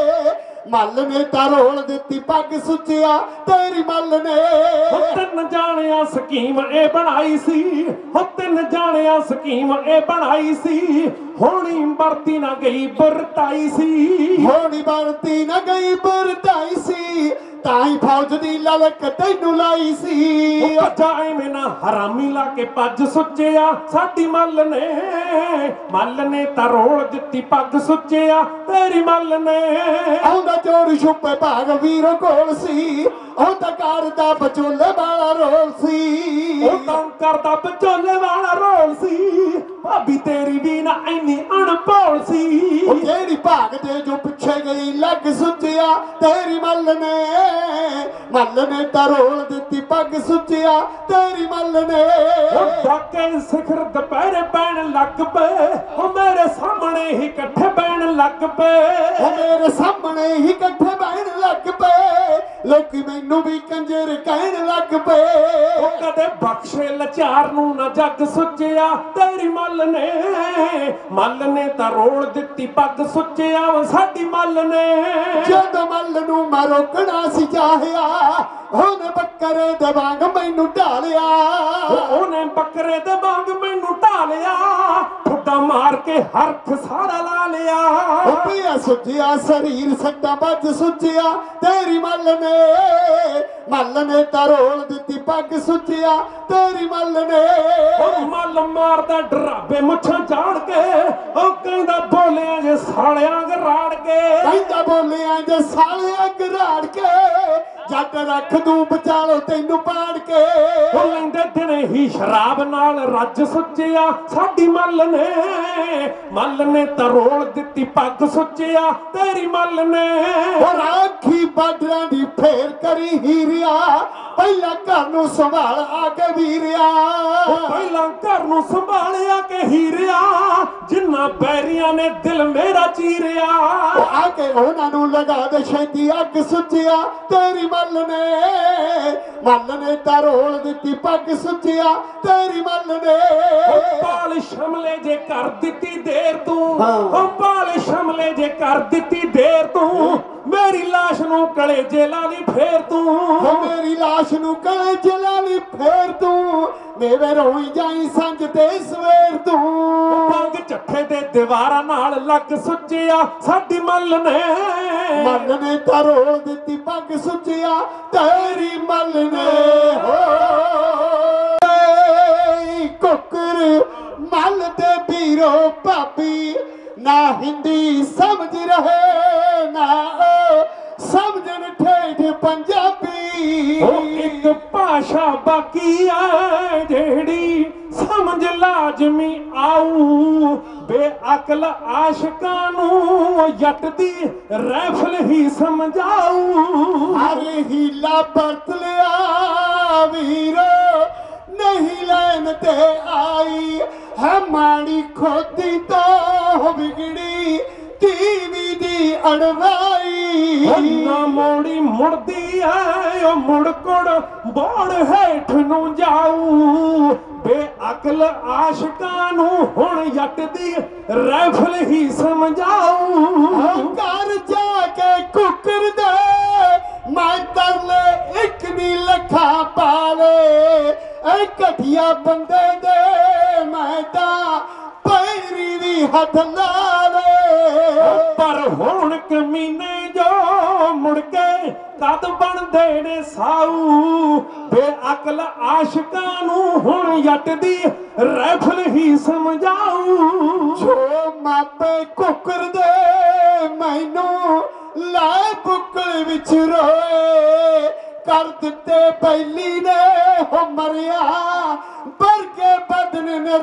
ਨੇ ਤਾਂ ਰੋਲ ਦਿੱਤੀ ਪੱਗ ਸੁੱਚਿਆ ਤੇਰੀ ਮੱਲ ਨੇ। ਤਿੰਨ ਜਾਣਿਆ ਸਕੀਮ ਇਹ ਬਣਾਈ ਸੀ, ਤਿੰਨ ਜਾਣਿਆ ਸਕੀਮ ਇਹ ਬਣਾਈ ਸੀ, ਹੋਣੀ ਵਰਤੀ ਨਾ ਗਈ ਵਰਤਾਈ ਸੀ, ਹੋਣੀ ਵਰਤੀ ਨਾ ਗਈ ਵਰਤਾਈ ਸੀ, ਤਾਂ ਹੀ ਫੌਜ ਦੀ ਲਲਕ ਤੈਨੂੰ ਲਾਈ ਸੀ। ਭੱਜਾ ਐਵੇਂ ਨਾ ਹਰਾਮੀ ਲਾ ਕੇ ਭੱਜ ਸੁੱਚਿਆ ਸਾਡੀ ਮੱਲ ਨੇ ਤਾਂ ਰੋਲ ਦਿੱਤੀ ਪੱਗ ਸੁੱਚਿਆ ਤੇਰੀ ਮੱਲ ਨੇ। ਆਉਂਦਾ ਚੋਰ ਛੁਪੇ ਭਾਗ ਵੀਰੋ ਕੋਲ ਸੀ, ਉਹ ਤਾਂ ਕਰਦਾ ਵਿਚੋਲੇ ਵਾਲਾ ਰੋਲ ਸੀ, ਉਹ ਤਾਂ ਕਰਦਾ ਵਿਚੋਲੇ ਵਾਲਾ ਰੋਲ ਸੀ, ਭਾਬੀ ਤੇਰੀ ਵੀ ਨਾ ਇੰਨੀ ਅਣਭੋਲ ਸੀ। ਉਹ ਜਿਹੜੀ ਭਾਗ ਦੇ ਜੋ ਪਿੱਛੇ ਗਈ ਲੱਗ ਸੁੱਚਿਆ ਤੇਰੀ ਮੱਲ ਨੇ ਤਾਂ ਰੋਲ ਦਿੱਤੀ ਪੱਗ ਸੁੱਚਿਆ ਤੇਰੀ ਮੱਲ ਨੇ। ਉਹ ਡਾਕੇ ਸਿਖਰ ਦੁਪਹਿਰੇ ਪੈਣ ਲੱਗ ਪਏ, ਉਹ ਮੇਰੇ ਸਾਹਮਣੇ ਹੀ ਇਕੱਠੇ ਪੈਣ ਲੱਗ ਪਏ ਉਹ ਮੇਰੇ ਸਾਹਮਣੇ ਹੀ ਇਕੱਠੇ ਬਹਿਣ ਲੱਗ ਪਏ ਲੋਕੀ ਮੈਨੂੰ ਵੀ ਕੰਜਰ ਕਹਿਣ ਲੱਗ ਪਏ ਉਹ ਕਦੇ ਬਖਸ਼ੇ ਲਾਚਾਰ ਨੂੰ ਨਾ ਜੱਗ ਸੁੱਚਿਆ ਤੇਰੀ ਮੱਲ ਨੇ ਤਾਂ ਰੋਲ ਦਿੱਤੀ ਪੱਗ ਸੁੱਚਿਆ ਸਾਡੀ ਮੱਲ ਨੇ ਜਦੋਂ ਮੱਲ ਨੂੰ ਮੈਂ ਰੋਕਣਾ ਸੀ ਚਾਹਿਆ ਉਹਨੇ ਬੱਕਰੇ ਦੇ ਵਾਂਗ ਮੈਨੂੰ ਢਾਲਿਆ ਉਹਨੇ ਬੱਕਰੇ ਦੇ ਵਾਂਗ ਮੈਨੂੰ ਢਾਲਿਆ ਠੁੱਡਾ ਮਾਰ ਕੇ ਹਰਖ ਸਾਰਾ ਲਾ ਲਿਆ ਉਹ ਪਿਆ ਸੁੱਜਿਆ ਸਰੀਰ ਸੱਟਾਂ ਵੱਜ ਸੁੱਜਿਆ ਤੇਰੀ ਮੱਲ ਨੇ ਤਾਂ ਰੋਲ ਦਿੱਤੀ ਪੱਗ ਸੁੱਜਿਆ ਤੇਰੀ ਮੱਲ ਨੇ ਉਹ ਮੱਲ ਮਾਰਦਾ ਡਰਾਬੇ ਮੁੱਛਾਂ ਝਾੜ ਕੇ ਉਹ ਕਹਿੰਦਾ ਬੋਲਿਆ ਜੇ ਸਾਲਿਆਂ ਗਰਾੜ ਕੇ ਕਹਿੰਦਾ ਬੋਲਿਆ ਜੇ ਸਾਲਿਆਂ ਗਰਾੜ ਕੇ ਜੱਟ ਰੱਖ ਦੂੰ ਬਚਾਲੋ ਤੈਨੂੰ ਪਾੜ ਕੇ ਉਹ ਲੈਂਦੇ ਦਿਨੇ ਹੀ ਸ਼ਰਾਬ ਨਾਲ ਰੱਜ ਸੁੱਚਿਆ ਸਾਡੀ ਮੱਲ ਨੇ ਤਾਂ ਰੋਲ ਦਿੱਤੀ ਪੱਗ ਸੁੱਚਿਆ ਤੇਰੀ ਮੱਲ ਨੇ ਉਹ ਰਾਖੀ ਬਾਡਰਾਂ ਦੀ ਫੇਰ ਕਰੀ ਹੀਰਿਆ ਪਹਿਲਾਂ ਘਰ ਨੂੰ ਸੰਭਾਲ ਆ ਕੇ ਵੀਰਿਆ ਪਹਿਲਾਂ ਘਰ ਨੂੰ ਸੰਭਾਲਿਆ ਕਿ ਹੀਰਿਆ ਜਿੰਨਾ ਬੈਰੀਆਂ ਨੇ ਦਿਲ ਮੇਰਾ ਚੀਰਿਆ ਆ ਕੇ ਉਹਨਾਂ ਨੂੰ ਲਗਾ ਦੇ ਛੇਤੀ ਅੱਗ ਸੁੱਚਿਆ ਤੇਰੀ ਮੱਲ ਨੇ ਤਾਂ ਰੋਲ ਦਿੱਤੀ ਪੱਗ ਸੁੱਚਿਆ ਤੇਰੀ ਮੱਲ ਨੇ ਪਾਲ ਸ਼ਮਲੇ ਜੇ ਕਰ ਦਿੱਤੀ ਦੇਰ ਤੂੰ ਹਾਂ। ਪਾਲ ਸ਼ਮਲੇ ਜੇ ਕਰ ਦਿੱਤੀ ਦੇਰ ਤੂੰ ਮੇਰੀ ਲਾਸ਼ ਨੂੰ ਕਲੇਜੇ ਲਾ ਲਈ ਫੇਰ ਤੂੰ ਮੇਰੀ ਲਾਸ਼ ਨੂੰ ਕਲੇਜੇ ਲਾ ਲਈ ਫੇਰ ਤੂੰ ਮੇਵੇ ਰੋਈ ਜਾਈ ਸੰਜ ਤੇ ਸਵੇਰ ਤੂੰ ਪੰਗ ਚੱਠੇ ਦੇ ਦੀਵਾਰਾਂ ਨਾਲ ਲੱਗ ਸੁੱਚਿਆ ਸਾਡੀ ਮੱਲ ਨੇ ਤਾਂ ਰੋਲ ਦਿੱਤੀ ਪੱਗ ਸੁੱਚਿਆ ਤੇਰੀ ਮੱਲ ਨੇ ਕੁੱਕਰ ਮੱਲ ਤੇ ਵੀਰੋ ਭਾਬੀ ਨਾ ਹਿੰਦੀ ਸਮਝ ਰਹੇ ਨਾ ਸਮਝਣ ਠੇਠ ਪੰਜਾਬੀ ਉਹ ਇੱਕ ਭਾਸ਼ਾ ਬਾਕੀ ਆ ਜਿਹੜੀ ਸਮਝ ਲਾਜ਼ਮੀ ਆਊ ਬੇਅਕਲ ਆਸ਼ਕਾਂ ਨੂੰ ਜੱਟ ਦੀ ਰੈਫਲ ਹੀ ਸਮਝਾਊ ਹਰ ਹੀਲਾ ਵਰਤ ਲਿਆ ਵੀਰੋ ਨਹੀਂ ਲੈਣ ਤੇ ਆਈ ਹੈ ਮਾੜੀ ਖੋਦੀ ਤੋਂ ਵਿਗੜੀ ਟੀਵੀ ਦੀ ਅੜਵਾਈ ਨਾ ਮੋੜੀ ਮੁੜਦੀ ਐ ਉਹ ਮੁੜਕੜ ਬੋੜ ਹੇਠ ਨੂੰ ਜਾਊ ਬੇਅਕਲ ਆਸ਼ਕਾਂ ਨੂੰ ਹੁਣ ਜੱਟ ਦੀ ਰੈਫਲ ਹੀ ਸਮਝਾਊ ਘਰ ਜਾ ਕੇ ਕੁੱਕਰ ਦੇ ਮੈਂ ਤਰਲੇ ਇੱਕ ਨੀ ਲੱਖਾਂ ਪਾਲੇ ਐ ਘਟਿਆ ਬੰਦੇ ਦੇ ਮੈਂ ਤਾਂ ਪੈਰੀ ਵੀ ਹੱਥ ਲਾ ਲੈ ਪਰ ਹੁਣ ਕਮੀਨੇ ਜੋ ਮੁੜ ਕੇ ਕਦ ਬਣਦੇ ਨੇ ਸਾਊ ਬੇਅਕਲ ਆਸ਼ਕਾਂ ਨੂੰ ਹੁਣ ਜੱਟ ਦੀ ਰੈਫਲ ਹੀ ਸਮਝਾਊ ਜੋ ਮਾਪੇ ਕੁੱਕਰ ਦੇ ਮੈਨੂੰ ਲਾ ਬੁੱਕਲ ਵਿੱਚ ਰੋਏ ਕਰ ਦਿੱਤੇ ਪਹਿਲੀ ਨੇ ਹੋ ਮਰਿਆ ਵਰਗੇ ਬਦਨ ਨੇ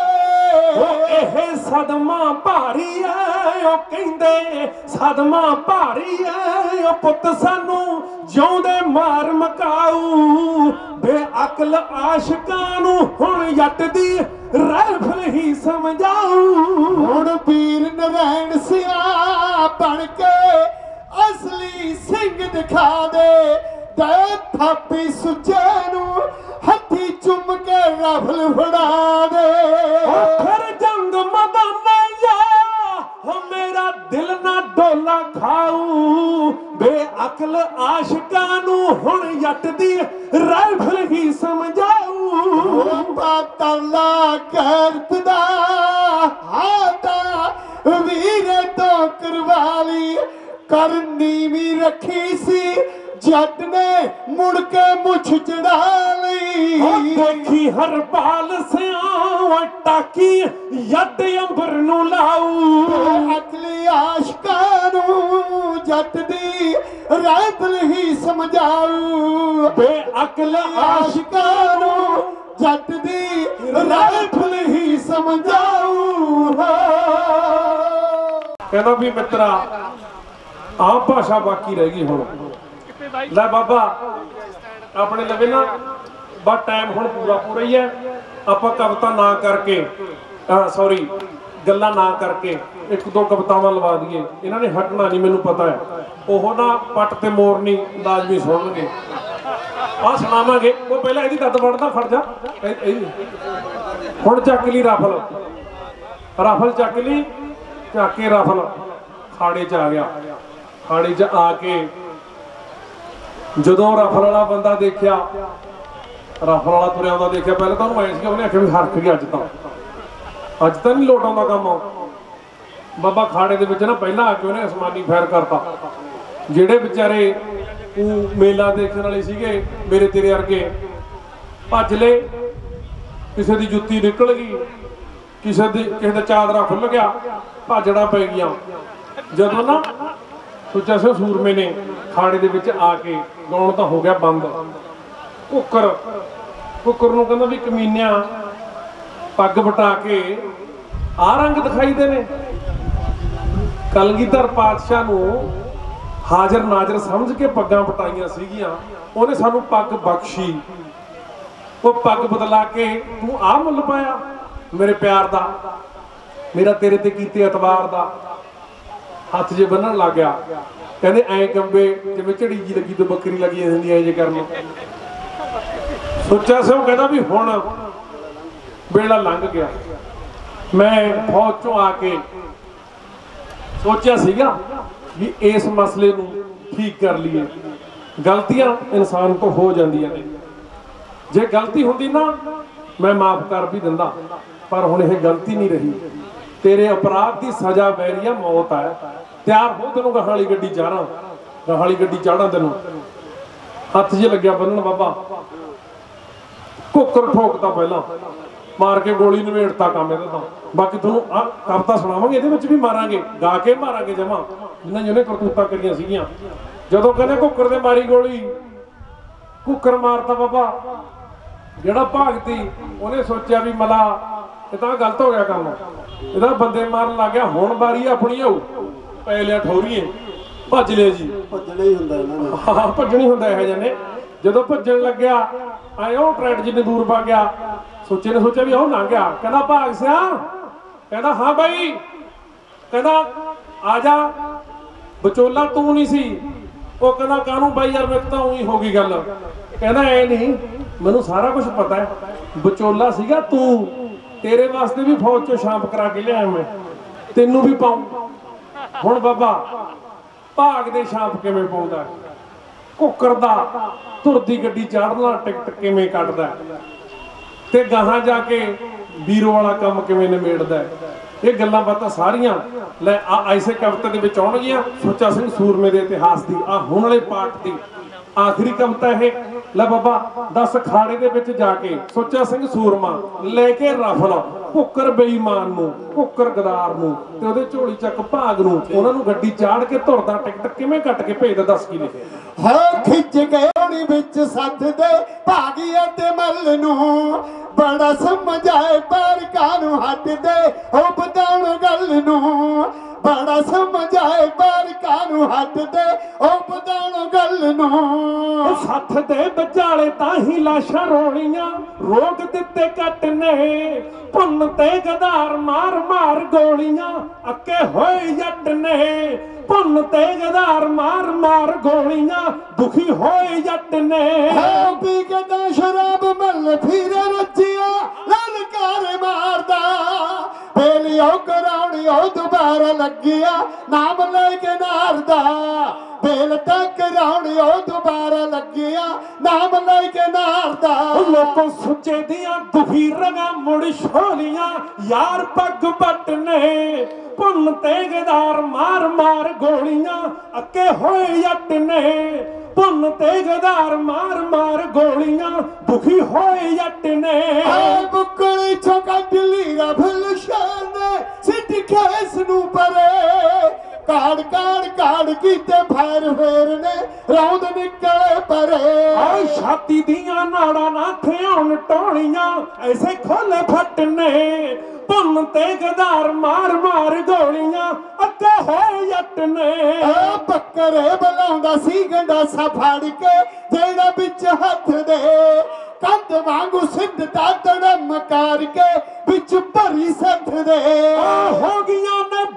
ਰੋਏ ਇਹ ਸਦਮਾ ਭਾਰੀ ਐ ਉਹ ਕਹਿੰਦੇ ਸਦਮਾ ਭਾਰੀ ਐ ਉਹ ਪੁੱਤ ਸਾਨੂੰ ਜਿਉਂਦੇ ਮਾਰ ਮਕਾਊ ਬੇਅਕਲ ਆਸ਼ਕਾਂ ਨੂੰ ਹੁਣ ਜੱਟ ਦੀ ਰੈਫਲ ਹੀ ਸਮਝਾਊ ਹੁਣ ਵੀਰ ਨਰੈਣ ਸਿਆ ਬਣ ਕੇ ਅਸਲੀ ਸਿੰਘ ਦਿਖਾ ਦੇ ਥਾਪੀ ਸੁੱਚੇ ਨੂੰ ਹੱਥੀ ਚੁੰਮ ਕੇ ਰਫਲ ਫੜਾ ਦੇ ਫਿਰ ਜੰਗ ਮਦਾਨੇ ਜਾ ਮੇਰਾ ਦਿਲ ਨਾ ਡੋਲਾ ਖਾਊ ਬੇਅਕਲ ਆਸ਼ਕਾਂ ਨੂੰ ਹੁਣ ਜੱਟ ਦੀ ਰਾਈਫਲ ਹੀ ਸਮਝਾਊ ਤਰਲਾ ਕਰਦਾ ਹਾਤਾ ਵੀਰੇ ਤੋਂ ਕਰਵਾਲੀ ਕਰਨੀ ਵੀ ਰੱਖੀ ਸੀ ਜੱਟ ਨੇ ਮੁੜ ਕੇ ਮੁੱਛ ਚੜਾ ਲਈ ਦੇਖੀ ਹਰਪਾਲ ਸਿਆਂ ਟਾਕੀ ਯੱਡ ਅੰਬਰ ਨੂੰ ਲਾਊ ਅਕਲੀ ਆਸ਼ਕਾਂ ਨੂੰ ਜੱਟ ਦੀ ਰਾਈਫਲ ਹੀ ਸਮਝਾਊ ਬੇਅਕਲ ਆਸ਼ਕਾਂ ਨੂੰ ਜੱਟ ਦੀ ਰਾਈਫਲ ਹੀ ਸਮਝਾਊ ਕਹਿੰਦਾ ਵੀ ਮਿੱਤਰਾ ਆਹ ਭਾਸ਼ਾ ਬਾਕੀ ਰਹਿ ਗਈ ਹੁਣ ਲੈ ਬਾਬਾ ਆਪਣੇ ਲਵੇ ਨਾ ਬਸ ਟਾਈਮ ਹੁਣ ਪੂਰਾ ਹੀ ਹੈ ਆਪਾਂ ਕਵਿਤਾ ਨਾ ਕਰਕੇ ਸੌਰੀ ਗੱਲਾਂ ਨਾ ਕਰਕੇ ਇੱਕ ਦੋ ਕਵਿਤਾਵਾਂ ਲਵਾ ਦਈਏ, ਇਹਨਾਂ ਨੇ ਹਟਣਾ ਨਹੀਂ, ਮੈਨੂੰ ਪਤਾ ਹੈ। ਉਹ ਨਾ ਪੱਟ ਤੇ ਮੋਰਨੀ ਲਾਜ਼ਮੀ ਸੁਣਨਗੇ। ਆਹ ਸੁਣਾਵਾਂਗੇ। ਉਹ ਪਹਿਲਾਂ ਇਹਦੀ ਦੱਦ ਵੜਦਾ, ਫੜ ਜਾ ਹੁਣ ਚੱਕ ਲਈ ਰਫਲ, ਰਫਲ ਚੱਕ ਲਈ, ਚੱਕ ਕੇ ਰਫਲ ਖਾੜੇ 'ਚ ਆ ਗਿਆ। ਖਾੜੇ 'ਚ ਆ ਕੇ ਜਦੋਂ ਰਫਲ ਵਾਲਾ ਬੰਦਾ ਦੇਖਿਆ, ਰਫਲ ਵਾਲਾ ਤੁਰਿਆ ਆਉਂਦਾ ਦੇਖਿਆ, ਪਹਿਲਾਂ ਤਾਂ ਉਹਨੂੰ ਐਂ ਸੀ, ਉਹਨੇ ਆਖਿਆ ਵੀ ਹਰਖ ਗਿਆ, ਅੱਜ ਤਾਂ ਨਹੀਂ ਲੋਟ ਆਉਂਦਾ ਕੰਮ। ਬਾਬਾ ਖਾੜੇ ਦੇ ਵਿੱਚ ਨਾ ਪਹਿਲਾਂ ਆ ਕੇ ਉਹਨੇ ਅਸਮਾਨੀ ਫੈਰ ਕਰਤਾ। ਜਿਹੜੇ ਵਿਚਾਰੇ ਮੇਲਾ ਦੇਖਣ ਵਾਲੇ ਸੀਗੇ ਮੇਰੇ ਤੇਰੇ ਵਰਗੇ, ਭੱਜ ਲਏ। ਕਿਸੇ ਦੀ ਜੁੱਤੀ ਨਿਕਲ ਗਈ, ਕਿਸੇ ਦਾ ਚਾਦਰਾ ਖੁੱਲ ਗਿਆ, ਭਾਜੜਾਂ ਪੈ ਗਈਆਂ। ਜਦੋਂ ਨਾ ਸੁੱਚਾ ਸਿੰਘ ਸੂਰਮੇ ਨੇ ਖਾੜੇ ਦੇ ਵਿੱਚ ਆ ਕੇ ਗਾਉਣ ਤਾਂ ਹੋ ਗਿਆ ਬੰਦ। ਕੁੱਕਰ ਨੂੰ ਕਹਿੰਦਾ ਵੀ ਕਮੀਨਿਆਂ, ਪੱਗ ਵਟਾ ਕੇ ਆਹ ਰੰਗ ਦਿਖਾਈਦੇ ਨੇ। ਕਲਗੀਧਰ ਪਾਤਸ਼ਾਹ ਨੂੰ ਹਾਜ਼ਰ ਨਾਜ਼ਰ ਸਮਝ ਕੇ ਪੱਗਾਂ ਵਟਾਈਆਂ ਸੀਗੀਆਂ, ਉਹਨੇ ਸਾਨੂੰ ਪੱਗ ਬਖਸ਼ੀ। ਉਹ ਪੱਗ ਬਦਲਾ ਕੇ ਤੂੰ ਆਹ ਮੁੱਲ ਪਾਇਆ ਮੇਰੇ ਪਿਆਰ ਦਾ, ਮੇਰਾ ਤੇਰੇ ਤੇ ਕੀਤੇ ਐਤਵਾਰ ਦਾ। ਹੱਥ ਜੇ ਬੰਨਣ ਲੱਗ ਗਿਆ, ਕਹਿੰਦੇ ਐਂ ਕੰਬੇ ਜਿਵੇਂ ਝੜੀ ਜੀ ਲੱਗੀ ਤੋਂ ਬੱਕਰੀ ਲੱਗੀ ਹੁੰਦੀ ਐ ਜੇ ਕਰਨ। ਸੁੱਚਾ ਸਿੰਘ ਕਹਿੰਦਾ ਵੀ ਹੁਣ ਵੇਲਾ ਲੰਘ ਗਿਆ। ਮੈਂ ਫੌਜ ਚੋਂ ਆ ਕੇ ਸੋਚਿਆ ਸੀਗਾ ਵੀ ਇਸ ਮਸਲੇ ਨੂੰ ਠੀਕ ਕਰ ਲਈਏ। ਗਲਤੀਆਂ ਇਨਸਾਨ ਤੋਂ ਹੋ ਜਾਂਦੀਆਂ ਨੇ, ਜੇ ਗਲਤੀ ਹੁੰਦੀ ਨਾ ਮੈਂ ਮਾਫ ਕਰ ਵੀ ਦਿੰਦਾ, ਪਰ ਹੁਣ ਇਹ ਗਲਤੀ ਨਹੀਂ ਰਹੀ। ਤੇਰੇ ਅਪਰਾਧ ਦੀ ਸਜ਼ਾ ਵੈਰੀਆ ਮੌਤ ਹੈ। ਤਿਆਰ ਹੋ, ਤੈਨੂੰ ਗਾਹਾਂ ਵਾਲੀ ਗੱਡੀ ਚਾੜਾਂ, ਗਾਹਾਂ ਵਾਲੀ ਗੱਡੀ ਚਾੜਾਂ ਤੈਨੂੰ। ਹੱਥ 'ਚ ਲੱਗਿਆ ਬੰਨਣ ਬਾਬਾ। ਕੁੱਕਰ ਠੋਕਤਾ, ਪਹਿਲਾਂ ਮਾਰ ਕੇ ਗੋਲੀ ਨਵੇੜਤਾ ਕੰਮ ਇਹਦਾ ਤਾਂ। ਬਾਕੀ ਤੁਹਾਨੂੰ ਆਹ ਕਵਿਤਾ ਸੁਣਾਵਾਂਗੇ, ਇਹਦੇ ਵਿੱਚ ਵੀ ਮਾਰਾਂਗੇ, ਗਾ ਕੇ ਮਾਰਾਂਗੇ ਜਮਾਂ, ਜਿੰਨਾਂ ਜਿਹਨੇ ਕਰਤੂਤਾਂ ਕਰੀਆਂ ਸੀਗੀਆਂ। ਜਦੋਂ ਕਹਿੰਦੇ ਕੁੱਕਰ ਦੇ ਮਾਰੀ ਗੋਲੀ, ਕੁੱਕਰ ਮਾਰਤਾ ਬਾਬਾ। ਜਿਹੜਾ ਭਾਗਤੀ ਉਹਨੇ ਸੋਚਿਆ ਵੀ ਮਲਾ ਇਹ ਤਾਂ ਗਲਤ ਹੋ ਗਿਆ ਕੰਮ, ਇਹਦਾ ਬੰਦੇ ਮਾਰਨ ਲੱਗ ਗਿਆ, ਹੁਣ ਵਾਰੀ ਆਪਣੀ ਆਊ। ਪੈ ਲਿਆ ਠੋਰੀਏ, ਭੱਜ ਲਿਆ ਜੀ। ਭੱਜਣਾ ਹੀ ਹੁੰਦਾ ਇਹਨਾਂ ਨੇ, ਹਾਂ ਭੱਜਣੀ ਹੁੰਦਾ ਇਹੋ ਜਿਹੇ ਨੇ। ਜਦੋਂ ਭੱਜਣ ਲੱਗਿਆ ਆਏ ਉਹ ਟਰੈਕਟਰ ਜਿੰਨੇ ਦੂਰ ਪਾ ਗਿਆ, ਸੁੱਚੇ ਨੇ ਸੋਚਿਆ ਵੀ ਉਹ ਲੰਘ ਗਿਆ। ਕਹਿੰਦਾ ਭਾਗ ਸਿਆ, ਕਹਿੰਦਾ ਹਾਂ ਬਾਈ, ਕਹਿੰਦਾ ਆ ਜਾ। ਵਿਚੋਲਾ ਤੂੰ ਨਹੀਂ ਸੀ? ਉਹ ਕਹਿੰਦਾ ਕਾਹਨੂੰ ਬਾਈ ਯਾਰ, ਮੇਰੇ ਤਾਂ ਉਹੀ ਹੋ ਗਈ ਗੱਲ। ਕਹਿੰਦਾ ਐ ਨਹੀਂ, ਮੈਨੂੰ ਸਾਰਾ ਕੁਝ ਪਤਾ ਹੈ, ਵਿਚੋਲਾ ਸੀਗਾ ਤੂੰ। ਤੇਰੇ ਵਾਸਤੇ ਵੀ ਫੌਜ ਚੋਂ ਸ਼ਾਂਪ ਕਰਾ ਕੇ ਲਿਆਇਆ ਮੈਂ, ਤੈਨੂੰ ਵੀ ਪਾਉਂ। ਹੁਣ ਬਾਬਾ ਭਾਗ ਦੇ ਸ਼ਾਂਪ ਕਿਵੇਂ ਪਾਉਂਦਾ, ਕੁੱਕਰ ਦਾ ਤੁਰਦੀ ਗੱਡੀ ਚਾੜਨਾ ਟਿਕਟ ਕਿਵੇਂ ਕੱਢਦਾ, ਤੇ ਗਾਹਾਂ ਜਾ ਕੇ ਵੀਰੋ ਵਾਲਾ ਕੰਮ ਕਿਵੇਂ ਨਿਬੇੜਦਾ। ਇਹ ਗੱਲਾਂ ਬਾਤਾਂ ਸਾਰੀਆਂ ਲੈ ਐਸੇ ਕਵਿਤਾ ਦੇ ਵਿੱਚ ਆਉਣਗੀਆਂ। ਸੁੱਚਾ ਸਿੰਘ ਸੂਰਮੇ ਦੇ ਇਤਿਹਾਸ ਦੀ ਆ ਹੁਣ ਵਾਲੇ ਪਾਠ ਦੀ ਆਖਰੀ ਕਵਿਤਾ ਇਹ। ਲੈ ਬਾਬਾ ਦੱਸ, ਖਾੜੇ ਦੇ ਵਿੱਚ ਜਾ ਕੇ ਸੁੱਚਾ ਸਿੰਘ ਸੂਰਮਾ ਲੈ ਕੇ ਰਫਲ ਕੁੱਕਰ ਬੇਈਮਾਨ ਨੂੰ, ਕੁੱਕਰ ਗਦਾਰ ਨੂੰ ਤੇ ਉਹਦੇ ਝੋਲੀ ਚੱਕ ਭਾਗ ਨੂੰ, ਉਹਨਾਂ ਨੂੰ ਗੱਡੀ ਚਾੜ ਕੇ ਧੁਰਦਾ ਟਿਕਟ ਕਿਵੇਂ ਕੱਟ ਕੇ ਭੇਜਦਾ। ਦੱਸ ਕੀ ਲਿਖਿਆ। ਹਾਂ ਖਿੱਚ ਗਏ ਹੋਣੀ ਵਿੱਚ ਸੱਥ ਦੇ ਭਾਗੀਆਂ ਤੇ ਮੱਲ ਨੂੰ, ਬੜਾ ਸਮਝਾਏ ਪਰ ਕਾਨੂੰ ਹੱਟਦੇ ਉਹ ਬਤਾਉਣ ਗੱਲ ਨੂੰ। ਬੜਾ ਸਮਝਾਏ ਪਰ ਕਾਨੂੰ ਹੱਟਦੇ ਉਹ ਬਤਾਉਣ ਗੱਲ ਨੂੰ। ਸੱਥ ਦੇ ਵਿਚਾਲੇ ਤਾਂ ਹੀ ਲਾਸ਼ਾਂ ਰੋਲੀਆਂ, ਰੋਗ ਦਿੱਤੇ ਕੱਟ ਨੇ ਭੁੰਨ ਤੇ ਗਦਾਰ ਮਾਰ ਮਾਰ ਗੋਲੀਆਂ, ਅੱਕੇ ਹੋਏ ਜੱਟ ਨੇ ਭੁੰਨ ਤੇ ਗਦਾਰ ਮਾਰ ਮਾਰ ਗੋਲੀਆਂ, ਦੁਖੀ ਹੋਏ ਜੱਟ ਨੇ। ਪੀ ਕੇ ਤਾਂ ਸ਼ਰਾਬ ਮੱਲ ਫਿਰੇ ਰੱਜਿਆ ਲਲਕਾਰ ਮਾਰਦਾ, ਬੇਲੀਓ ਕਰਾਉਣੀ ਉਹ ਦੁਬਾਰਾ ਲੱਗਿਆ ਨਾਮ ਲੈ ਕੇ ਨਾਰਦਾ। ਬੇਲ ਤੱਕ ਕਰਾਉਣੀ ਉਹ ਦੁਬਾਰਾ ਲੱਗਿਆ ਨਾਮ ਲੈ ਕੇ ਨਾਰਦਾ। ਲੋਕੋਂ ਸੁੱਚੇ ਦੀਆਂ ਦੁਖੀ ਰਗਾਂ ਮੁੜ ਛੋਲੀਆਂ, ਯਾਰ ਪੱਗ ਪੱਟ ਨੇ ਭੁੰਨ ਤੇ ਗਦਾਰ ਮਾਰ ਮਾਰ ਗੋਲੀਆਂ, ਅੱਕੇ ਹੋਏ ਜੱਟ ਨੇ ਭੁੰਨ ਤੇ ਗਦਾਰ ਮਾਰ ਮਾਰ ਗੋਲੀਆਂ, ਦੁਖੀ ਹੋਏ ਜੱਟ ਨੇ। ਬੁੱਕਲੀ ਚੋਂ ਕੱਢ ਲਈ ਰਫਲ ਸ਼ਾਨ ਨੇ ਸਿੱਟ ਖੇਸ ਨੂੰ ਪਰੇ, ਕਾੜ ਕਾੜ ਕਾੜ ਕੀਤੇ ਫੈਰ ਫੇਰ ਨੇ ਰੌਂਦ ਨਿਕਲੇ ਪਰੇ। ਆਏ ਛਾਤੀ ਦੀਆਂ ਨਾੜਾਂ ਨਾ ਥਿਆਉਣ ਟੋਲੀਆਂ, ਐਸੇ ਖੋਲੇ ਫੱਟ ਨੇ ਭੁੰਨ ਤੇ ਗਦਾਰ ਮਾਰ ਮਾਰ ਗੋਲੀਆਂ, ਅੱਕੇ ਹੋਏ ਜੱਟ ਨੇ। ਬੱਕਰੇ ਬੁਲਾਉਂਦਾ ਸੀ ਗੰਡਾਸਾ ਫੜ ਕੇ ਜਿਹੜਾ ਵਿੱਚ ਹੱਥ ਦੇ, ਕੰਧ ਵਾਂਗੂ ਸਿੱਧਾ ਤੜਮ ਕਰ ਕੇ ਵਿੱਚ ਭਰੀ ਸੱਥ ਦੇ। ਹੋ ਗਈਆਂ ਨੇ ਬੰਦ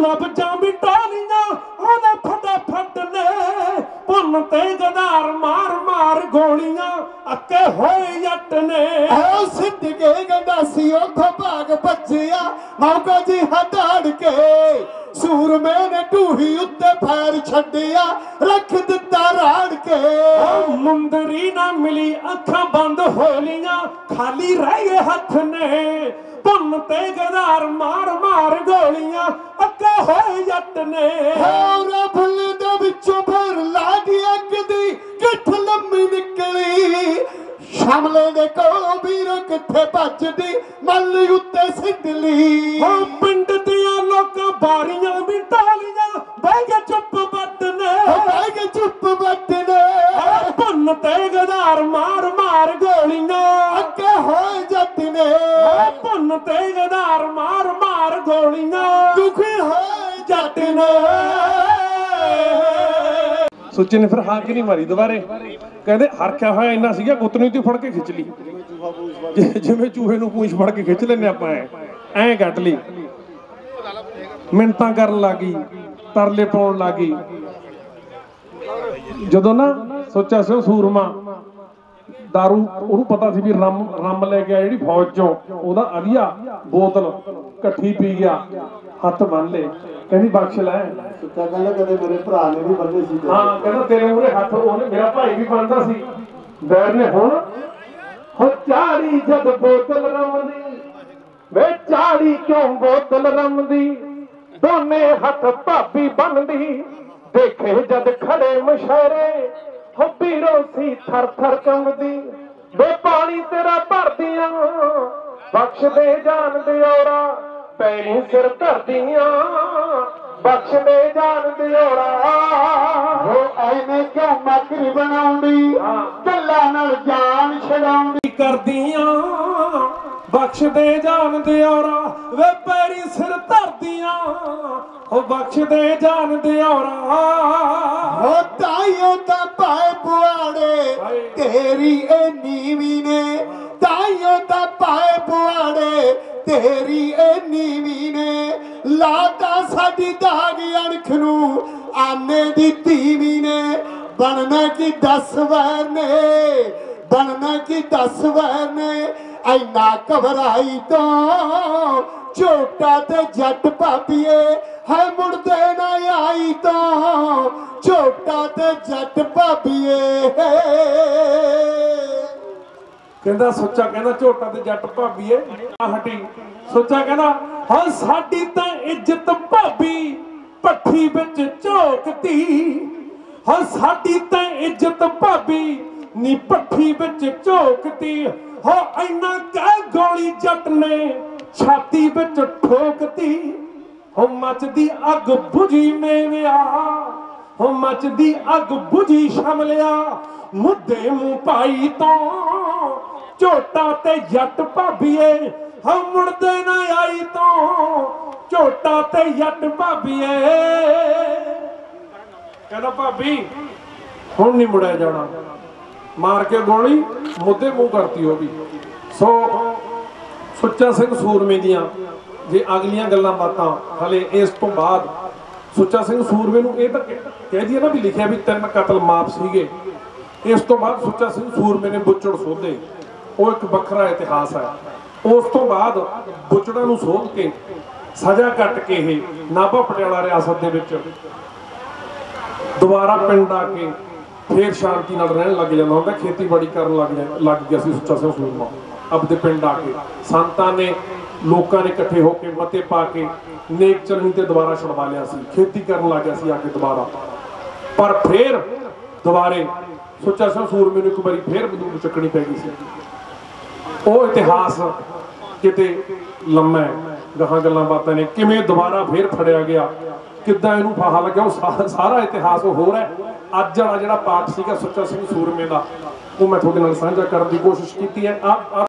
ਨਬਜਾਂ ਵੀ ਟਾਲੀਆਂ ਉਹਨੇ ਫਟਾਫਟ ਨੇ ਪੁੰਨ ਤੇ ਗਦਾਰ ਮਾਰ ਮਾਰ ਗੋਲੀਆਂ ਅੱਕੇ ਹੋਏ ਜੱਟ ਨੇ ਓ ਸਿੱਧ ਕੇ ਗੰਡਾਸੀ ਉਥੋਂ ਭਾਗ ਭੱਜਿਆ ਮੌਕਾ ਜੀ ਹਟਾੜ ਕੇ ਸੂਰਮੇ ਨੇ ਢੂਹੀ ਉੱਤੇ ਫੈਰ ਛੱਡਿਆ ਰੱਖ ਦਿੱਤਾ ਰਾੜ ਕੇ ਮੁੰਦਰੀ ਨਾ ਮਿਲੀ ਅੱਖਾਂ ਬੰਦ ਹੋ ਲੀਆਂ ਖਾਲੀ ਰਹਿ ਗਏ ਹੱਥ ਨੇ ਪੁੰਨ ਤੇ ਗਦਾਰ ਮਾਰ ਮਾਰ ਗੋਲੀਆਂ ਅੱਕੇ ਹੋਏ ਜੱਟ ਨੇ ਹੋਰਾ ਫੁੱਲ ਦੇ ਵਿੱਚੋਂ ਫਿਰ ਲਾਡੀ ਅੱਗ ਦੀ ਗਿੱਠ ਲੰਮੀ ਨਿਕਲੀ ਸ਼ਮਲੇ ਦੇ ਕੋਲੋਂ ਵੀਰੋ ਕਿੱਥੇ ਭੱਜਦੀ ਮੱਲ ਉੱਤੇ ਸਿੱਧਲੀ ਉਹ ਪਿੰਡ ਦੀਆਂ ਲੋਕਾਂ ਬਾਰੀਆਂ ਵੀ ਟਾਲੀਆਂ ਬਹਿ ਕੇ ਚੁੱਪ ਬੱਟ ਨੇ ਬਹਿ ਕੇ ਚੁੱਪ ਬੱਟ ਨੇ ਪੁੰਨ ਤੇ ਗਦਾਰ ਮਾਰ ਮਾਰ ਗੋਲੀਆਂ ਅੱਗੇ ਹੋਏ ਜੱਟ ਨੇ ਪੁੰਨ ਤੇ ਗਦਾਰ ਮਾਰ ਮਾਰ ਗੋਲੀਆਂ ਦੁਖੀ ਹੋਏ ਜੱਟ ਨੇ ਸੁੱਚੇ ਨੇ ਫਿਰ ਹਾਕ ਨਹੀਂ ਮਾਰੀ ਦੁਬਾਰੇ ਕਹਿੰਦੇ ਹਰਖਿਆ ਹੋਇਆ ਇੰਨਾ ਸੀਗਾ ਗੁੱਤਨੀ ਤੇ ਫੜ ਕੇ ਖਿੱਚ ਲਈ ਜਿਵੇਂ ਚੂਹੇ ਨੂੰ ਪੂੰਛ ਫੜ ਕੇ ਖਿੱਚ ਲੈਨੇ ਆਪਾਂ ਐਂ ਕੱਟ ਲਈ ਮਿੰਟਾਂ ਕਰਨ ਲੱਗੀ ਤਰਲੇ ਪਾਉਣ ਲੱਗੀ ਜਦੋਂ ਨਾ ਸੋਚਿਆ ਸੀ ਸੂਰਮਾ दारू ਉਹਨੂੰ ਪਤਾ ਸੀ ਵੀ ਰੰਮ ਲੈ ਕੇ ਆ ਜਿਹੜੀ ਫੌਜ ਚੋਂ ਉਹਦਾ ਅਧੀਆ ਬੋਤਲ ਇਕੱਠੀ ਪੀ ਗਿਆ ਹੱਥ ਬੰਨ ਲੇ ਕਹਿੰਦੀ ਬਖਸ਼ ਲੈ ਸੁੱਚਾ ਕਹਿੰਦਾ ਕਦੇ ਮੇਰੇ ਭਰਾ ਨੇ ਵੀ ਬੰਦੇ ਸੀ ਹਾਂ ਕਹਿੰਦਾ ਤੇਰੇ ਮੂਹਰੇ ਹੱਥ ਉਹਨੇ ਮੇਰਾ ਭਾਈ ਵੀ ਬੰਨਦਾ ਸੀ ਬੈਰ ਨੇ ਹੁਣ ਚਾੜੀ ਜਦ ਬੋਤਲ ਰੰਮਦੀ ਵੇ ਚਾੜੀ ਕਿਉਂ ਬੋਤਲ ਰੰਮਦੀ ਦੋਨੇ ਹੱਥ ਭਾਬੀ ਬੰਨਦੀ ਦੇਖੇ ਜਦ ਖੜੇ ਮਸ਼ਹਰੇ ਹੋ ਵੀਰੋ ਸੀ ਥਰ ਥਰ ਕੰਬਦੀ ਵੇ ਪਾਣੀ ਤੇਰਾ ਭਰਦੀਆਂ ਬਖਸ਼ ਦੇ ਜਾਨ ਦਿਓਰਾ ਪੈਰੀ ਸਿਰ ਧਰਦੀਆਂ ਬਖਸ਼ ਦੇ ਜਾਨ ਦਿਓਰਾ ਉਹ ਐਵੇਂ ਕਿਉਂ ਮਕਰੀ ਬਣਾਉਂਦੀ ਗੱਲਾਂ ਨਾਲ ਜਾਨ ਛਡਾਉਂਦੀ ਕਰਦੀਆਂ ਬਖਸ਼ ਦੇ ਜਾਨ ਦਿਓਰਾ ਵੇ ਪੈਰੀ ਸਿਰ ਧਰਦੀਆਂ ਹੋ ਬਖਸ਼ ਦੇ ਜਾਨ ਦਿਓਰਾ ਹੋ ਤਾਈਓ ਤਾਂ ਪਾਏ ਪੁਆੜੇ ਤੇਰੀ ਇਹ ਨੀਵੀਂ ਨੇ ਤਾਈਓ ਤਾਂ ਪਾਏ ਪੁਆੜੇ ਤੇਰੀ ਇਹ ਨੀਵੀਂ ਨੇ ਲਾਤਾ ਸਾਡੀ ਦਾਗ ਅਣਖ ਨੂੰ ਆਨੇ ਦੀ ਧੀਵੀ ਨੇ ਬਣਨਾ ਕੀ 10 ਵੈਰ ਨੇ ਬਣਨਾ ਕੀ 10 ਵੈਰ ਨੇ ਐਨਾ ਘਬਰਾਈ ਤੋਂ ਝੋਟਾ ਤੇ ਜੱਟ ਭਾਬੀਏ ਹੈ ਮੁੜਦੇ ਨਾ ਆਈ ਤੋਂ ਝੋਟਾ ਤੇ ਜੱਟ ਭਾਬੀਏ ਕਹਿੰਦਾ ਸੁੱਚਾ ਕਹਿੰਦਾ ਝੋਟਾ ਤੇ ਜੱਟ ਭਾਬੀਏ ਆ ਹਟੀ ਸੁੱਚਾ ਕਹਿੰਦਾ ਹਾਂ ਸਾਡੀ ਤਾਂ ਇੱਜ਼ਤ ਭਾਬੀ ਭੱਠੀ ਵਿੱਚ ਝੋਕਦੀ ਹਾਂ ਸਾਡੀ ਤਾਂ ਇੱਜ਼ਤ ਭਾਬੀ ਨੀ ਭੱਠੀ ਵਿੱਚ ਝੋਕਦੀ ਹੋ ਇੰਨਾ ਕਹਿ ਗੋਲੀ ਜੱਟ ਨੇ ਛਾਤੀ ਵਿੱਚ ਠੋਕਤੀ ਹੋ ਮੱਚਦੀ ਅੱਗ ਬੁਝੀ ਮੇਵਿਆ ਹੋ ਮੱਚਦੀ ਅੱਗ ਬੁਝੀ ਸ਼ਮਲਿਆ ਮੁੱਦੇ ਮੂੰਹ ਪਾਈ ਤੋਂ ਝੋਟਾ ਤੇ ਜੱਟ ਭਾਬੀਏ ਹਾਂ ਮੁੜਦੇ ਨਾ ਆਈ ਤੋਂ ਝੋਟਾ ਤੇ ਜੱਟ ਭਾਬੀਏ ਕਹਿੰਦਾ ਭਾਬੀ ਹੁਣ ਨਹੀਂ ਮੁੜਿਆ ਜਾਣਾ ਮਾਰ ਕੇ ਗੋਲੀ ਮੁੱਦੇ ਮੂੰਹ ਕਰਤੀ ਉਹ ਵੀ ਸੋ ਸੁੱਚਾ ਸਿੰਘ ਸੂਰਮੇ ਦੀਆਂ ਜੇ ਅਗਲੀਆਂ ਗੱਲਾਂ ਬਾਤਾਂ ਹਲੇ ਇਸ ਤੋਂ ਬਾਅਦ ਸੁੱਚਾ ਸਿੰਘ ਸੂਰਮੇ ਨੂੰ ਇਹ ਤਾਂ ਕਹਿ ਦਈਏ ਨਾ ਵੀ ਲਿਖਿਆ ਵੀ 3 ਕਤਲ ਮਾਫ ਸੀਗੇ ਇਸ ਤੋਂ ਬਾਅਦ ਸੁੱਚਾ ਸਿੰਘ ਸੂਰਮੇ ਨੇ ਬੁੱਚੜ ਸੋਧੇ ਉਹ ਇੱਕ ਵੱਖਰਾ ਇਤਿਹਾਸ ਹੈ ਉਸ ਤੋਂ ਬਾਅਦ ਬੁੱਚੜਾਂ ਨੂੰ ਸੋਧ ਕੇ ਸਜ਼ਾ ਕੱਟ ਕੇ ਇਹ ਨਾਭਾ ਪਟਿਆਲਾ ਰਿਆਸਤ ਦੇ ਵਿੱਚ ਦੁਬਾਰਾ ਪਿੰਡ ਆ ਕੇ ਫੇਰ ਸ਼ਾਂਤੀ ਨਾਲ ਰਹਿਣ ਲੱਗ ਜਾਂਦਾ ਹੁੰਦਾ ਖੇਤੀਬਾੜੀ ਕਰਨ ਲੱਗ ਗਿਆ ਸੀ ਸੁੱਚਾ ਸਿੰਘ ਸੂਰਮਾ ਆਪਦੇ ਪਿੰਡ ਆ ਕੇ ਸੰਤਾਂ ਨੇ ਲੋਕਾਂ ਨੇ ਇਕੱਠੇ ਹੋ ਕੇ ਮਤੇ ਪਾ ਕੇ ਨੇਕ ਚਰਨੀ ਤੇ ਦੁਬਾਰਾ ਛੁਡਵਾ ਲਿਆ ਸੀ ਖੇਤੀ ਕਰਨ ਲੱਗ ਗਿਆ ਸੀ ਆ ਕੇ ਦੁਬਾਰਾ ਪਰ ਫੇਰ ਦੁਬਾਰੇ ਸੁੱਚਾ ਸਿੰਘ ਸੂਰਮੇ ਨੂੰ ਇੱਕ ਵਾਰੀ ਫੇਰ ਬੰਦੂਕ ਚੱਕਣੀ ਪੈ ਗਈ ਸੀ ਉਹ ਇਤਿਹਾਸ ਕਿਤੇ ਲੰਮਾ ਹੈ ਗਾਹਾਂ ਗੱਲਾਂ ਬਾਤਾਂ ਨੇ ਕਿਵੇਂ ਦੁਬਾਰਾ ਫੇਰ ਫੜਿਆ ਗਿਆ ਕਿੱਦਾਂ ਇਹਨੂੰ ਫਾਹਾ ਲੱਗਿਆ ਉਹ ਸਾਰਾ ਇਤਿਹਾਸ ਉਹ ਹੋਰ ਹੈ ਅੱਜ ਵਾਲਾ ਜਿਹੜਾ ਪਾਠ ਸੀਗਾ ਸੁੱਚਾ ਸਿੰਘ ਸੂਰਮੇ ਦਾ ਉਹ ਮੈਂ ਤੁਹਾਡੇ ਨਾਲ ਸਾਂਝਾ ਕਰਨ ਦੀ ਕੋਸ਼ਿਸ਼ ਕੀਤੀ ਹੈ